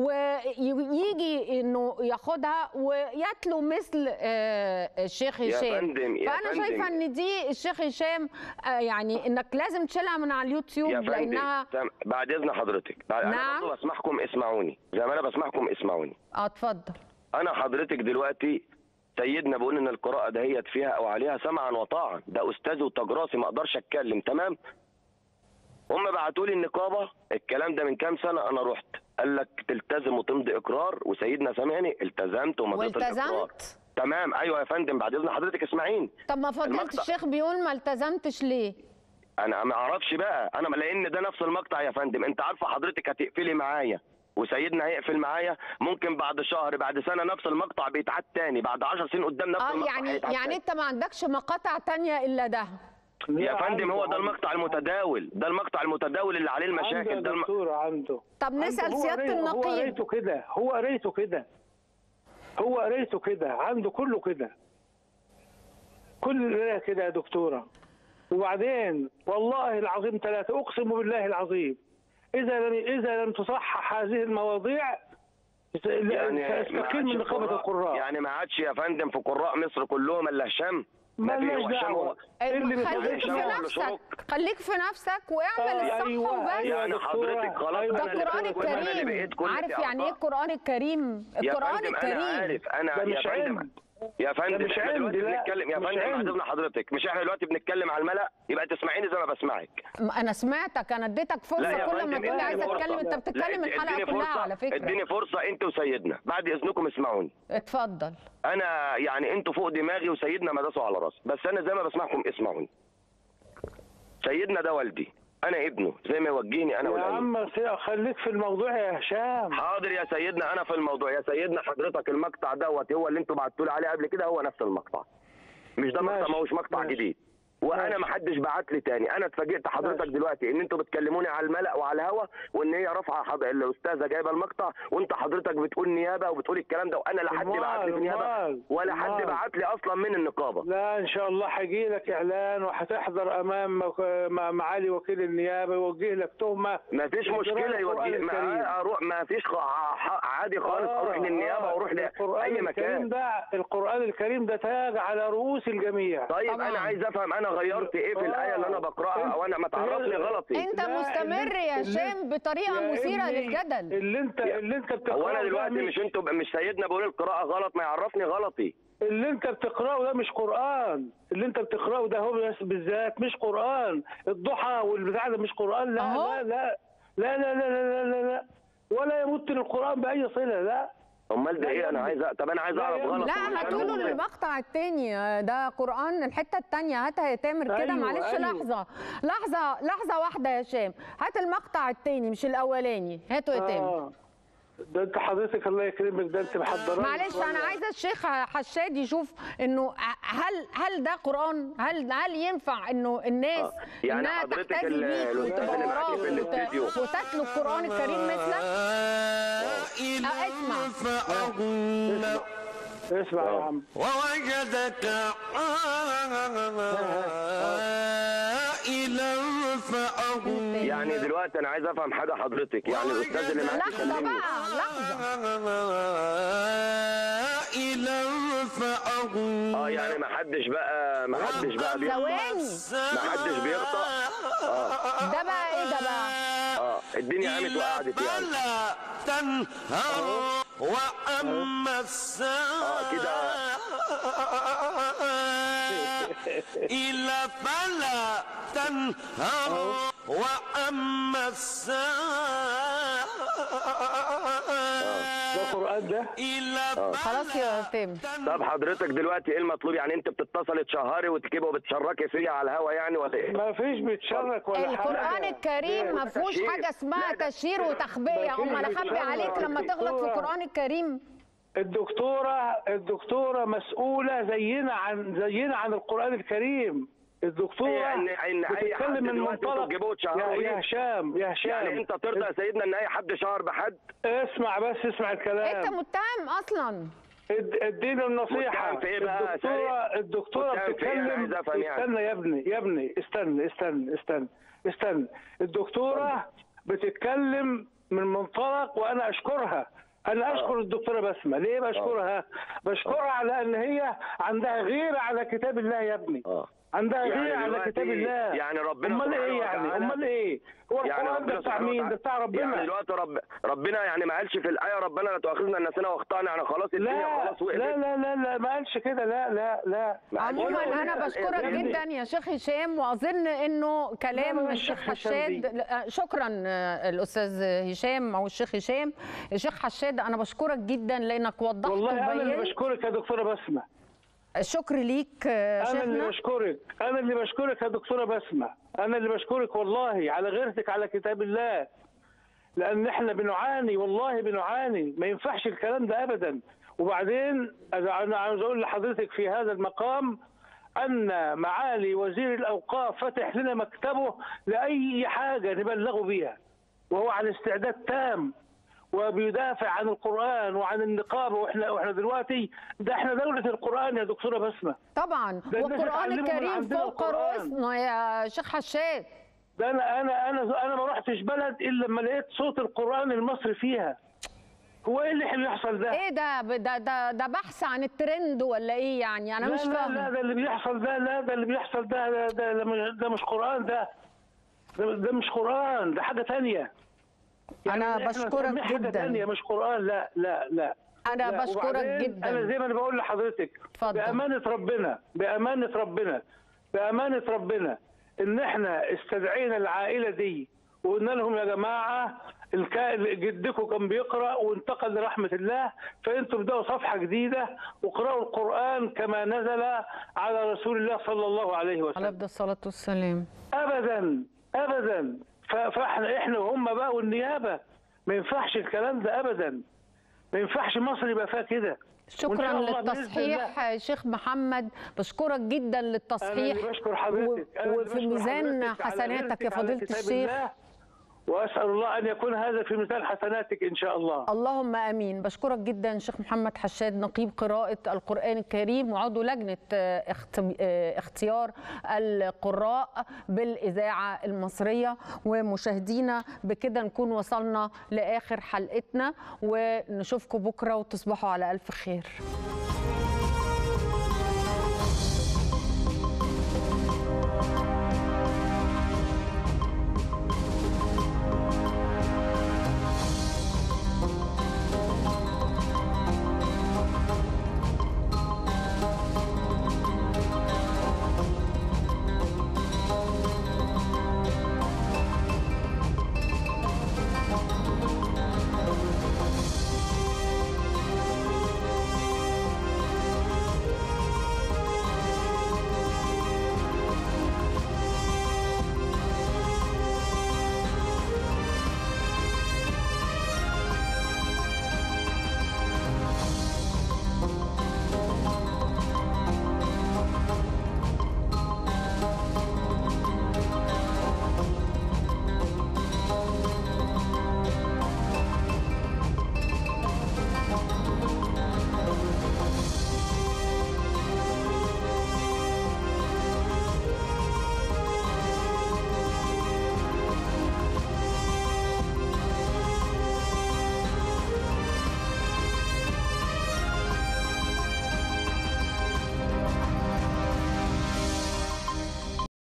ويجي انه ياخدها ويتلو مثل الشيخ هشام. فانا شايفه ان دي الشيخ هشام يعني انك لازم تشيلها من على اليوتيوب لانها بعد اذن حضرتك. نعم. انا برضه بسمعكم اسمعوني زي ما انا بسمعكم اسمعوني. اه اتفضل. انا حضرتك دلوقتي سيدنا بقول ان القراءه دهيت فيها او عليها سمعا وطاعا، ده استاذ وتجراسي ما اقدرش اتكلم. تمام. هم بعتوا لي النقابه الكلام ده من كام سنه، انا رحت قال لك تلتزم وتمضي اقرار وسيدنا سامعني التزمت ومضيت الاقرار. تمام. ايوه يا فندم بعد اذن حضرتك اسمعيني. طب ما فضيله الشيخ بيقول ما التزمتش ليه؟ انا ما اعرفش بقى، انا لان ده نفس المقطع يا فندم. انت عارفه حضرتك هتقفلي معايا وسيدنا هيقفل معايا، ممكن بعد شهر بعد سنه نفس المقطع بيتعاد تاني، بعد عشر سنين قدام نفس آه المقطع يعني هيتعاد يعني تاني. انت ما عندكش مقاطع تانية الا ده يا فندم؟ هو ده المقطع المتداول، ده المقطع المتداول اللي عليه المشاكل. عنده ده الم... دكتور عنده. طب نسال سياده النقيب. هو قريته كده هو قريته كده هو قريته كده عنده كله كده كل كده يا دكتوره. وبعدين والله العظيم ثلاثه اقسم بالله العظيم اذا لم اذا لم تصحح هذه المواضيع يعني تستقيل من نقابه القراء. يعني ما عادش يا فندم في قراء مصر كلهم الا هشام؟ ما فيش دعوه. خليك في نفسك خليك في نفسك واعمل الصح أيوة وبس. يعني حضرتك خلاص ده القران الكريم. عارف يعني ايه القران الكريم؟ القران الكريم انا عارف انا يا فندم يا فندم احنا دلوقتي بنتكلم يا فندم بعد اذن حضرتك، مش احنا دلوقتي بنتكلم على الملأ؟ يبقى تسمعيني زي ما بسمعك. انا سمعتك، انا اديتك فرصه كل ما تقول عايز اتكلم انت بتتكلم الحلقه كلها على فكره. اديني فرصه انت وسيدنا بعد اذنكم اسمعوني. اتفضل. انا يعني انتوا فوق دماغي وسيدنا ما داسوا على راسي، بس انا زي ما بسمعكم اسمعوني. سيدنا ده والدي، انا ابنه زي ما يوجهني انا يا عم خليك في الموضوع يا هشام. حاضر يا سيدنا انا في الموضوع يا سيدنا. حضرتك المقطع دوت هو اللي انتوا بعتوا لي عليه قبل كده، هو نفس المقطع، مش ده مقطع، ما هوش مقطع ماشي. جديد. وانا ما حدش بعت لي تاني. انا اتفاجئت حضرتك ماشي. دلوقتي ان انتوا بتكلموني على الملأ وعلى الهوا وان هي رافعه حض... الاستاذه جايبه المقطع وانت حضرتك بتقول نيابه وبتقول الكلام ده، وانا لا حد بعت لي نيابه ولا حد بعت لي اصلا من النقابه. لا ان شاء الله هيجي لك اعلان وهتحضر امام معالي وكيل النيابه يوجه لك تهمه. ما فيش مشكله يوجه ما اروح، ما فيش عادي خالص آه اروح للنيابه واروح لاي مكان. ده القران الكريم ده تاج على رؤوس الجميع. طيب طبعا. انا عايز افهم انا غيرت ايه في الايه اللي انا بقراها، او انا ما تعرفني غلطي. انت مستمر يا هشام بطريقه مثيره للجدل. اللي انت اللي انت بتقراه هو انا دلوقتي مش, مش انتوا مش سيدنا بقول القراءه غلط، ما يعرفني غلطي. اللي انت بتقراه ده مش قران، اللي انت بتقراه ده هو بالذات مش قران. الضحى والبتاع ده مش قران. لا لا لا لا لا لا لا لا لا ولا يمت للقران باي صله. لا امال ده ايه؟ انا عايز طب انا عايز اعرف غلط. لا هاتوا له المقطع الثاني ده قران الحته الثانيه. هاتها يا تامر كده. أيوة معلش أيوة. لحظه لحظه لحظه واحده يا هشام. هات المقطع الثاني مش الاولاني. هاتوا يا تامر. آه. ده انت حضرتك الله يكرمك، ده انت محضراه. معلش انا عايزه الشيخ حشاد يشوف انه هل هل ده قران؟ هل هل ينفع انه الناس آه. يعني انها تحتذي بيك وتبقى وراك وتتلو القران الكريم مثلك؟ اه اسمع اسمع يا عم. ووجدك عائلا فأغنى. يعني دلوقتي انا عايز افهم حاجه حضرتك، يعني الاستاذ اللي معاك لحظه بقى لحظه. عائلا فأغنى. اه يعني ما حدش بقى ما حدش بقى بيخطأ. ثواني. ما حدش بيخطأ. اه ده بقى ايه ده بقى؟ اه الدنيا قامت وقعدت يعني. فلا تنهر وأما الساعة اه كده إلا فلا تنهر وأما الساعة ده قران ده؟ إلا خلاص يا تامر. طب حضرتك دلوقتي ايه المطلوب؟ يعني انت بتتصلي تشهري وتكبي وبتشركي فيا على الهوا يعني ولا ايه؟ ما فيش بيتشرك ولا حاجه. القرآن الكريم ما فيهوش حاجة اسمها تشهير وتخبية. امال اخبي عليك لما تغلط في القرآن الكريم؟ الدكتوره الدكتوره مسؤوله زينا عن زينا عن القرآن الكريم. الدكتوره ان ان اي حد بتتكلم من دلوقتي منطلق تجيبوه يا, تشهروا يا ايه؟ هشام يا هشام يعني انت ترضى يا سيدنا ان اي حد شهر بحد؟ اسمع بس اسمع الكلام. انت متهم اصلا. اد- اديني النصيحه. متهم في ايه بقى؟ الدكتوره الدكتوره متهم في ايه؟ أنا بتتكلم. عايز افهم يعني. استنى يا ابني يا ابني استنى استنى استنى استنى الدكتوره بتتكلم من منطلق وانا اشكرها. انا اشكر الدكتوره بسمه. ليه بشكرها؟ بشكرها على ان هي عندها غيره على كتاب الله يا ابني. اه عندها يعني غيره على دلوقتي كتاب الله. يعني ربنا امال سبحانه ايه يعني؟ وتعالى- امال ايه؟ هو يعني القران ده ربنا بتاع سبحانه مين؟ ده وتعالى- بتاع ربنا. يعني دلوقتي رب ربنا يعني ما قالش في الايه ربنا لا تؤاخذنا ان نسينا واخطانا، يعني خلاص الدنيا لا خلاص وقفت. لا لا لا لا ما قالش كده. لا لا لا عموما ولا- انا ولا- بشكرك يا ابني. جدا يا شيخ هشام، واظن انه لا، كلام لا، الشيخ الشيخ هشام حشاد. دي. لا، شكرا آه، الاستاذ هشام او الشيخ هشام. الشيخ حشاد انا بشكرك جدا لانك وضحت والله انا اللي وبينت. بشكرك يا دكتوره بسمه. الشكر ليك آه، انا اللي شيخنا. بشكرك انا اللي بشكرك يا دكتوره بسمه. انا اللي بشكرك والله على غيرتك على كتاب الله، لان احنا بنعاني والله بنعاني. ما ينفعش الكلام ده ابدا. وبعدين انا عاوز اقول لحضرتك في هذا المقام ان معالي وزير الاوقاف فتح لنا مكتبه لاي حاجه نبلغه بيها، وهو على استعداد تام وبيدافع عن القرآن وعن النقابة. واحنا واحنا دلوقتي ده احنا دولة القرآن يا دكتورة بسمة. طبعا ده الناس والقرآن اتعلموا من الكريم عندنا فوق القرآن. رؤوسنا يا شيخ حشاد. ده انا انا انا انا ما رحتش بلد الا لما لقيت صوت القرآن المصري فيها. هو ايه اللي بيحصل ده؟ ايه ده ده ده ده بحث عن الترند ولا ايه يعني؟ انا لا مش لا فاهمه. لا ده اللي بيحصل ده لا ده اللي بيحصل ده ده, ده, ده, مش- ده مش قرآن. ده ده, ده مش قرآن، ده حاجة تانية. انا إحنا بشكرك نسميه حاجة جدا. تانية مش قرآن. لا لا لا انا لا. بشكرك وبعدين جدا. انا زي ما انا بقول لحضرتك اتفضل. بامانه ربنا بامانه ربنا بامانه ربنا ان احنا استدعينا العائله دي وقلنا لهم يا جماعه الكا- جدكم كان بيقرا وانتقل لرحمه الله، فانتم ابداوا صفحه جديده واقرأوا القران كما نزل على رسول الله صلى الله عليه عليه وسلم. أفضل الصلاة والسلام. ابدا ابدا. ف- فاحنا احنا وهم بقى والنيابه ما ينفعش الكلام ده ابدا. ما ينفعش مصر يبقى فيها كده. وإن شكرا شاء الله بإذن للتصحيح الله. يا شيخ محمد. بشكرك جدا للتصحيح. أنا اللي بشكر حضرتك. أنا اللي وفي بشكر ميزان حضرتك على حسناتك يا غيرتك على فضيلة كتاب الشيخ. الله، وأسأل الله أن يكون هذا في ميزان حسناتك إن شاء الله. اللهم امين. بشكرك جدا شيخ محمد حشاد نقيب قراءة القرآن الكريم وعضو لجنة اخت- اختيار القراء بالإذاعة المصرية. ومشاهدينا بكده نكون وصلنا لآخر حلقتنا، ونشوفكم بكرة وتصبحوا على ألف خير.